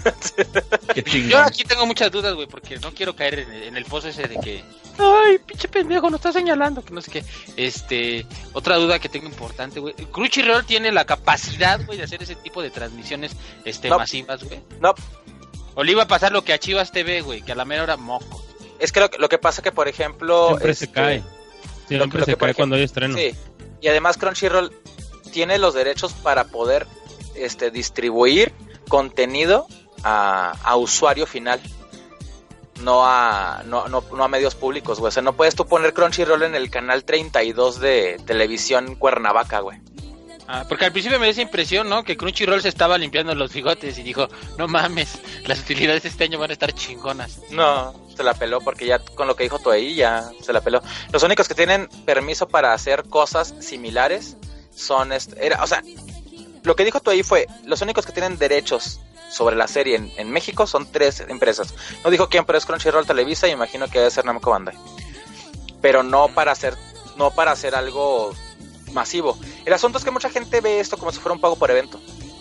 Yo aquí tengo muchas dudas, güey, porque no quiero caer en el pozo ese de que, ay, pinche pendejo, no está señalando, que no sé qué. Otra duda que tengo importante, güey. Crunchyroll tiene la capacidad, güey, de hacer ese tipo de transmisiones, masivas, güey. No. O le iba a pasar lo que a Chivas TV, güey, que a la mera hora moco. Es que lo que pasa que, por ejemplo... Siempre se cae. Siempre se cae cuando hay estreno. Sí, y además Crunchyroll tiene los derechos para poder distribuir contenido a usuario final, no a medios públicos, güey. O sea, no puedes tú poner Crunchyroll en el canal 32 de Televisión Cuernavaca, güey. Porque al principio me dio esa impresión, ¿no? Que Crunchyroll se estaba limpiando los bigotes y dijo, no mames, las utilidades este año van a estar chingonas. No, se la peló porque ya con lo que dijo Toei ya se la peló. Los únicos que tienen permiso para hacer cosas similares son o sea, lo que dijo Toei fue, los únicos que tienen derechos sobre la serie en México son 3 empresas. No dijo quién, pero es Crunchyroll, Televisa y imagino que debe ser Namco Bandai. Pero no para hacer algo masivo. El asunto es que mucha gente ve esto como si fuera un pago por evento.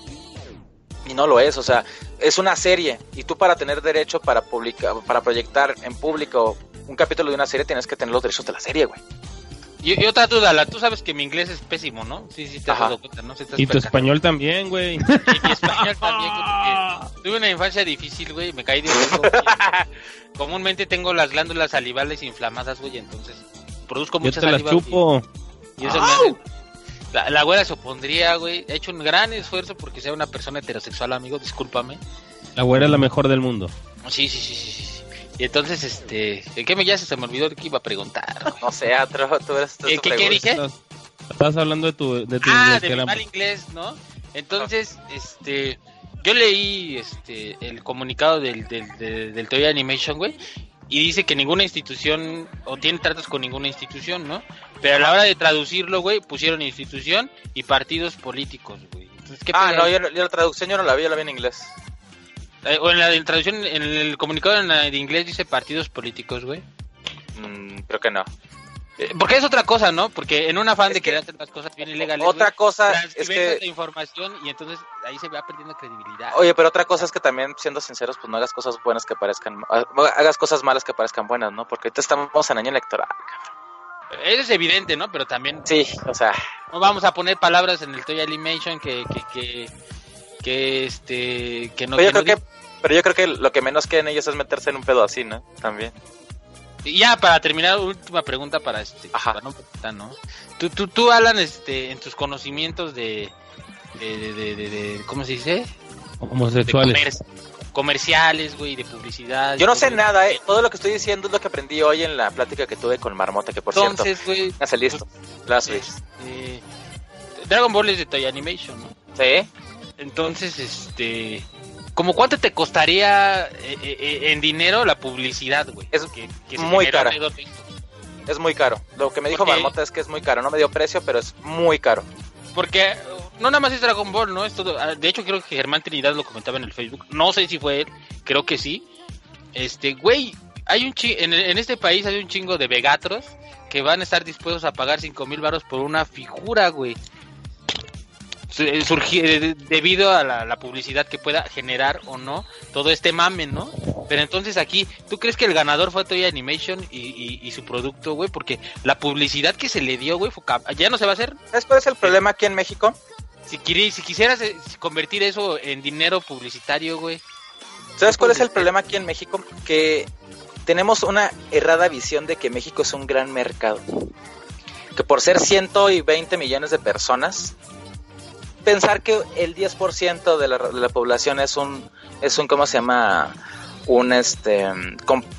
Y no lo es, o sea, es una serie y tú para tener derecho para proyectar en público un capítulo de una serie tienes que tener los derechos de la serie, güey. Y otra duda, tú sabes que mi inglés es pésimo, ¿no? Sí, te has dado cuenta, ¿no? Y tu español también, güey. Y mi español también, porque tuve una infancia difícil, güey, me caí de huevo. Comúnmente tengo las glándulas salivales inflamadas, güey, entonces produzco mucha saliva. Yo te las chupo. Y eso me hace... La güera se opondría, güey. He hecho un gran esfuerzo porque sea una persona heterosexual, amigo, discúlpame. La güera es la mejor del mundo. Sí. Y entonces, ¿en qué se me olvidó que iba a preguntar? No sé, tú eres... ¿Qué dije? Estás hablando de tu inglés. De mi mal inglés, ¿no? Entonces, yo leí el comunicado del Toei Animation, güey, y dice que ninguna institución, o tiene tratos con ninguna institución, ¿no? Pero a la hora de traducirlo, güey, pusieron institución y partidos políticos, güey. Entonces, no, yo la traducción yo la vi en inglés. O en la traducción, en el comunicado de inglés dice partidos políticos, güey. Creo que no. Porque es otra cosa, ¿no? Porque en un afán de querer hacer las cosas bien ilegales, otra cosa es que la información y entonces ahí se va perdiendo credibilidad. Oye, pero otra cosa es que también, siendo sinceros, pues no hagas cosas buenas que parezcan, hagas cosas malas que parezcan buenas, ¿no? Porque ahorita estamos en año electoral, cabrón. Eso es evidente, ¿no? Pero también... Sí, o sea... No vamos a poner palabras en el Toei Animation que no... Pero yo creo que lo que menos quieren ellos es meterse en un pedo así, ¿no? También. Y ya, para terminar, última pregunta para para ¿no? Tú, Alan, en tus conocimientos de ¿cómo se dice? Homosexuales. Comerciales, güey, de publicidad. Yo no sé nada, todo lo que estoy diciendo es lo que aprendí hoy en la plática que tuve con Marmota, que por cierto, hágase listo. Dragon Ball es de Toei Animation, ¿no? Sí. Entonces, ¿cómo cuánto te costaría en dinero la publicidad, güey? Es muy cara. Es muy caro. Lo que me dijo Marmota es que es muy caro. No me dio precio, pero es muy caro. Porque no nada más es Dragon Ball, ¿no? Es todo. De hecho, creo que Germán Trinidad lo comentaba en el Facebook. No sé si fue él, creo que sí. Güey, hay en este país hay un chingo de vegatros que van a estar dispuestos a pagar 5,000 varos por una figura, güey. Debido a la publicidad que pueda generar o no todo este mame, ¿no? Pero entonces aquí, ¿tú crees que el ganador fue Toei Animation y su producto, güey? Porque la publicidad que se le dio, güey, ya no se va a hacer. ¿Sabes cuál es el problema aquí en México? Si quisieras convertir eso en dinero publicitario, güey. ¿Sabes cuál es el problema aquí en México? Que tenemos una errada visión de que México es un gran mercado. Que por ser 120 millones de personas... Pensar que el 10% de la población es un ¿cómo se llama?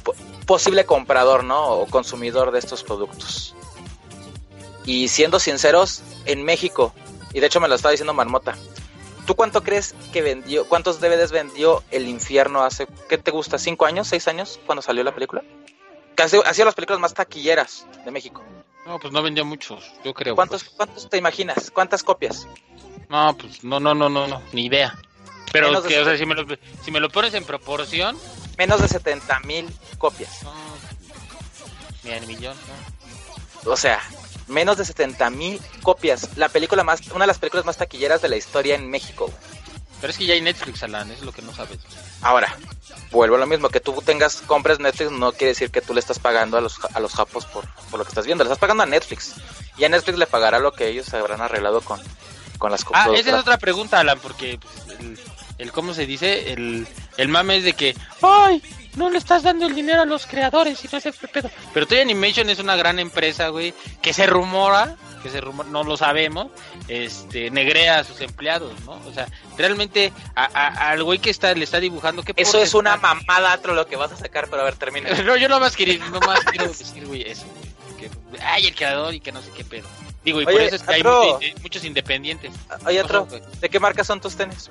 posible comprador, ¿no? O consumidor de estos productos. Y siendo sinceros, en México, y de hecho me lo estaba diciendo Marmota, ¿tú cuánto crees que vendió, cuántos DVDs vendió El Infierno hace, qué te gusta, 5 años, 6 años, cuando salió la película? Que ha sido las películas más taquilleras de México. No, pues no vendió muchos, yo creo. ¿Cuántos te imaginas? ¿Cuántas copias? No, pues no, ni idea. Pero que, o sea, si me lo pones en proporción, menos de 70,000 copias. No, ni al millón, ¿no? O sea, menos de 70,000 copias. Una de las películas más taquilleras de la historia en México. Pero es que ya hay Netflix, Alan, es lo que no sabes. Ahora, vuelvo a lo mismo, que tú compres Netflix no quiere decir que tú le estás pagando a los japos por lo que estás viendo. Le estás pagando a Netflix. Y a Netflix le pagará lo que ellos habrán arreglado con las copias. Esa es otra pregunta, Alan, porque pues, el ¿cómo se dice? El mame es de que ¡ay! No le estás dando el dinero a los creadores y no sé qué pedo. Pero Toy Animation es una gran empresa, güey, que se rumora, no lo sabemos, negrea a sus empleados, ¿no? O sea, realmente al güey que le está dibujando... Eso es una mamada, otro lo que vas a sacar, pero a ver, termina. No, yo nomás quiero decir, güey, eso, güey. Que, el creador y que no sé qué pedo. Digo, y por eso es que hay muchos independientes. Oye, ¿de qué marca son tus tenis?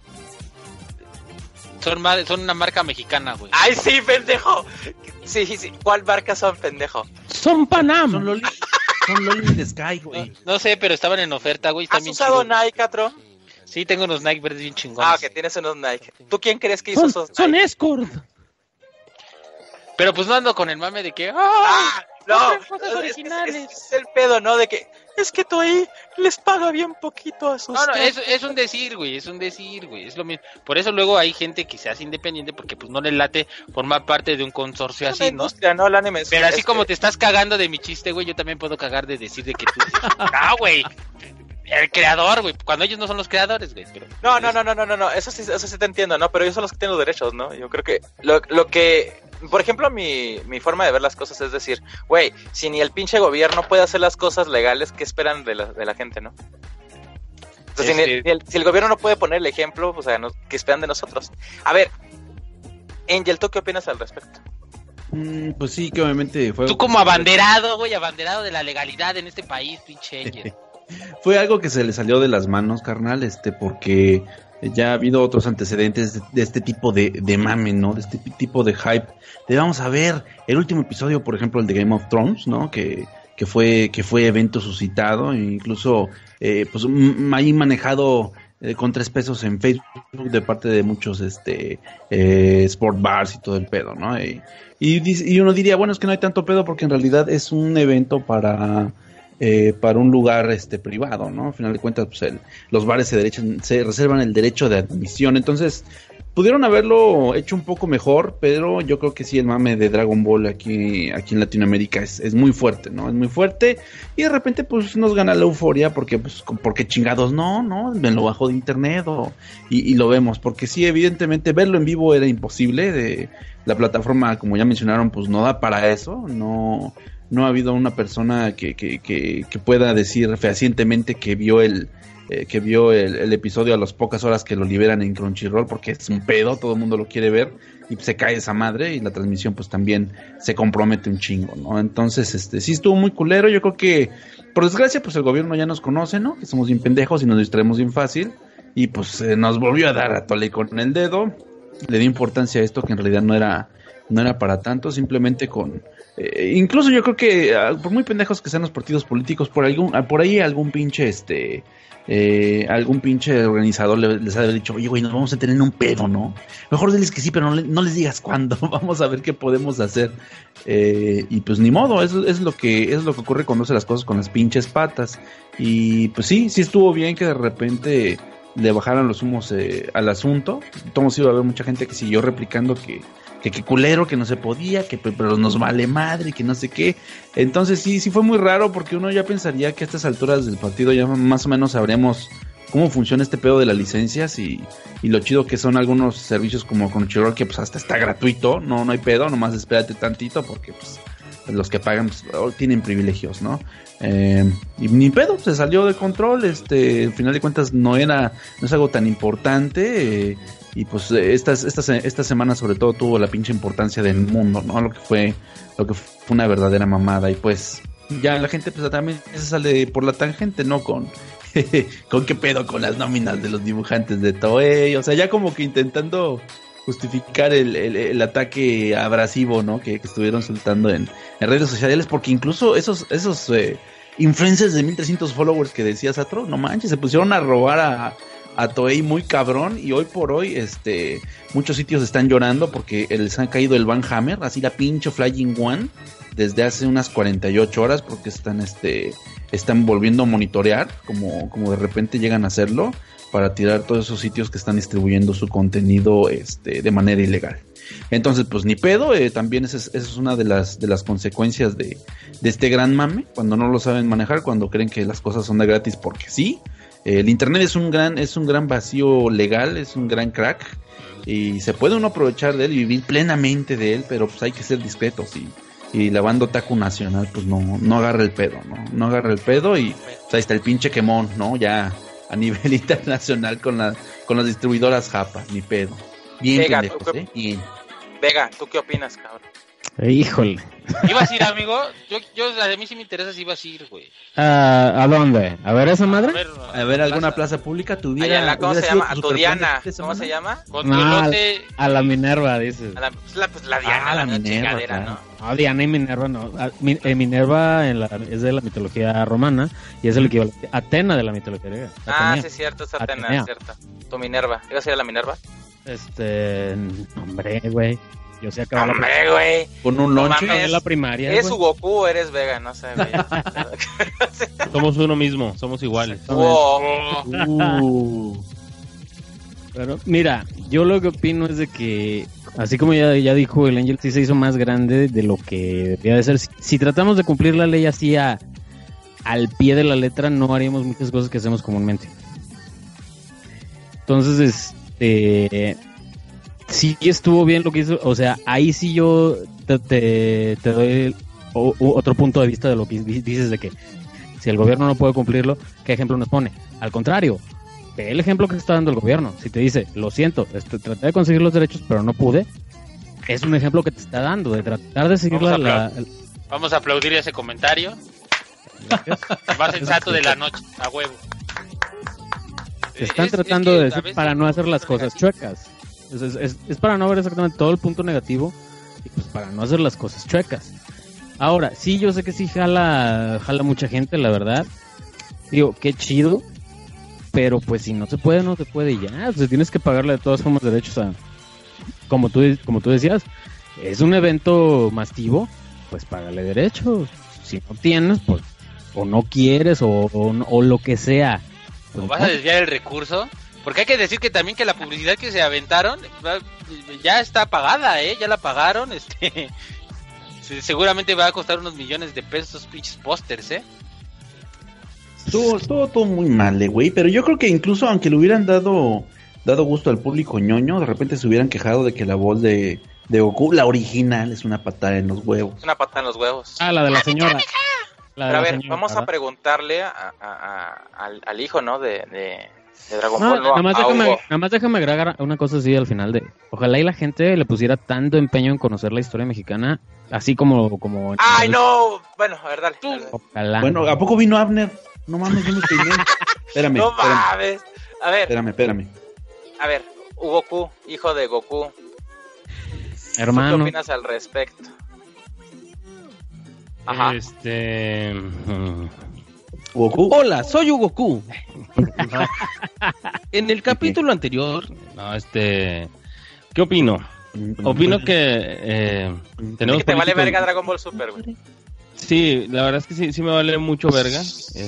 Son una marca mexicana, güey. ¡Ay, sí, pendejo! Sí. ¿Cuál marca son, pendejo? Son Panam. Son Loli de Sky, güey. No sé, pero estaban en oferta, güey. ¿Has usado Nike, Atro? Sí, tengo unos Nike verdes bien chingones. Que tienes unos Nike. ¿Tú quién crees que hizo esos Nike? Son Escort. Pero pues no ando con el mame de que... no, cosas originales. Es el pedo, ¿no? De que es que tú ahí les paga bien poquito a sus... No, es un decir, güey, es lo mismo. Por eso luego hay gente que se hace independiente porque pues no le late formar parte de un consorcio así, ¿no? No, el anime es, pero así como te estás cagando de mi chiste, güey, yo también puedo cagar de decir de que tú... güey, el creador, güey, cuando ellos no son los creadores, güey. Pero... No, eso sí te entiendo, ¿no? Pero ellos son los que tienen los derechos, ¿no? Yo creo que lo que... Por ejemplo, mi forma de ver las cosas es decir, güey, si ni el pinche gobierno puede hacer las cosas legales, ¿qué esperan de la gente, no? O sea, si el gobierno no puede poner el ejemplo, o sea, ¿qué esperan de nosotros? A ver, Angel, ¿tú qué opinas al respecto? Pues sí, que obviamente fue... Tú como abanderado, güey, abanderado de la legalidad en este país, pinche Angel. Fue algo que se le salió de las manos, carnal, porque... Ya ha habido otros antecedentes de este tipo de mame, ¿no? De este tipo de hype. Vamos a ver el último episodio, por ejemplo, el de Game of Thrones, ¿no? Que fue evento suscitado, e incluso pues ahí manejado con 3 pesos en Facebook de parte de muchos sport bars y todo el pedo, ¿no? Y uno diría, bueno, es que no hay tanto pedo porque en realidad es un evento para un lugar privado, ¿no? Al final de cuentas, pues los bares se reservan el derecho de admisión, entonces pudieron haberlo hecho un poco mejor, pero yo creo que sí, el mame de Dragon Ball aquí en Latinoamérica es muy fuerte, ¿no? Es muy fuerte, y de repente pues nos gana la euforia porque chingados no, en lo bajo de internet y lo vemos, porque sí, evidentemente verlo en vivo era imposible, la plataforma, como ya mencionaron, pues no da para eso, no ha habido una persona que pueda decir fehacientemente que vio el episodio a las pocas horas que lo liberan en Crunchyroll, porque es un pedo, todo el mundo lo quiere ver y se cae esa madre, y la transmisión pues también se compromete un chingo, ¿no? Entonces sí estuvo muy culero. Yo creo que por desgracia pues el gobierno ya nos conoce, ¿no? Que somos bien pendejos y nos distraemos bien fácil, y pues nos volvió a dar a tole con el dedo, le dio importancia a esto que en realidad no era para tanto, simplemente incluso yo creo que por muy pendejos que sean los partidos políticos, por ahí algún pinche organizador les ha dicho, oye, güey, nos vamos a tener en un pedo, ¿no? Mejor diles que sí, pero no les digas cuándo. Vamos a ver qué podemos hacer. Y pues ni modo, es lo que ocurre cuando hace las cosas con las pinches patas. Y pues sí estuvo bien que de repente le bajaran los humos al asunto. Todos iba a haber mucha gente que siguió replicando que culero, que no se podía, pero nos vale madre, que no sé qué. Entonces sí fue muy raro, porque uno ya pensaría que a estas alturas del partido ya más o menos sabremos cómo funciona este pedo de las licencias y lo chido que son algunos servicios como Crunchyroll, que pues hasta está gratuito, no hay pedo, nomás espérate tantito, porque pues los que pagan pues, tienen privilegios, ¿no? Y ni pedo, se salió de control, al final de cuentas no es algo tan importante, pues esta semana sobre todo tuvo la pinche importancia del mundo, ¿no? Lo que fue una verdadera mamada. Y pues ya la gente pues también se sale por la tangente, ¿no? Con qué pedo con las nóminas de los dibujantes de Toei. O sea, ya como que intentando justificar el ataque abrasivo, ¿no? Que estuvieron soltando en redes sociales. Porque incluso esos influencers de 1300 followers que decía Satro, no manches, se pusieron a robar a Toei muy cabrón. Y hoy por hoy muchos sitios están llorando porque les han caído el Van Hammer, así la pinche Flying One, desde hace unas 48 horas, porque están volviendo a monitorear, como de repente llegan a hacerlo, para tirar todos esos sitios que están distribuyendo su contenido de manera ilegal. Entonces, pues ni pedo, también esa es una de las consecuencias de este gran mame, cuando no lo saben manejar, cuando creen que las cosas son de gratis porque sí. El internet es un gran vacío legal, es un gran crack, y se puede uno aprovechar de él y vivir plenamente de él, pero pues hay que ser discretos, y la banda otaku nacional pues no agarra el pedo, no agarra el pedo, y pues ahí está el pinche quemón, ¿no? Ya a nivel internacional con las distribuidoras japa, ni pedo. Bien Vega, pendejos, bien. Vega, ¿tú qué opinas, cabrón? Híjole. ¿Ibas a ir, amigo? Yo a mí sí me interesa si ibas a ir, güey. ¿A dónde? ¿A ver esa madre? A ver alguna plaza pública tuviera. ¿Cómo se llama? ¿A tu Diana? ¿Cómo se llama? A la Minerva, dices. La Diana, la Minerva, claro. No, Diana y Minerva no. Minerva es de la mitología romana y es el equivalente a Atena de la mitología griega. Sí, es cierto, es Atena, es cierto. Tu Minerva. ¿Ibas a ir a la Minerva? Hombre, güey. Yo sé acá. Hombre, güey. Con un lonche en la primaria. ¿Eres Goku o eres Vega? No sé, güey. Somos uno mismo, somos iguales. Pero mira, yo lo que opino es de que, así como ya dijo el Angel, sí se hizo más grande de lo que debía de ser. Si tratamos de cumplir la ley así al pie de la letra, no haríamos muchas cosas que hacemos comúnmente. Entonces, sí estuvo bien lo que hizo, o sea, ahí sí yo te doy otro punto de vista de lo que dices de que si el gobierno no puede cumplirlo, ¿qué ejemplo nos pone? Al contrario, ve el ejemplo que está dando el gobierno. Si te dice, lo siento, traté de conseguir los derechos pero no pude, es un ejemplo que te está dando de tratar de seguir Vamos a aplaudir ese comentario. Más sensato de la noche, a huevo. Te están tratando de decir para no hacer las cosas chuecas. Es para no ver exactamente todo el punto negativo y pues para no hacer las cosas chuecas. Ahora, sí, yo sé que sí jala mucha gente, la verdad. Digo, qué chido, pero pues si no se puede, no se puede ya. Pues tienes que pagarle de todas formas derechos a... Como tú decías, es un evento masivo, pues págale derechos. Si no tienes, pues, o no quieres, o lo que sea. Pues, ¿o vas a desviar el recurso? Porque hay que decir que también que la publicidad que se aventaron ya está pagada, ya la pagaron, seguramente va a costar unos millones de pesos esos pinches pósters, Estuvo todo muy mal, güey, pero yo creo que incluso aunque le hubieran dado gusto al público ñoño, de repente se hubieran quejado de que la voz de Goku, la original, es una patada en los huevos. Una patada en los huevos. La de la señora. Pero a ver, vamos a preguntarle al hijo, ¿no? De Dragon Ball, ¿no? Nada más déjame agregar una cosa así al final ojalá y la gente le pusiera tanto empeño en conocer la historia mexicana, así como ¡ay, no! Bueno, a ver, dale. Ojalá. Bueno, ¿a poco vino Abner? No mames, yo me estoy bien. Espérame. No mames. A ver. Espérame. A ver, Goku, hijo de Goku. Hermano. ¿Qué opinas al respecto? Ajá. Goku. Hola, soy Goku. En el capítulo anterior, ¿qué opino? Opino que tenemos que te vale verga Dragon Ball Super, güey. Sí, la verdad es que sí me vale mucho verga.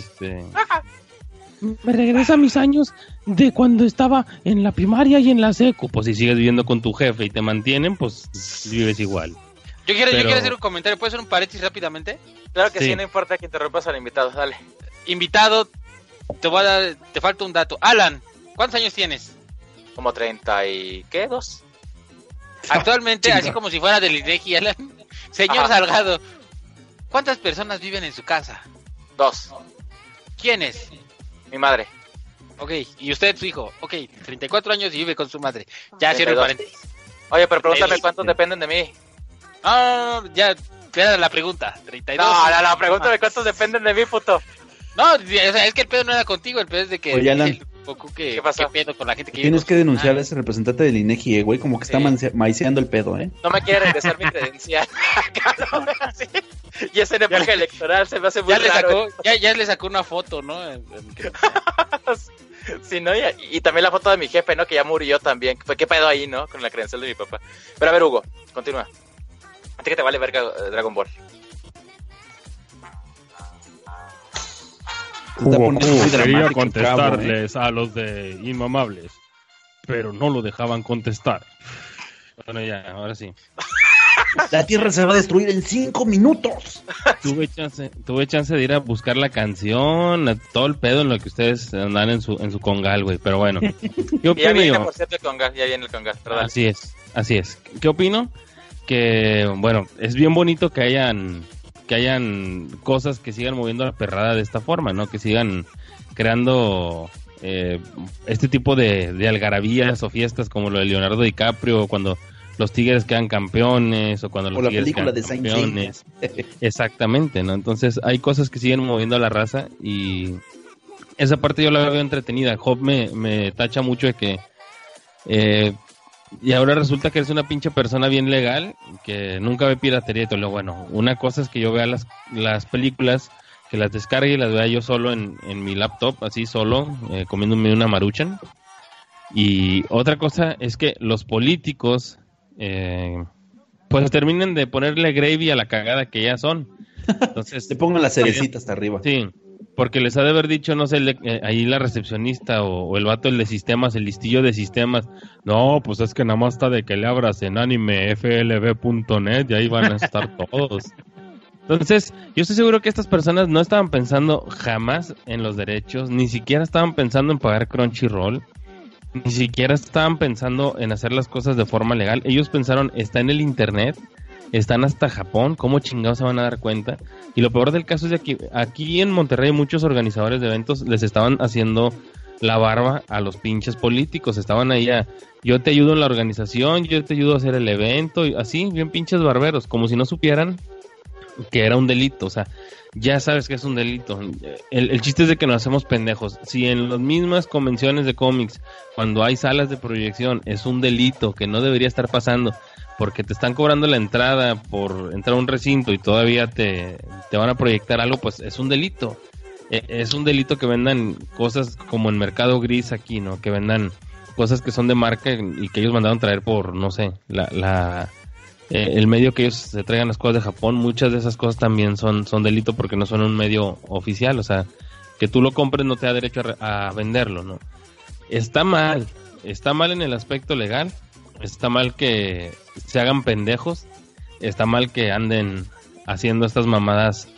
Me regresa a mis años de cuando estaba en la primaria y en la seco. Pues si sigues viviendo con tu jefe y te mantienen, pues vives igual. Yo quiero hacer un comentario. ¿Puedo hacer un paréntesis rápidamente? Claro que sí, no importa que interrumpas al invitado, dale. Invitado, te falta un dato. Alan, ¿cuántos años tienes? Como 30 y... ¿qué? ¿2? Actualmente, así como si fuera del INEGI, Alan. Señor Salgado, ¿cuántas personas viven en su casa? 2. ¿Quiénes? Mi madre. Ok, y usted, su hijo, ok, 34 años y vive con su madre. Ya cierro el 32. paréntesis. Oye, pero pregúntame cuántos dependen de mí. No, ya, era la pregunta. 32. No, pregúntame cuántos dependen de mí, puto. No, o sea, es que el pedo no era contigo, el pedo es de que... Oye, Alan, ¿Qué pasa? ¿Qué pedo con la gente que tienes que denunciar a ese representante del INEGI, güey, como que está maiceando el pedo, No me quiere regresar mi credencial. Y es en época electoral, se me hace muy raro. Ya le sacó una foto, ¿no? Sí, ¿no? Y también la foto de mi jefe, ¿no? Que ya murió también. ¿Qué pedo ahí, no? Con la credencial de mi papá. Pero a ver, Hugo, continúa. ¿A ti que te vale verga Dragon Ball? Quería contestarles a los de Inmamables, pero no lo dejaban contestar. Bueno, ya, ahora sí. La Tierra se va a destruir en 5 minutos. Tuve chance de ir a buscar la canción, todo el pedo en lo que ustedes andan en su congal, güey. Pero bueno, ¿qué opino ya viene, yo? Por cierto, el congal, ya viene el congal. Perdón. Así es. ¿Qué opino? Que, bueno, es bien bonito que hayan cosas que sigan moviendo la perrada de esta forma, ¿no? Que sigan creando este tipo de algarabías o fiestas como lo de Leonardo DiCaprio, cuando los Tigres quedan campeones o cuando los Tigres quedan campeones. Exactamente, ¿no? Entonces hay cosas que siguen moviendo a la raza y esa parte yo la veo entretenida. Job me tacha mucho de que y ahora resulta que eres una pinche persona bien legal que nunca ve piratería y todo lo bueno. Una cosa es que yo vea las películas, que las descargue y las vea yo solo en mi laptop, así solo, comiéndome una Maruchan. Y otra cosa es que los políticos pues terminen de ponerle gravy a la cagada que ya son. Entonces te pongan la cerecita hasta arriba. Sí, porque les ha de haber dicho, no sé, ahí la recepcionista o el vato el de sistemas, el listillo de sistemas. No, pues es que nada más está de que le abras en animeflb.net y ahí van a estar todos. Entonces, yo estoy seguro que estas personas no estaban pensando jamás en los derechos, ni siquiera estaban pensando en pagar Crunchyroll, ni siquiera estaban pensando en hacer las cosas de forma legal. Ellos pensaron, está en el internet, están hasta Japón, ¿cómo chingados se van a dar cuenta? Y lo peor del caso es que aquí en Monterrey muchos organizadores de eventos les estaban haciendo la barba a los pinches políticos, estaban ahí yo te ayudo en la organización, yo te ayudo a hacer el evento, y así, bien pinches barberos, como si no supieran que era un delito. O sea, ya sabes que es un delito. El chiste es de que nos hacemos pendejos. Si en las mismas convenciones de cómics, cuando hay salas de proyección, es un delito que no debería estar pasando, porque te están cobrando la entrada por entrar a un recinto y todavía te van a proyectar algo, pues es un delito. Es un delito que vendan cosas como en Mercado Gris aquí, ¿no? Que vendan cosas que son de marca y que ellos mandaron traer por, no sé, el medio que ellos se traigan las cosas de Japón. Muchas de esas cosas también son delito porque no son un medio oficial. O sea, que tú lo compres no te da derecho a venderlo, ¿no? Está mal en el aspecto legal. Está mal que se hagan pendejos, está mal que anden haciendo estas mamadas,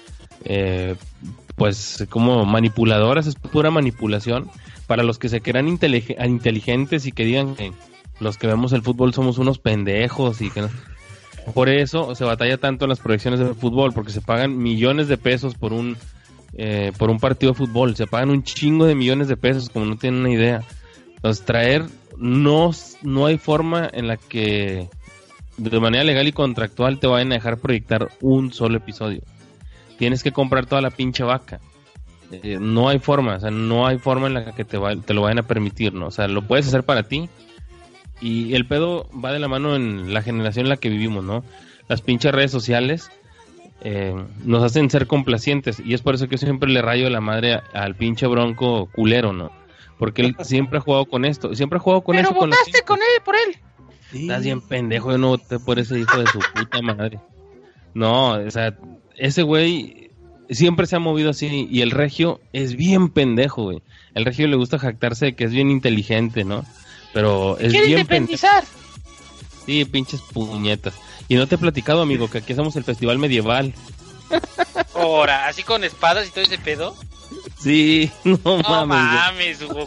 pues como manipuladoras, es pura manipulación. Para los que se crean inteligentes y que digan que los que vemos el fútbol somos unos pendejos y que no. Por eso se batalla tanto en las proyecciones de fútbol, porque se pagan millones de pesos por un partido de fútbol, se pagan un chingo de millones de pesos, como no tienen una idea. Entonces no hay forma en la que de manera legal y contractual te vayan a dejar proyectar un solo episodio. Tienes que comprar toda la pinche vaca. No hay forma, o sea, no hay forma en la que te lo vayan a permitir, ¿no? O sea, lo puedes hacer para ti y el pedo va de la mano en la generación en la que vivimos, ¿no? Las pinches redes sociales nos hacen ser complacientes y es por eso que yo siempre le rayo la madre al pinche Bronco culero, ¿no? Porque él siempre ha jugado con esto, Pero votaste con él, por él. Sí. Estás bien pendejo, yo no voté por ese hijo de su puta madre. No, o sea, ese güey siempre se ha movido así y el regio es bien pendejo, güey. El regio le gusta jactarse de que es bien inteligente, ¿no? Pero es ¿Quiere bien independizar? Sí, pinches puñetas. Y no te he platicado, amigo, que aquí hacemos el festival medieval. Ahora, así con espadas y todo ese pedo. Sí, no mames, Hugo.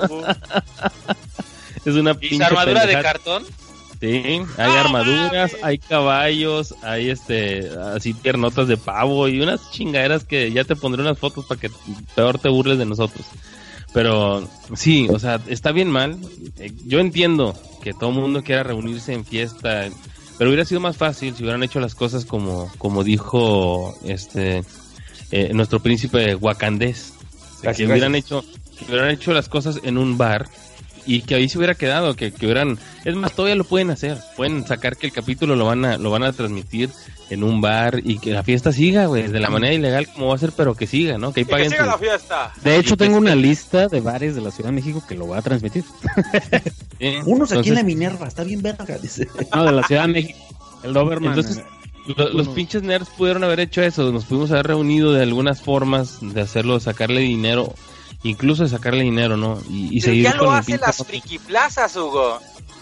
Es una pinche armadura pendejada. de cartón. Sí, hay armaduras, mames. Hay caballos, hay así piernotas de pavo y unas chingaderas que ya te pondré unas fotos para que peor te burles de nosotros. Pero sí, o sea, está bien mal. Yo entiendo que todo el mundo quiera reunirse en fiesta, pero hubiera sido más fácil si hubieran hecho las cosas como dijo nuestro príncipe wakandés. Que hubieran hecho las cosas en un bar y que ahí se hubiera quedado, que hubieran, es más, todavía lo pueden hacer, pueden sacar que el capítulo lo van a transmitir en un bar y que la fiesta siga, güey, de la manera ilegal como va a ser, pero que siga, ¿no? Que ahí paguen. Que siga la fiesta. De hecho, tengo una lista de bares de la Ciudad de México que lo va a transmitir. Unos aquí en la Minerva, está bien verga, dice. No, de la Ciudad de México. El Doberman. Entonces, los pinches nerds pudieron haber hecho eso, nos pudimos haber reunido de algunas formas de hacerlo, sacarle dinero, incluso de sacarle dinero, ¿no? Y seguir ya con lo el hacen las friki plazas, Hugo.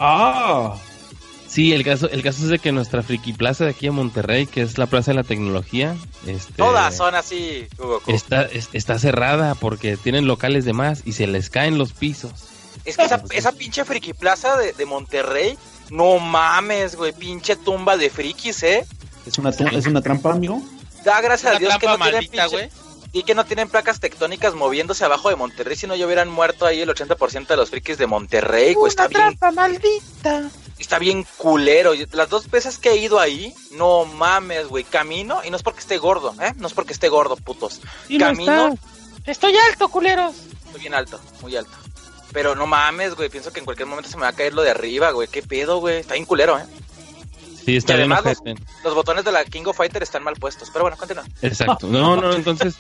Sí, el caso es de que nuestra friki plaza de aquí en Monterrey, que es la Plaza de la Tecnología, todas son así, Hugo. Está cerrada porque tienen locales de más y se les caen los pisos. Es que esa pinche friki plaza de Monterrey, no mames, güey, pinche tumba de frikis, ¿eh? ¿Es una trampa, amigo? Da gracias a Dios que no maldita, tienen y que no tienen placas tectónicas moviéndose abajo de Monterrey, si no ya hubieran muerto ahí el 80% de los frikis de Monterrey, güey. Una trampa maldita. Está bien culero. Las 2 veces que he ido ahí, no mames, güey. Camino, y no es porque esté gordo, no es porque esté gordo, putos. Y Camino. no estoy alto, culeros. Estoy bien alto, muy alto. Pero no mames, güey. Pienso que en cualquier momento se me va a caer lo de arriba, güey. ¿Qué pedo, güey? Está bien culero, Sí, está bien. Además, los botones de la King of Fighter están mal puestos. Pero bueno, continúa. Exacto. No, entonces.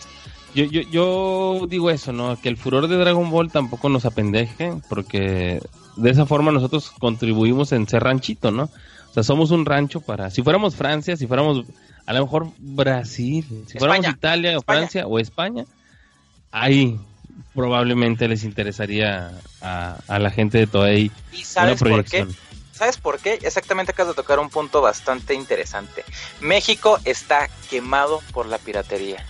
Yo digo eso, ¿no? Que el furor de Dragon Ball tampoco nos apendeje, porque de esa forma nosotros contribuimos en ser ranchito, ¿no? O sea, somos un rancho para... Si fuéramos Francia, si fuéramos a lo mejor Brasil, si fuéramos Italia o Francia o España, ahí probablemente les interesaría a la gente de Toei una proyección. ¿Por qué? ¿Sabes por qué? Exactamente acabas de tocar un punto bastante interesante. México está quemado por la piratería.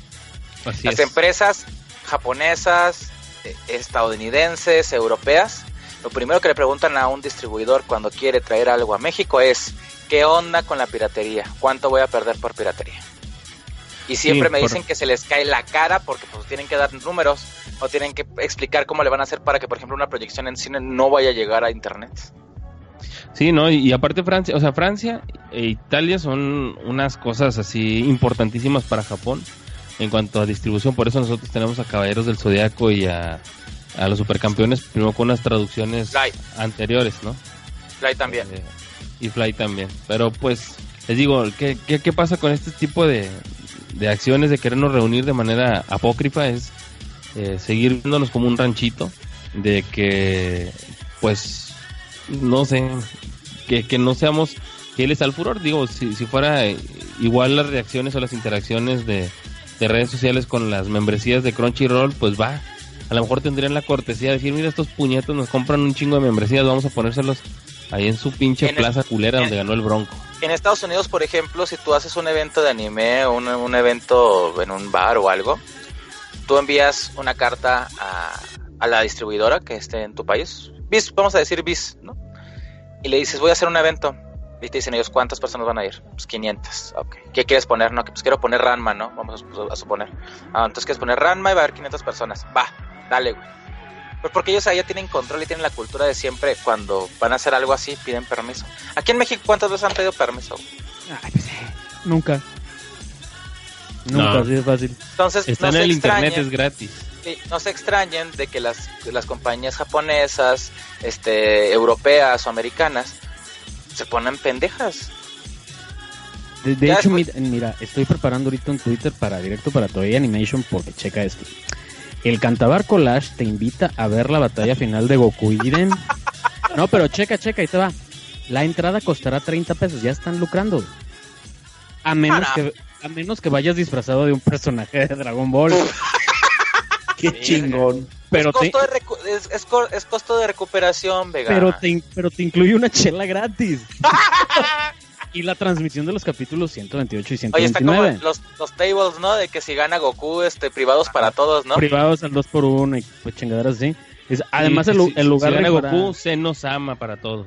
Las empresas japonesas, estadounidenses, europeas, lo primero que le preguntan a un distribuidor cuando quiere traer algo a México es ¿qué onda con la piratería? ¿Cuánto voy a perder por piratería? Y siempre me dicen que se les cae la cara porque pues tienen que dar números o tienen que explicar cómo le van a hacer para que, por ejemplo, una proyección en cine no vaya a llegar a internet. Sí, ¿no? Y aparte Francia e Italia son unas cosas así importantísimas para Japón en cuanto a distribución. Por eso nosotros tenemos a Caballeros del Zodiaco y a los Supercampeones, primero con unas traducciones anteriores, ¿no? Fly también. Y Fly también. Pero pues, les digo, ¿qué pasa con este tipo de acciones de querernos reunir de manera apócrifa? Es seguir viéndonos como un ranchito, de que, pues, no sé, que no seamos fieles al furor. Digo, si fuera igual las reacciones o las interacciones de redes sociales con las membresías de Crunchyroll, pues va, a lo mejor tendrían la cortesía de decir, mira, estos puñetos nos compran un chingo de membresías, vamos a ponérselos ahí en su pinche plaza culera donde ganó el Bronco. En Estados Unidos, por ejemplo, si tú haces un evento de anime, un evento en un bar o algo, tú envías una carta a la distribuidora que esté en tu país, BIS, vamos a decir BIS, ¿no? Y le dices, voy a hacer un evento. Y te dicen ellos, ¿cuántas personas van a ir? Pues 500. Ok. ¿Qué quieres poner? No, que pues quiero poner Ranma, ¿no? Vamos a suponer. Entonces quieres poner Ranma y va a haber 500 personas. Va, dale, güey. Pues porque ellos allá tienen control y tienen la cultura de siempre, cuando van a hacer algo así, piden permiso. Aquí en México, ¿cuántas veces han pedido permiso? Ay, pues, nunca. Nunca, así de fácil. Entonces, está en el internet, es gratis. Sí, no se extrañen de que las compañías japonesas, europeas o americanas se ponen pendejas. De hecho, mira, estoy preparando ahorita un Twitter directo para Toei Animation, porque checa esto. El Cantabar Collage te invita a ver la batalla final de Goku y Jiren. No, pero checa, ahí te va. La entrada costará 30 pesos, ya están lucrando. A menos que vayas disfrazado de un personaje de Dragon Ball. Qué chingón. Pero es costo de recuperación, Vega. Pero te incluye una chela gratis. Y la transmisión de los capítulos 128 y 129. Oye, está como los tables, ¿no? De que si gana Goku, privados para todos, ¿no? Privados al 2x1 y pues chingaderas así. Además, el lugar si gana Goku, se nos ama para todos.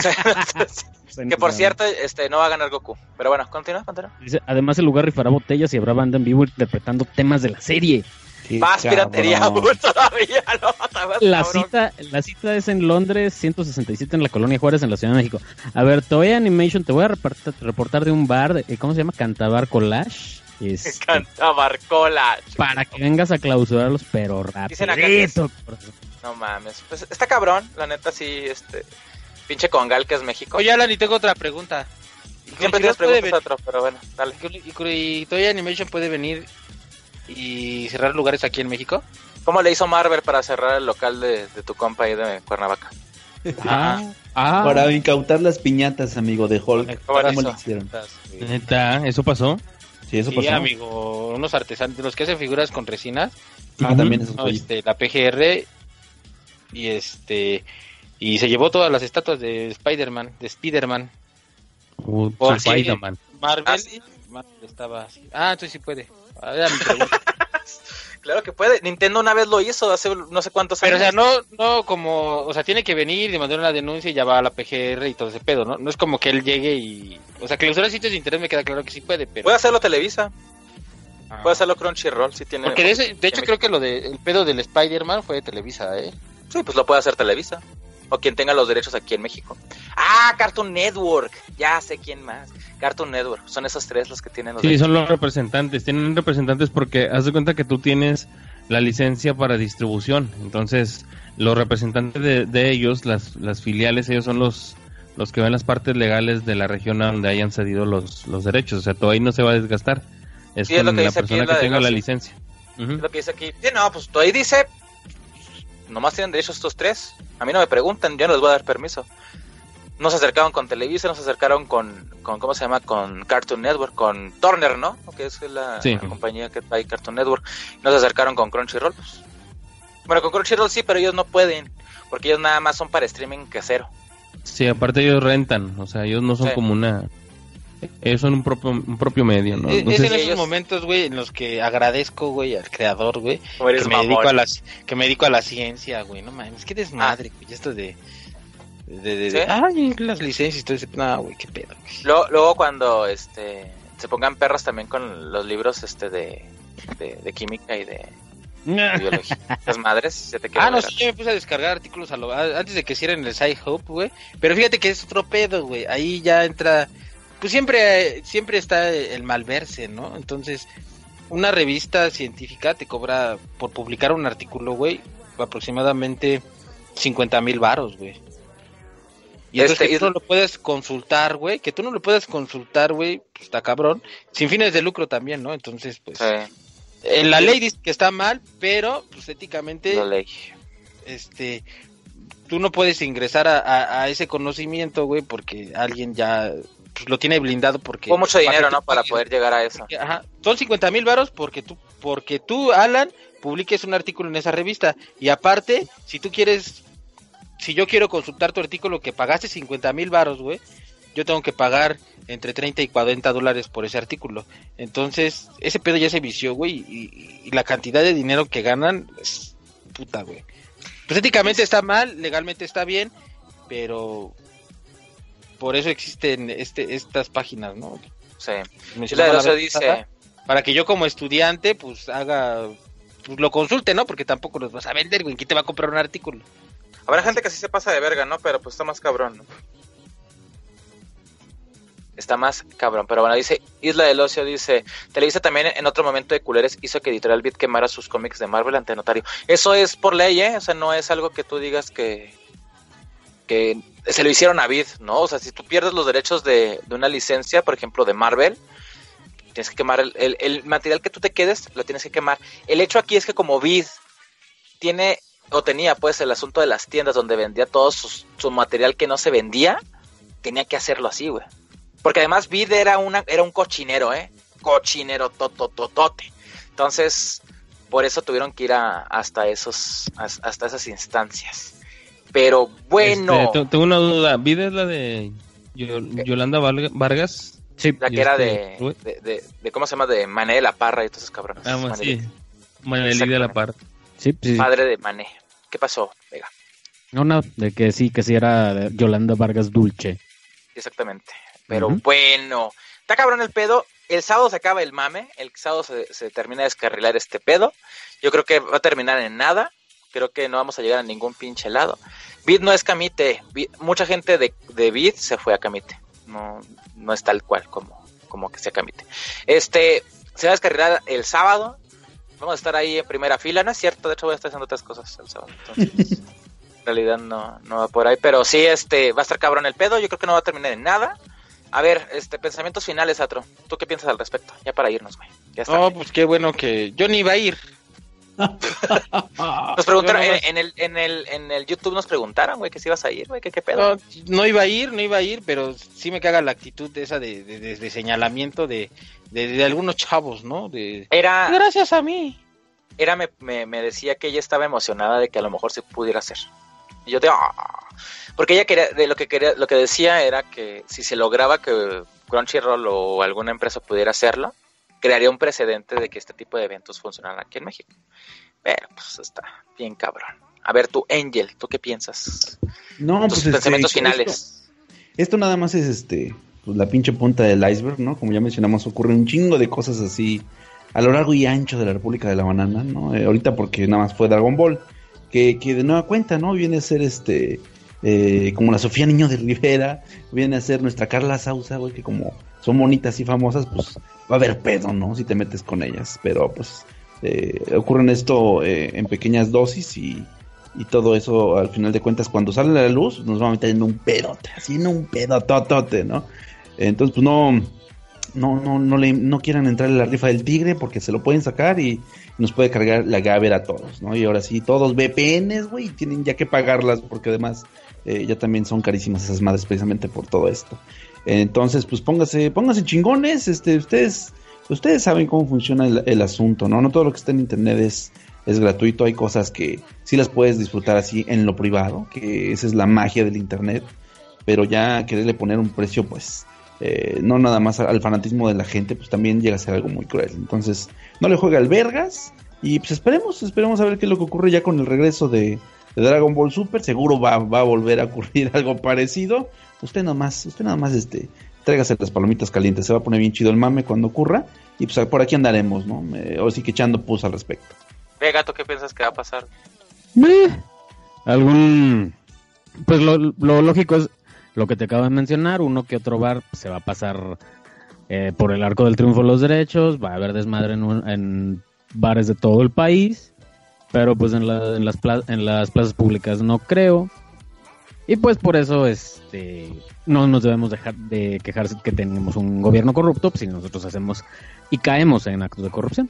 Que por cierto, no va a ganar Goku. Pero bueno, continúa. Dice, además, el lugar rifará botellas y habrá banda en vivo interpretando temas de la serie. Más piratería aún todavía, ¿no? La cita es en Londres, 167 en la Colonia Juárez, en la Ciudad de México. A ver, Toei Animation, te voy a reportar de un bar, ¿cómo se llama? Cantabar Collage. Cantabar Collage. Para que vengas a clausurarlos, pero rapidito. No mames, pues está cabrón, la neta sí, pinche congal que es México. Oye, Alan, y tengo otra pregunta. Siempre tienes preguntas otro, pero bueno, dale. ¿Y Toei Animation puede venir y cerrar lugares aquí en México? ¿Cómo le hizo Marvel para cerrar el local de tu compa ahí de Cuernavaca? Para incautar las piñatas, amigo, de Hulk. ¿Cómo le hicieron? ¿Neta? ¿Eso pasó? Sí, eso pasó. Amigo, unos artesanos, los que hacen figuras con resinas. También eso fue. La PGR y se llevó todas las estatuas de Spider-Man. Spider-Man. Marvel estaba así. Entonces sí puede. Claro que puede. Nintendo una vez lo hizo hace no sé cuántos años. Pero o sea, no como, o sea, tiene que venir y mandar una denuncia y ya va a la PGR y todo ese pedo, ¿no? No es como que él llegue y, o sea, clausurar sitios de internet me queda claro que sí puede, pero puede hacerlo Televisa. Puede hacerlo Crunchyroll si tiene. Porque de hecho creo que el pedo del Spider-Man fue de Televisa, ¿eh? Sí, pues lo puede hacer Televisa. O quien tenga los derechos aquí en México. Cartoon Network. Ya sé quién más. Cartoon Network. Son esos tres los que tienen los derechos. Son los representantes. Tienen representantes porque haz de cuenta que tú tienes la licencia para distribución. Entonces, los representantes de ellos, las filiales, ellos son los que ven las partes legales de la región a donde hayan cedido los derechos. O sea, todo ahí no se va a desgastar. Es con la persona que tenga la licencia. Es lo que dice aquí. Sí, no, pues todo ahí dice... Nomás tienen derechos estos tres. A mí no me preguntan, yo no les voy a dar permiso. No se acercaron con Televisa, no se acercaron con ¿cómo se llama? Con Cartoon Network, con Turner, ¿no? Que es la compañía que trae Cartoon Network. No se acercaron con Crunchyroll, pues. Bueno, con Crunchyroll sí, pero ellos no pueden, porque ellos nada más son para streaming casero. Sí, aparte ellos rentan, o sea, ellos no son como una... Ellos son un propio medio, ¿no? Entonces, es en esos momentos, güey, en los que agradezco, güey, al creador, güey, que me dedico a la ciencia, güey, no mames, qué desmadre, güey, esto de las licencias y todo ese, no, güey, qué pedo, güey. Luego cuando, se pongan perros también con los libros, de química y de biología, las madres, se te queda. Sí, yo me puse a descargar artículos antes de que hicieran el Sci-Hub, güey, pero fíjate que es otro pedo, güey, ahí ya entra... Pues siempre está el malverse, ¿no? Entonces, una revista científica te cobra por publicar un artículo, güey, aproximadamente 50,000 varos, güey. Y entonces que tú no lo puedes consultar, güey, pues está cabrón. Sin fines de lucro también, ¿no? Entonces, pues... En la ley dice que está mal, pero, pues, éticamente... La ley. Tú no puedes ingresar a ese conocimiento, güey, porque alguien ya... Pues lo tiene blindado porque... Fue mucho dinero, ¿no? Para poder llegar a eso. Ajá. Son 50,000 varos porque tú, Alan, publiques un artículo en esa revista. Y aparte, si yo quiero consultar tu artículo que pagaste 50,000 varos, güey, yo tengo que pagar entre 30 y 40 dólares por ese artículo. Entonces, ese pedo ya se vició, güey, y la cantidad de dinero que ganan es puta, güey. Pues éticamente está mal, legalmente está bien, pero... Por eso existen estas páginas, ¿no? Sí. Eso dice... Para que yo como estudiante, pues lo consulte, ¿no? Porque tampoco los vas a vender, güey. ¿Quién te va a comprar un artículo? Habrá gente que sí se pasa de verga, ¿no? Pero pues está más cabrón, ¿no? Está más cabrón. Pero bueno, dice Isla del Ocio, dice... Televisa también en otro momento de culeres hizo que Editorial Beat quemara sus cómics de Marvel ante notario. Eso es por ley, ¿eh? O sea, no es algo que tú digas que se lo hicieron a Vid, ¿no? O sea, si tú pierdes los derechos de una licencia, por ejemplo, de Marvel, tienes que quemar el material que tú te quedes, lo tienes que quemar. El hecho aquí es que como Vid tenía pues el asunto de las tiendas donde vendía todo su material que no se vendía, tenía que hacerlo así, güey. Porque además Vid era un cochinero, cochinero totototote. Entonces, por eso tuvieron que ir hasta esas instancias. Pero bueno. Tengo una duda. ¿Vid es la de Yolanda Vargas? Sí. La que era de ¿cómo se llama? De Mané de la Parra y todos esos cabrones. Sí. Mané de la Parra. Sí. Padre de Mané. ¿Qué pasó, Vega? No, de que sí era de Yolanda Vargas Dulce. Exactamente. Pero bueno. Está cabrón el pedo. El sábado se acaba el mame. El sábado se termina de descarrilar este pedo. Yo creo que va a terminar en nada. Creo que no vamos a llegar a ningún pinche lado. Bit no es Camite. Mucha gente de Bit se fue a Camite. No es tal cual como que sea Camite. Se va a descarrilar el sábado. Vamos a estar ahí en primera fila. No es cierto, de hecho voy a estar haciendo otras cosas el sábado. Entonces, en realidad no va por ahí. Pero sí, va a estar cabrón el pedo. Yo creo que no va a terminar en nada. A ver, pensamientos finales, Atro. ¿Tú qué piensas al respecto? Ya para irnos, güey. Ya está. Pues qué bueno que yo ni iba a ir. Nos preguntaron en el YouTube, nos preguntaron, güey, que si ibas a ir, güey, qué pedo. No iba a ir, pero sí me caga la actitud de esa de señalamiento de algunos chavos, ¿no? Era gracias a mí. Me decía que ella estaba emocionada de que a lo mejor se pudiera hacer. Y yo porque ella lo que decía era que si se lograba que Crunchyroll o alguna empresa pudiera hacerlo, crearía un precedente de que este tipo de eventos funcionaran aquí en México. Pero pues está bien cabrón. A ver, tú, Angel, ¿tú qué piensas? No, tus pensamientos finales. Esto nada más es pues la pinche punta del iceberg, ¿no? Como ya mencionamos, ocurre un chingo de cosas así a lo largo y ancho de la República de la Banana, ¿no? Ahorita porque nada más fue Dragon Ball, que de nueva cuenta, ¿no? Viene a ser como la Sofía Niño de Rivera, viene a ser nuestra Carla Sousa, güey, que como son bonitas y famosas, pues va a haber pedo, ¿no? Si te metes con ellas, pero pues ocurren esto en pequeñas dosis y todo eso, al final de cuentas, cuando sale a la luz, nos va a meter en un pedote, así en un pedototote, ¿no? Entonces, pues no quieran entrar en la rifa del tigre porque se lo pueden sacar y nos puede cargar la Gaber a todos, ¿no? Y ahora sí, todos VPNs, güey, tienen ya que pagarlas porque además ya también son carísimas esas madres precisamente por todo esto. Entonces, pues póngase chingones, ustedes saben cómo funciona el asunto, ¿no? No todo lo que está en internet es gratuito, hay cosas que sí las puedes disfrutar así en lo privado, que esa es la magia del internet, pero ya quererle poner un precio, pues, no nada más al fanatismo de la gente, pues también llega a ser algo muy cruel. Entonces, no le juega al vergas, y pues esperemos a ver qué es lo que ocurre ya con el regreso de Dragon Ball Super. Seguro va a volver a ocurrir algo parecido. Usted nada más tráigase las palomitas calientes, se va a poner bien chido el mame cuando ocurra, y pues por aquí andaremos, ¿no? Ahora sí que echando pus al respecto. Gato, ¿qué piensas que va a pasar? Pues lo lógico es lo que te acabo de mencionar, uno que otro bar se va a pasar por el arco del triunfo de los derechos, va a haber desmadre en bares de todo el país, pero pues en las plazas públicas no creo. Y pues por eso no nos debemos dejar de quejarse que tenemos un gobierno corrupto, pues si nosotros hacemos y caemos en actos de corrupción.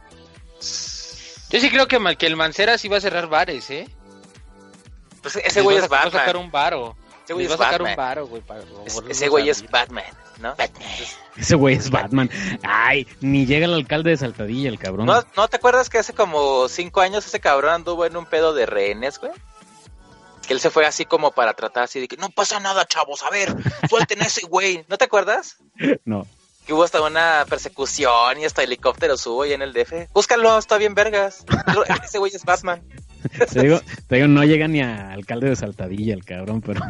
Yo sí creo que el Mancera sí va a cerrar bares, ¿eh? Pues ese güey es Batman. Va a sacar un varo. Ese güey va a sacar un varo, güey. Ese güey es Batman, ¿no? Ese güey es Batman. Ay, ni llega el alcalde de Saltadilla, el cabrón. ¿No te acuerdas que hace como 5 años ese cabrón anduvo en un pedo de rehenes, güey? Que él se fue así como para tratar así de que no pasa nada, chavos, a ver, suelten a ese güey. ¿No te acuerdas? No. Que hubo hasta una persecución y hasta helicópteros hubo ahí en el DF. Búscalo, está bien vergas. Ese güey es Batman. Te digo, no llega ni a alcalde de Saltadilla el cabrón, pero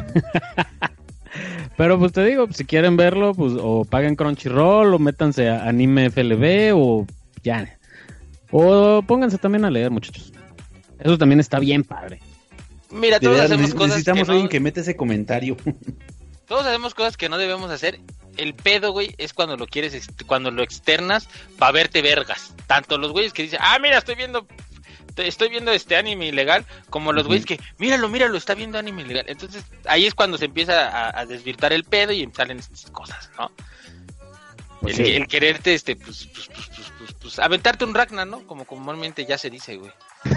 pero pues te digo, si quieren verlo, pues o paguen Crunchyroll o métanse a Anime FLV o ya. O pónganse también a leer, muchachos. Eso también está bien padre. Mira, todos hacemos cosas necesitamos alguien que mete ese comentario. Todos hacemos cosas que no debemos hacer. El pedo, güey, es cuando lo quieres, cuando lo externas para verte vergas. Tanto los güeyes que dicen, mira, estoy viendo este anime ilegal, como los güeyes que, míralo, está viendo anime ilegal. Entonces, ahí es cuando se empieza a desvirtar el pedo y salen estas cosas, ¿no? Pues el quererte, pues, aventarte un Ragnar, ¿no? Como comúnmente ya se dice, güey.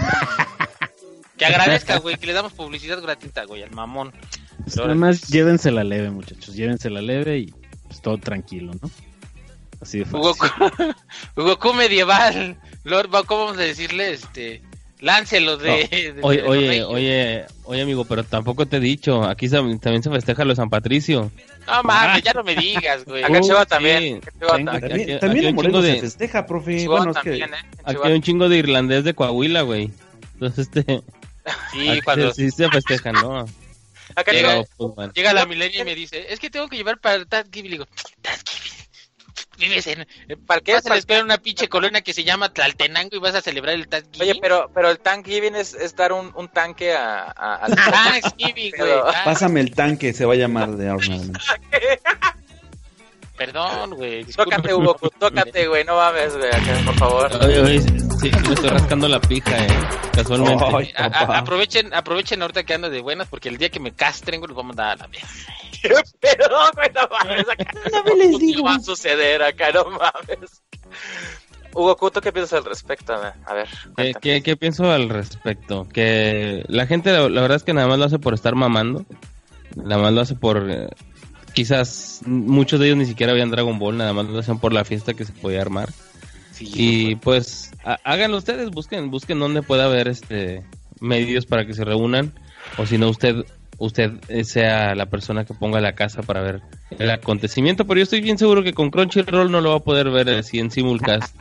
Que agradezca, güey, que le damos publicidad gratuita, güey, al mamón. Pues nada más llévensela leve, muchachos, llévensela leve y pues todo tranquilo, ¿no? Así de fácil. Goku medieval, Lord, ¿cómo vamos a decirle? Láncelo de... Oye, amigo, pero tampoco te he dicho, aquí también se festeja lo de San Patricio. No mames, ya no me digas, güey. Acá en Chihuahua también. También en Morelos se festeja, profe. Bueno, es que... Aquí hay un chingo de irlandés de Coahuila, güey. Entonces, sí, cuando... Sí se festejan, ¿no? Acá llega la Milenia y me dice, es que tengo que llevar para Thanksgiving. Le digo, Thanksgiving. Vives en... ¿Para qué? Vas a esperar una pinche colonia que se llama Tlaltenango y vas a celebrar el Thanksgiving. Oye, pero el Thanksgiving es dar un tanque a Thanksgiving, güey. Pásame el tanque, se va a llamar de ahora. Perdón, güey. Tócate, Hugo, tócate, güey, no mames, güey, acá, por favor. Oye, sí, me estoy rascando la pija, casualmente. Aprovechen ahorita que ando de buenas, porque el día que me castren, güey, los vamos a mandar a la mierda. ¿Qué pedo, güey? No mames, acá no les digo. ¿Qué va a suceder acá? No mames. Hugo Cuto, ¿qué piensas al respecto? A ver. ¿Qué pienso al respecto? Que la gente, la verdad es que nada más lo hace por estar mamando. Nada más lo hace por... quizás muchos de ellos ni siquiera veían Dragon Ball, nada más lo hacían por la fiesta que se podía armar. Sí, y pues háganlo ustedes, busquen dónde pueda haber medios para que se reúnan, o si no usted sea la persona que ponga la casa para ver el acontecimiento, pero yo estoy bien seguro que con Crunchyroll no lo va a poder ver así en simulcast.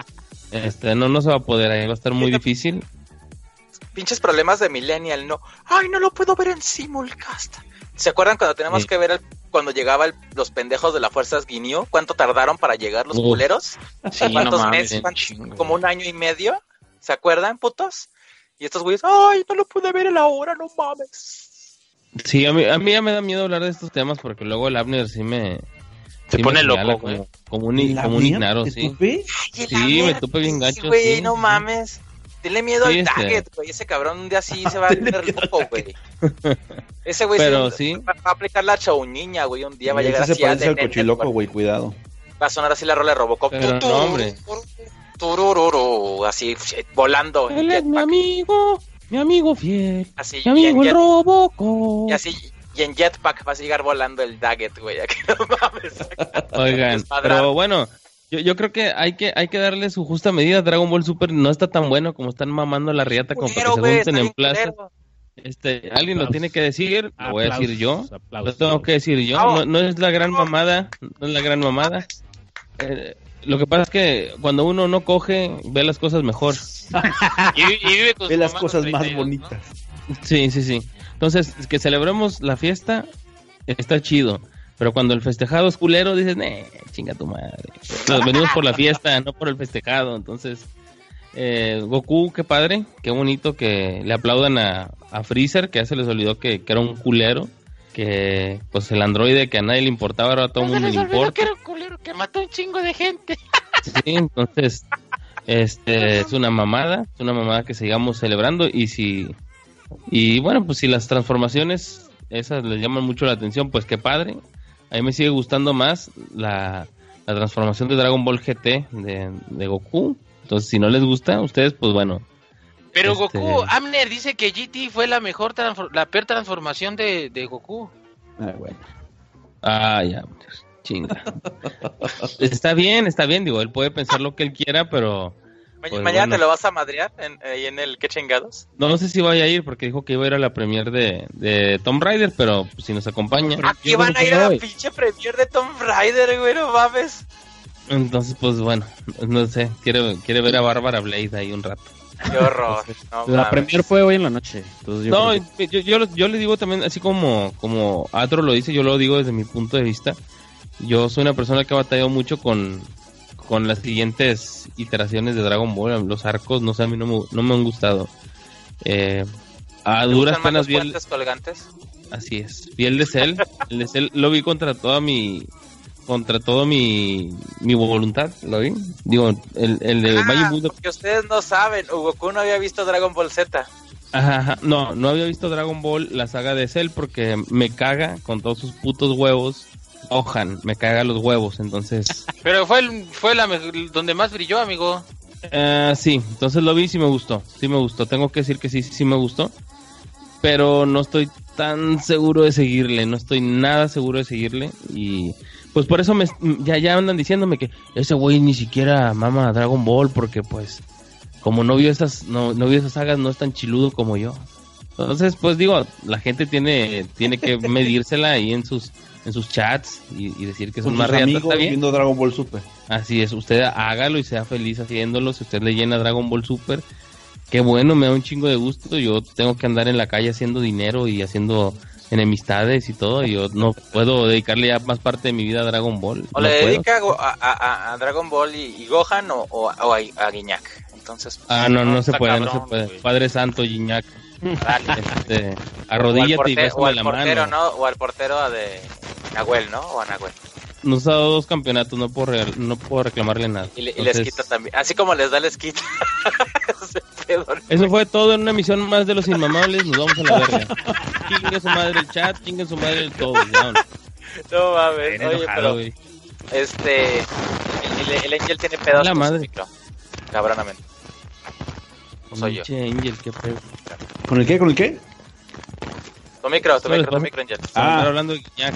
No se va a poder, ahí va a estar muy difícil. Pinches problemas de millennial, no. Ay, no lo puedo ver en simulcast. ¿Se acuerdan cuando tenemos que ver cuando llegaba los pendejos de las fuerzas Guineo? ¿Cuánto tardaron para llegar los culeros? Sí, ¿Cuántos meses? Como 1 año y medio. ¿Se acuerdan, putos? Y estos güeyes, ay, no lo pude ver en la hora, no mames. Sí, a mí ya me da miedo hablar de estos temas porque luego el Abner sí me... Se pone loco, güey. Como un ignaro, sí. ¿Tupe? Sí, me tupe bien gacho. Güey, sí. No mames. Dile miedo al Daggett, güey. Ese cabrón un día sí se va a tener loco, güey. Ese güey sí va a aplicar la chauniña, güey. Un día va a llegar así. Se parece al cochiloco, güey, cuidado. Va a sonar así la rola de Robocop. Pero no, hombre. Turururu, así, volando. Él es mi amigo fiel. Así, mi amigo el Robocop. Y así, y en jetpack va a llegar volando el Daggett, güey. Aquí no mames. Oigan, pero bueno... Yo creo que hay que darle su justa medida. Dragon Ball Super no está tan bueno como están mamando la riata como para que se junten en plaza. Alguien lo tiene que decir, lo voy a decir yo. Lo tengo que decir yo. No es la gran mamada, no es la gran mamada. Lo que pasa es que cuando uno no coge, ve las cosas mejor. y vive con ve las cosas más bonitas. Sí. Entonces, que celebremos la fiesta, está chido. Pero cuando el festejado es culero, dices, chinga tu madre. Nos venimos por la fiesta, no por el festejado. Entonces, Goku, qué padre, qué bonito que le aplaudan a Freezer, que ya se les olvidó que era un culero. Que, pues, el androide que a nadie le importaba, ahora a todo el mundo le importa. Que era un culero, que mató un chingo de gente. Sí, entonces, es una mamada que sigamos celebrando. Y bueno, pues si las transformaciones, esas les llaman mucho la atención, pues qué padre. A mí me sigue gustando más la transformación de Dragon Ball GT de Goku. Entonces, si no les gusta a ustedes, pues bueno. Pero Goku, Amner dice que GT fue la peor transformación de Goku. Bueno. Ya, chinga. Está bien, digo, él puede pensar lo que él quiera, pero... Pues mañana te lo vas a madrear en el ¿Qué chingados? No sé si vaya a ir porque dijo que iba a ir a la premier de Tomb Raider, pero pues, si nos acompaña. Aquí van a ir a la pinche premier de Tomb Raider, güey, no mames. Entonces, pues bueno, no sé, quiere ver a Bárbara Blade ahí un rato. Qué horror. La premier fue hoy en la noche. Entonces yo le digo también, así como Atro lo dice, yo lo digo desde mi punto de vista. Yo soy una persona que ha batallado mucho con las siguientes iteraciones de Dragon Ball, los arcos, no sé, a mí no me han gustado. A duras penas vi el... colgantes? Así es, vi el de Cell, lo vi contra toda mi voluntad, lo vi. Digo, el de Majin Buu. Porque ustedes no saben, Goku no había visto Dragon Ball Z. Ajá, no había visto Dragon Ball, la saga de Cell, porque me caga con todos sus putos huevos. Gohan, me caga los huevos, entonces... Pero fue donde más brilló, amigo. Sí, entonces lo vi y sí me gustó. Tengo que decir que sí me gustó. Pero no estoy tan seguro de seguirle, no estoy nada seguro de seguirle. Y pues por eso ya andan diciéndome que ese güey ni siquiera mama Dragon Ball, porque pues como no vio esas sagas, no es tan chiludo como yo. Entonces, pues digo, la gente tiene que medírsela ahí en sus chats y decir que son más reales. ¿Está bien? Viendo Dragon Ball Super. Así es, usted hágalo y sea feliz haciéndolo. Si usted le llena Dragon Ball Super, qué bueno, me da un chingo de gusto. Yo tengo que andar en la calle haciendo dinero y haciendo enemistades y todo, y yo no puedo dedicarle ya más parte de mi vida a Dragon Ball. O no le puedo. dedica a Dragon Ball y Gohan o a Guiñac. Entonces, no se puede, cabrón, no se puede. güey. Padre Santo, Gignac. Arrodíllate y bésame la portero, mano. ¿no? O al portero de Nahuel, ¿no? O a Nahuel. Nos ha dado 2 campeonatos, no puedo reclamarle nada. Y les Entonces, quita también. Así como les da, les quita. Ese pedo, ¿no? eso fue todo en una emisión más de Los Inmamables. Nos vamos a la verga. Chingue su madre el chat, chingue su madre el todo. Ya, No mames. Bien Oye, enojado, pero güey. el Angel tiene pedos La con madre. su micro. Cabronamente. No soy yo. Pinche Angel, qué pedo. ¿Con el qué? ¿Con el qué? Tu micro, Después- Angel. Estar hablando de Gignac.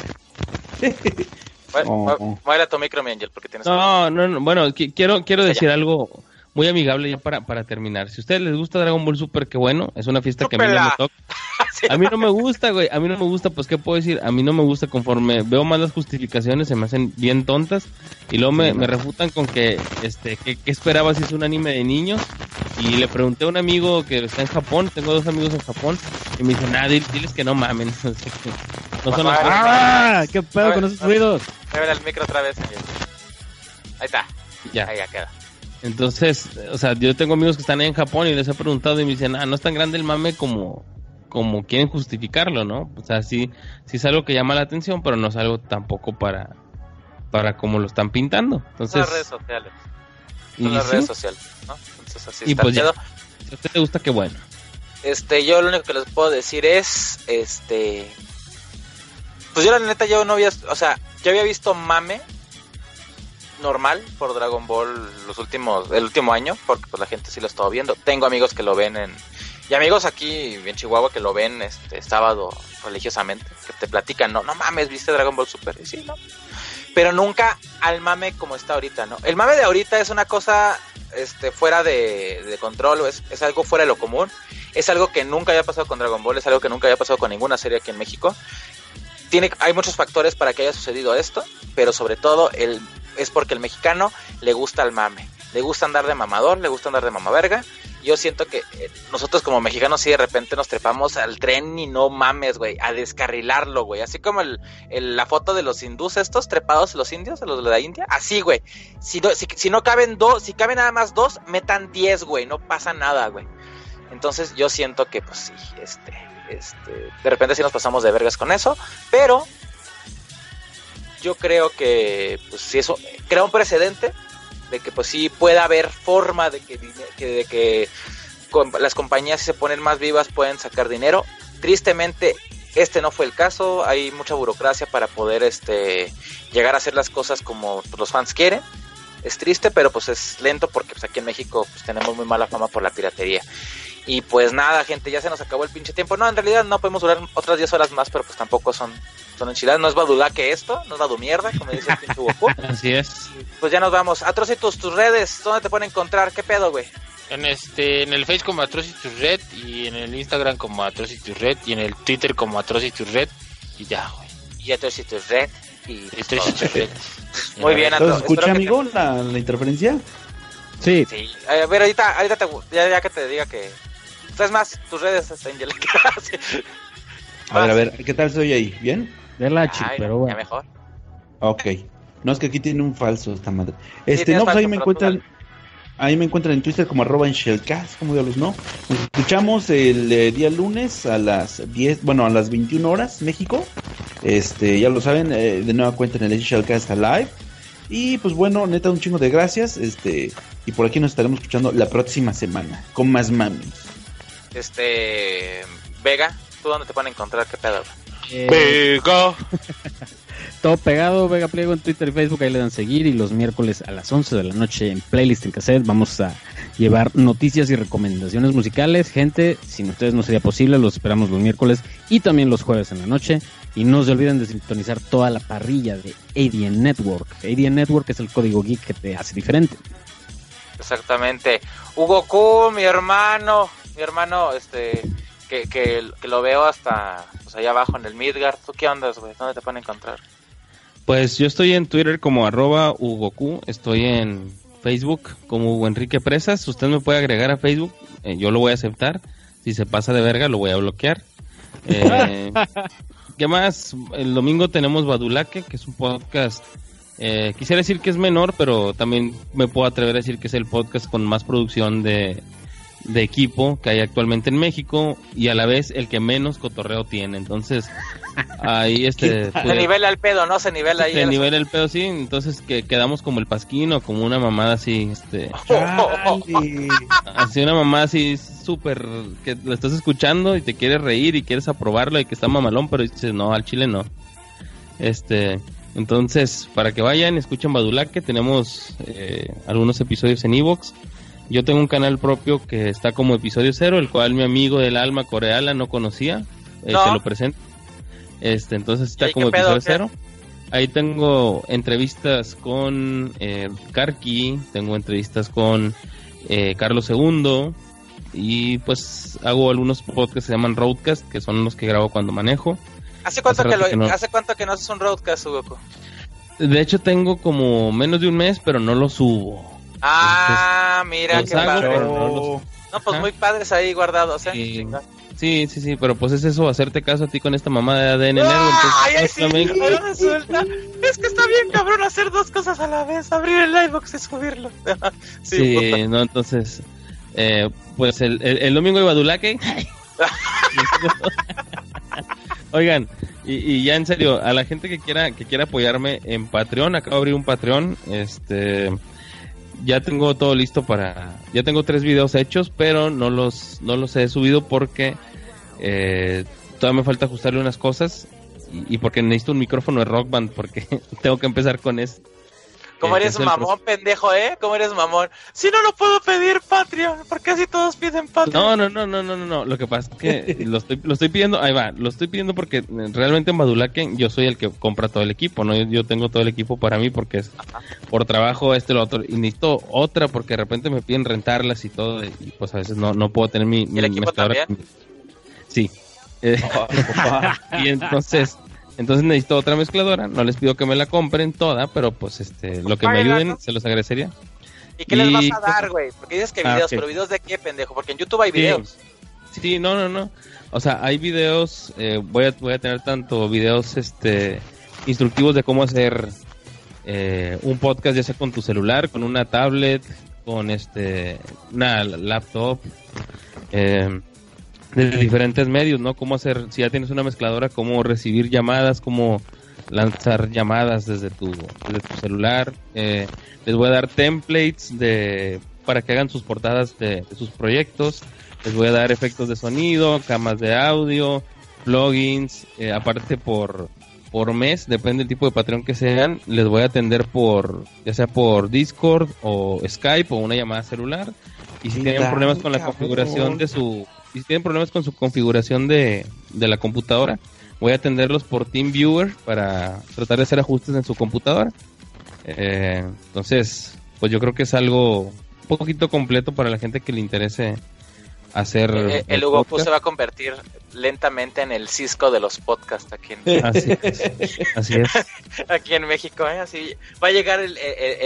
Muévele tu micro, mi Angel, porque tienes... No, bueno, quiero decir algo muy amigable ya para terminar. Si a ustedes les gusta Dragon Ball Super, qué bueno, es una fiesta que a mí no me toca. A mí no me gusta, güey, a mí no me gusta, pues qué puedo decir, a mí no me gusta. Conforme veo más las justificaciones se me hacen bien tontas y luego me refutan con que ¿qué esperaba si es un anime de niños? Y le pregunté a un amigo que está en Japón, tengo 2 amigos en Japón, y me dicen, diles que no mamen. No son las... ¡Ah! ¿Qué pedo con esos ruidos? Muévele el micro otra vez, Angel. Ahí está. Ya. Ahí ya queda. Entonces, o sea, yo tengo amigos que están ahí en Japón y les he preguntado y me dicen, no es tan grande el mame como quieren justificarlo, ¿no? O sea, sí es algo que llama la atención, pero no es algo tampoco para como lo están pintando. Entonces, Son las redes sociales. Son las redes sociales, ¿no? Entonces así y está pues el ya, pedo. si a usted le gusta, qué bueno. Yo lo único que les puedo decir es, pues yo la neta yo no había, o sea, yo había visto mame normal por Dragon Ball el último año, porque pues la gente sí lo estaba viendo. Tengo amigos que lo ven y amigos aquí en Chihuahua que lo ven sábado religiosamente, que te platican, no mames, ¿viste Dragon Ball Super? Y sí, no. Pero nunca al mame como está ahorita, ¿no? El mame de ahorita es una cosa fuera de control, es algo fuera de lo común, es algo que nunca había pasado con Dragon Ball, es algo que nunca había pasado con ninguna serie aquí en México. Hay muchos factores para que haya sucedido esto, pero sobre todo es porque el mexicano le gusta el mame, le gusta andar de mamador, le gusta andar de mamaverga. Yo siento que nosotros como mexicanos sí de repente nos trepamos al tren y no mames, güey, a descarrilarlo, güey. Así como la foto de los hindús estos trepados, los indios, los de la India. Así, güey. Si no caben 2, si caben nada más 2, metan 10, güey. No pasa nada, güey. Entonces yo siento que, pues sí, de repente sí nos pasamos de vergas con eso. Pero yo creo que, pues si eso crea un precedente de que pues sí pueda haber forma de que las compañías, si se ponen más vivas, pueden sacar dinero. Tristemente no fue el caso. Hay mucha burocracia para poder llegar a hacer las cosas como los fans quieren. Es triste, pero pues es lento porque pues aquí en México pues tenemos muy mala fama por la piratería. Y pues nada, gente, ya se nos acabó el pinche tiempo. No, en realidad no podemos durar otras 10 horas más, pero pues tampoco son enchiladas. No es badulá que esto, no es badu mierda, como dice el pinche Goku. Así es. Pues ya nos vamos. Atrocitus, tus redes, ¿dónde te pueden encontrar? ¿Qué pedo, güey? En el Face como Atrocitus Red, y en el Instagram como Atrocitus Red, y en el Twitter como Atrocitus Red, y ya, güey. Y Atrocitus Red, y Atrocitus Red. Muy bien, ¿Entonces escucha, amigo, la interferencia? Sí. A ver, ahorita ya que te diga que... Es más, tus redes, Angel. A ver, ¿qué tal soy ahí? ¿Bien? De la chica, pero bueno. Ya mejor. Ok. No, es que aquí tiene un falso esta madre. Sí, No, pues falso, ahí me encuentran... Ahí me encuentran en Twitter como @enshellcast, como diablos, ¿no? Nos escuchamos el día lunes a las 10, bueno, a las 21 horas, México. Ya lo saben, de nueva cuenta en el Enshellcast Live. Y pues bueno, neta, un chingo de gracias. Y por aquí nos estaremos escuchando la próxima semana con más mamis. Vega, ¿tú dónde te pueden encontrar? ¿Qué pedo? Vega. Todo pegado, Vega Pliego en Twitter y Facebook, ahí le dan seguir. Y los miércoles a las 11 de la noche en Playlist en Cassette vamos a llevar noticias y recomendaciones musicales. Gente, sin ustedes no sería posible, los esperamos los miércoles y también los jueves en la noche. Y no se olviden de sintonizar toda la parrilla de ADN Network. ADN Network es el código geek que te hace diferente. Exactamente. Hugo Q, mi hermano, que lo veo hasta pues allá abajo en el Midgard. ¿Tú qué ondas, güey? ¿Dónde te pueden encontrar? Pues yo estoy en Twitter como @HugoQ, estoy en Facebook como Hugo Enrique Presas. Usted me puede agregar a Facebook, yo lo voy a aceptar. Si se pasa de verga lo voy a bloquear. ¿Qué más? El domingo tenemos Badulaque, que es un podcast. Quisiera decir que es menor, pero también me puedo atrever a decir que es el podcast con más producción de equipo que hay actualmente en México y a la vez el que menos cotorreo tiene. Entonces, ahí se nivela el pedo, ¿no? Se nivela ahí. Se nivela el pedo, sí. Entonces, que quedamos como el Pasquino, como una mamada así, así una mamada así súper, que lo estás escuchando y te quieres reír y quieres aprobarlo y que está mamalón, pero dices, no, al chile no. Entonces, para que vayan, escuchen Badulaque, tenemos algunos episodios en iVoox. Yo tengo un canal propio que está como episodio 0, el cual mi amigo del alma Coreala no conocía, se lo presento. Entonces está como episodio 0. Ahí tengo entrevistas con Karki, tengo entrevistas con Carlos II y pues hago algunos podcasts que se llaman Roadcast, que son los que grabo cuando manejo. ¿Hace cuánto que no haces un Roadcast, Goku? De hecho tengo como menos de un mes, pero no lo subo. Mira qué padre. No, pues muy padres ahí guardados, Sí, pero pues es eso, hacerte caso a ti con esta mamá de ADN Network. Es que está bien cabrón hacer dos cosas a la vez, abrir el iVoox y subirlo. Entonces, pues el domingo de Badulaque. Oigan, y ya en serio, a la gente que quiera apoyarme en Patreon, acabo de abrir un Patreon, ya tengo todo listo ya tengo 3 videos hechos, pero no los he subido porque todavía me falta ajustarle unas cosas y porque necesito un micrófono de Rock Band porque tengo que empezar con eso. ¿Cómo eres mamón, pendejo, ¿Cómo eres mamón? Si no lo puedo pedir Patreon, porque así todos piden Patreon. No. Lo que pasa es que lo estoy pidiendo, ahí va, lo estoy pidiendo porque realmente en Badulaque yo soy el que compra todo el equipo, ¿no? Yo tengo todo el equipo para mí porque es por trabajo lo otro, y necesito otra porque de repente me piden rentarlas y todo, y pues a veces no puedo tener mi mezcladora. Sí. Y entonces necesito otra mezcladora, no les pido que me la compren toda, pero pues lo que me ayuden, se los agradecería. ¿Y qué les vas a dar, güey? Porque dices que videos, pero ¿videos de qué, pendejo? Porque en YouTube hay videos. Sí, no. O sea, hay videos, voy a tener tanto videos instructivos de cómo hacer un podcast, ya sea con tu celular, con una tablet, con una laptop, de diferentes medios, ¿no? Cómo hacer, si ya tienes una mezcladora, cómo recibir llamadas, cómo lanzar llamadas desde tu celular. Les voy a dar templates para que hagan sus portadas de sus proyectos. Les voy a dar efectos de sonido, camas de audio, plugins, aparte por mes, depende del tipo de Patreon que sean, les voy a atender ya sea por Discord o Skype o una llamada celular. Y si tienen problemas con la configuración si tienen problemas con su configuración de la computadora, voy a atenderlos por TeamViewer para tratar de hacer ajustes en su computadora. Entonces, pues yo creo que es algo un poquito completo para la gente que le interese hacer el Hugo Q se va a convertir lentamente en el Cisco de los podcasts aquí en así es. Aquí en México, así va a llegar el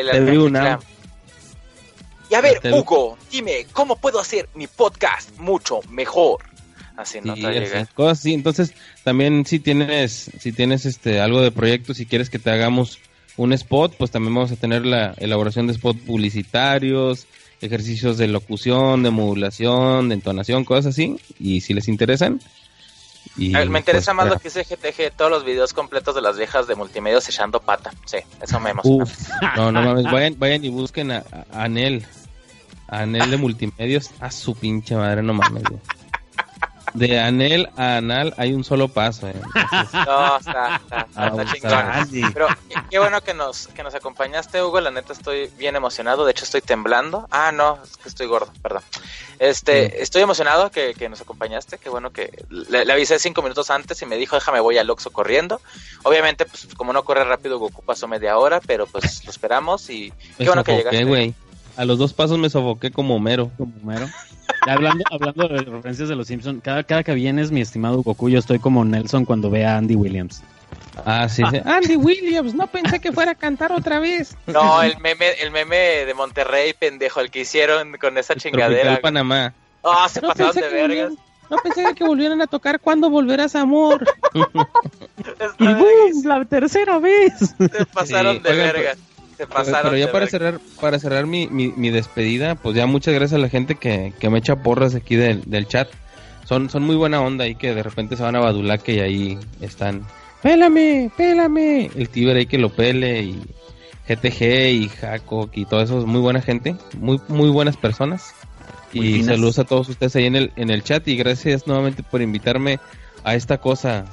y a ver, Hugo, dime, ¿cómo puedo hacer mi podcast mucho mejor? Así, ¿no? Cosas así. Entonces, también si tienes algo de proyecto, si quieres que te hagamos un spot, pues también vamos a tener la elaboración de spots publicitarios, ejercicios de locución, de modulación, de entonación, cosas así. Y si les interesan. A ver, me interesa más lo que dice GTG, todos los videos completos de las viejas de multimedios echando pata. Sí, eso me emociona. No mames, vayan y busquen a Anel. A Anel de multimedios, a su pinche madre, no mames. De Anel a Anal hay un solo paso. Entonces, no, está chingón. Pero qué bueno que nos acompañaste, Hugo. La neta estoy bien emocionado. De hecho, estoy temblando. No, es que estoy gordo, perdón. Estoy emocionado que nos acompañaste. Qué bueno que le avisé 5 minutos antes y me dijo, déjame, voy al Oxxo corriendo. Obviamente, pues como no corre rápido, Goku pasó media hora, pero pues lo esperamos y qué bueno que llegaste. Güey. A los 2 pasos me sofoqué como Homero. Hablando de referencias de los Simpsons, cada que vienes, mi estimado Goku, yo estoy como Nelson cuando ve a Andy Williams. Sí. Andy Williams, no pensé que fuera a cantar otra vez. No, el meme de Monterrey, pendejo, el que hicieron con esa chingadera. Panamá. Se pasaron de vergas. No pensé que volvieran a tocar Cuando Volverás, Amor. Y boom, la tercera vez. Se pasaron Sí, de oigan, verga. Se pasaron Pero ya de para verga. cerrar mi despedida, pues ya muchas gracias a la gente que me echa porras aquí del chat. Son muy buena onda ahí que de repente se van a Badulaque y ahí están. Pélame. El Tiber ahí que lo pele y GTG y Jaco y todo eso es muy buena gente, muy buenas personas. Muy Y finas. saludos a todos ustedes ahí en el chat y gracias nuevamente por invitarme a esta cosa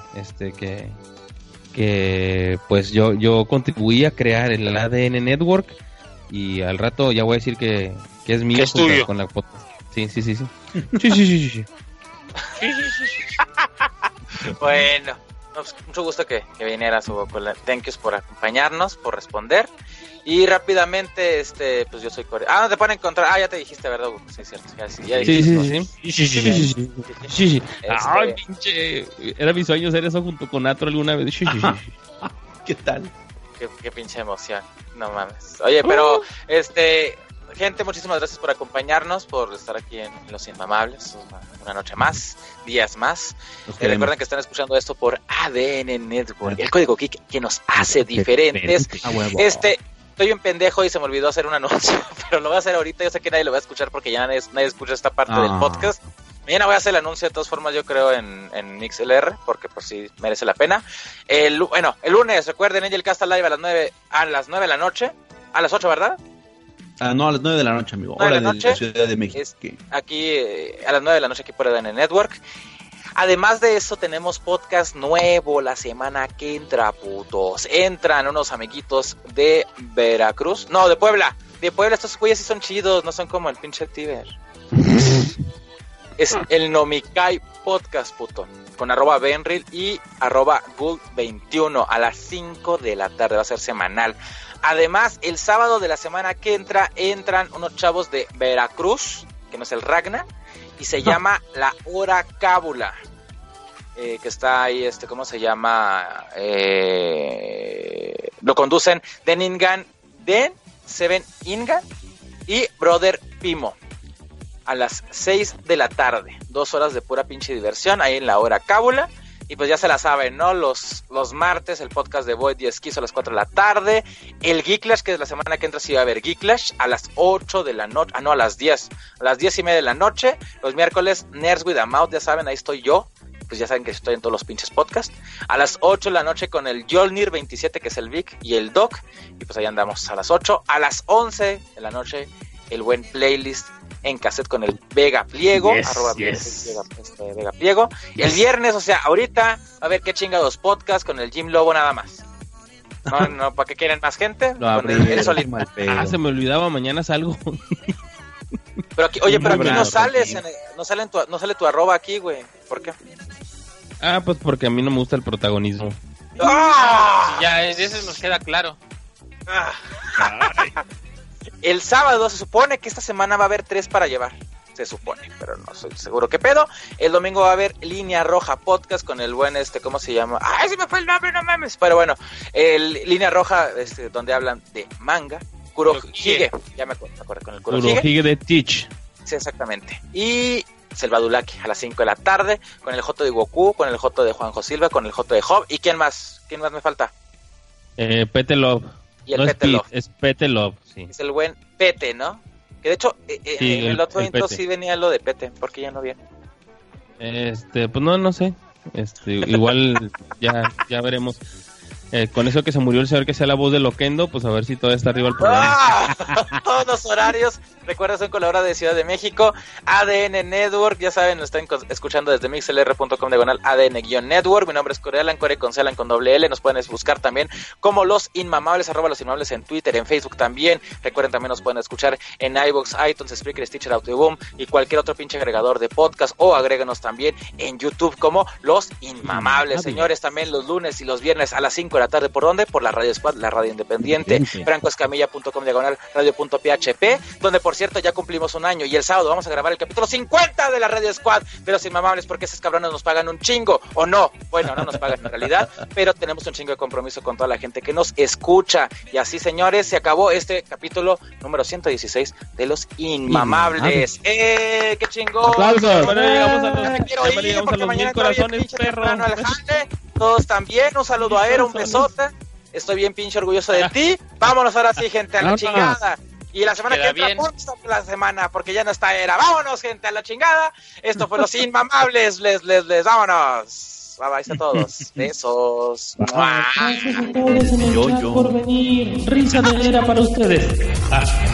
que pues yo contribuí a crear el ADN Network y al rato ya voy a decir que es mío Que es tuyo. con la podcast. Sí. Sí. Bueno, no, pues, mucho gusto que vinieras, Hugo. Thank yous por acompañarnos, por responder. Y rápidamente, pues yo soy coreano. ¿Dónde te pueden encontrar? Ya te dijiste, ¿verdad, Hugo? Sí, cierto. Ya dijiste. Sí. Ay, pinche. Era mi sueño hacer eso junto con Atro alguna vez. ¿Qué tal? Qué pinche emoción. No mames. Oye, pero, gente, muchísimas gracias por acompañarnos, por estar aquí en Los Inmamables. Una noche más, días más. Recuerden que están escuchando esto por ADN Network, el código geek que nos hace diferentes. A huevo. Estoy un pendejo y se me olvidó hacer un anuncio, pero lo voy a hacer ahorita. Yo sé que nadie lo va a escuchar porque ya nadie escucha esta parte del podcast. Mañana voy a hacer el anuncio de todas formas, yo creo, en MixLR, porque pues sí merece la pena. El lunes, recuerden, Angelcast Live a las 9 de la noche. A las 8, ¿verdad? No, a las 9 de la noche, amigo. 9 de Hora la de noche. la Ciudad de México. Aquí a las 9 de la noche aquí por ADN Network. Además de eso tenemos podcast nuevo la semana que entra, putos. Entran unos amiguitos de Veracruz. No, de Puebla. De Puebla, estos güeyes sí son chidos, no son como el pinche Tiber. Es el Nomikai Podcast, puto. Con @Benril y @Gul21 a las 5 de la tarde. Va a ser semanal. Además, el sábado de la semana que entran unos chavos de Veracruz, que no es el Ragna, y se llama La Hora Cábula. Que está ahí, ¿cómo se llama? Lo conducen Seven Ingan y Brother Pimo. A las 6 de la tarde. 2 horas de pura pinche diversión ahí en La Hora Cábula. Y pues ya se la saben, ¿no? Los martes el podcast de Void y Esquizo a las 4 de la tarde. El Geeklash, que es la semana que entra, sí va a haber Geeklash a las 8 de la noche. A las 10. A las 10:30 de la noche. Los miércoles, Nerds with a Mouth, ya saben, ahí estoy yo. Pues ya saben que estoy en todos los pinches podcasts. A las 8 de la noche con el Jolnir 27, que es el Vic, y el Doc. Y pues ahí andamos a las 8. A las 11 de la noche, el buen playlist en cassette con el Vega Pliego, Vega Pliego. Y el viernes, o sea, ahorita, a ver qué chingados podcast con el Jim Lobo nada más. No, ¿para qué quieren más gente? Con él solito. Se me olvidaba, mañana salgo. Pero aquí, oye, pero aquí no sales, no sale tu arroba aquí, güey. ¿Por qué? Pues porque a mí no me gusta el protagonismo. Ya, eso nos queda claro. El sábado se supone que esta semana va a haber 3 para llevar. Se supone, pero no soy seguro qué pedo. El domingo va a haber Línea Roja Podcast con el buen ¿cómo se llama? ¡Ay, se me fue el nombre, no mames! Pero bueno, Línea Roja, donde hablan de manga. Kurohige, ya me acuerdo con el Kurohige de Teach. Sí, exactamente. Y Selvadulaki a las 5 de la tarde con el Joto de Goku, con el Joto de Juanjo Silva, con el Joto de Job. ¿Y quién más? ¿Quién más me falta? Pete Love. Y el Pete Love. Es Pete Love, sí. Es el buen Pete, ¿no? Que de hecho, en el otro intro sí venía lo de Pete, porque ya no viene. Pues no sé. Igual ya veremos. Con eso que se murió el señor que sea la voz de Loquendo, pues a ver si todavía está arriba el programa. Todos los horarios, recuerda, son con la hora de Ciudad de México. ADN Network, ya saben, lo están escuchando desde mixlr.com/ADN-Network. Mi nombre es Corealan, Core con Celan con doble L. Nos pueden buscar también como Los Inmamables, @Los Inmamables en Twitter, en Facebook también. Recuerden, también nos pueden escuchar en iVoox, iTunes, Spreaker, Stitcher, Audioboom y cualquier otro pinche agregador de podcast, o agréganos también en YouTube como Los Inmamables. Señores, también los lunes y los viernes a las 5 de la tarde, ¿por dónde? Por la Radio Squad, la radio independiente, francoescamilla.com/radio.php, donde por cierto, ya cumplimos un año y el sábado vamos a grabar el capítulo 50 de la Radio Squad de Los Inmamables, porque esos cabrones nos pagan un chingo, o no, bueno, no nos pagan en realidad, pero tenemos un chingo de compromiso con toda la gente que nos escucha. Y así, señores, se acabó este capítulo número 116 de Los Inmamables. ¡Qué chingón! ¡Aplausos! Quiero ir porque mañana corazones, perro. Todos también, un saludo a Ero, un besote. Estoy bien pinche orgulloso de ti. Vámonos ahora sí, gente, a la chingada. Y la semana que entra, la semana, porque ya no está Era. Vámonos, gente, a la chingada. Esto fue Los Inmamables. Les, vámonos. Bye bye a todos. Besos. Gracias a todos por venir. Risa de Era para ustedes.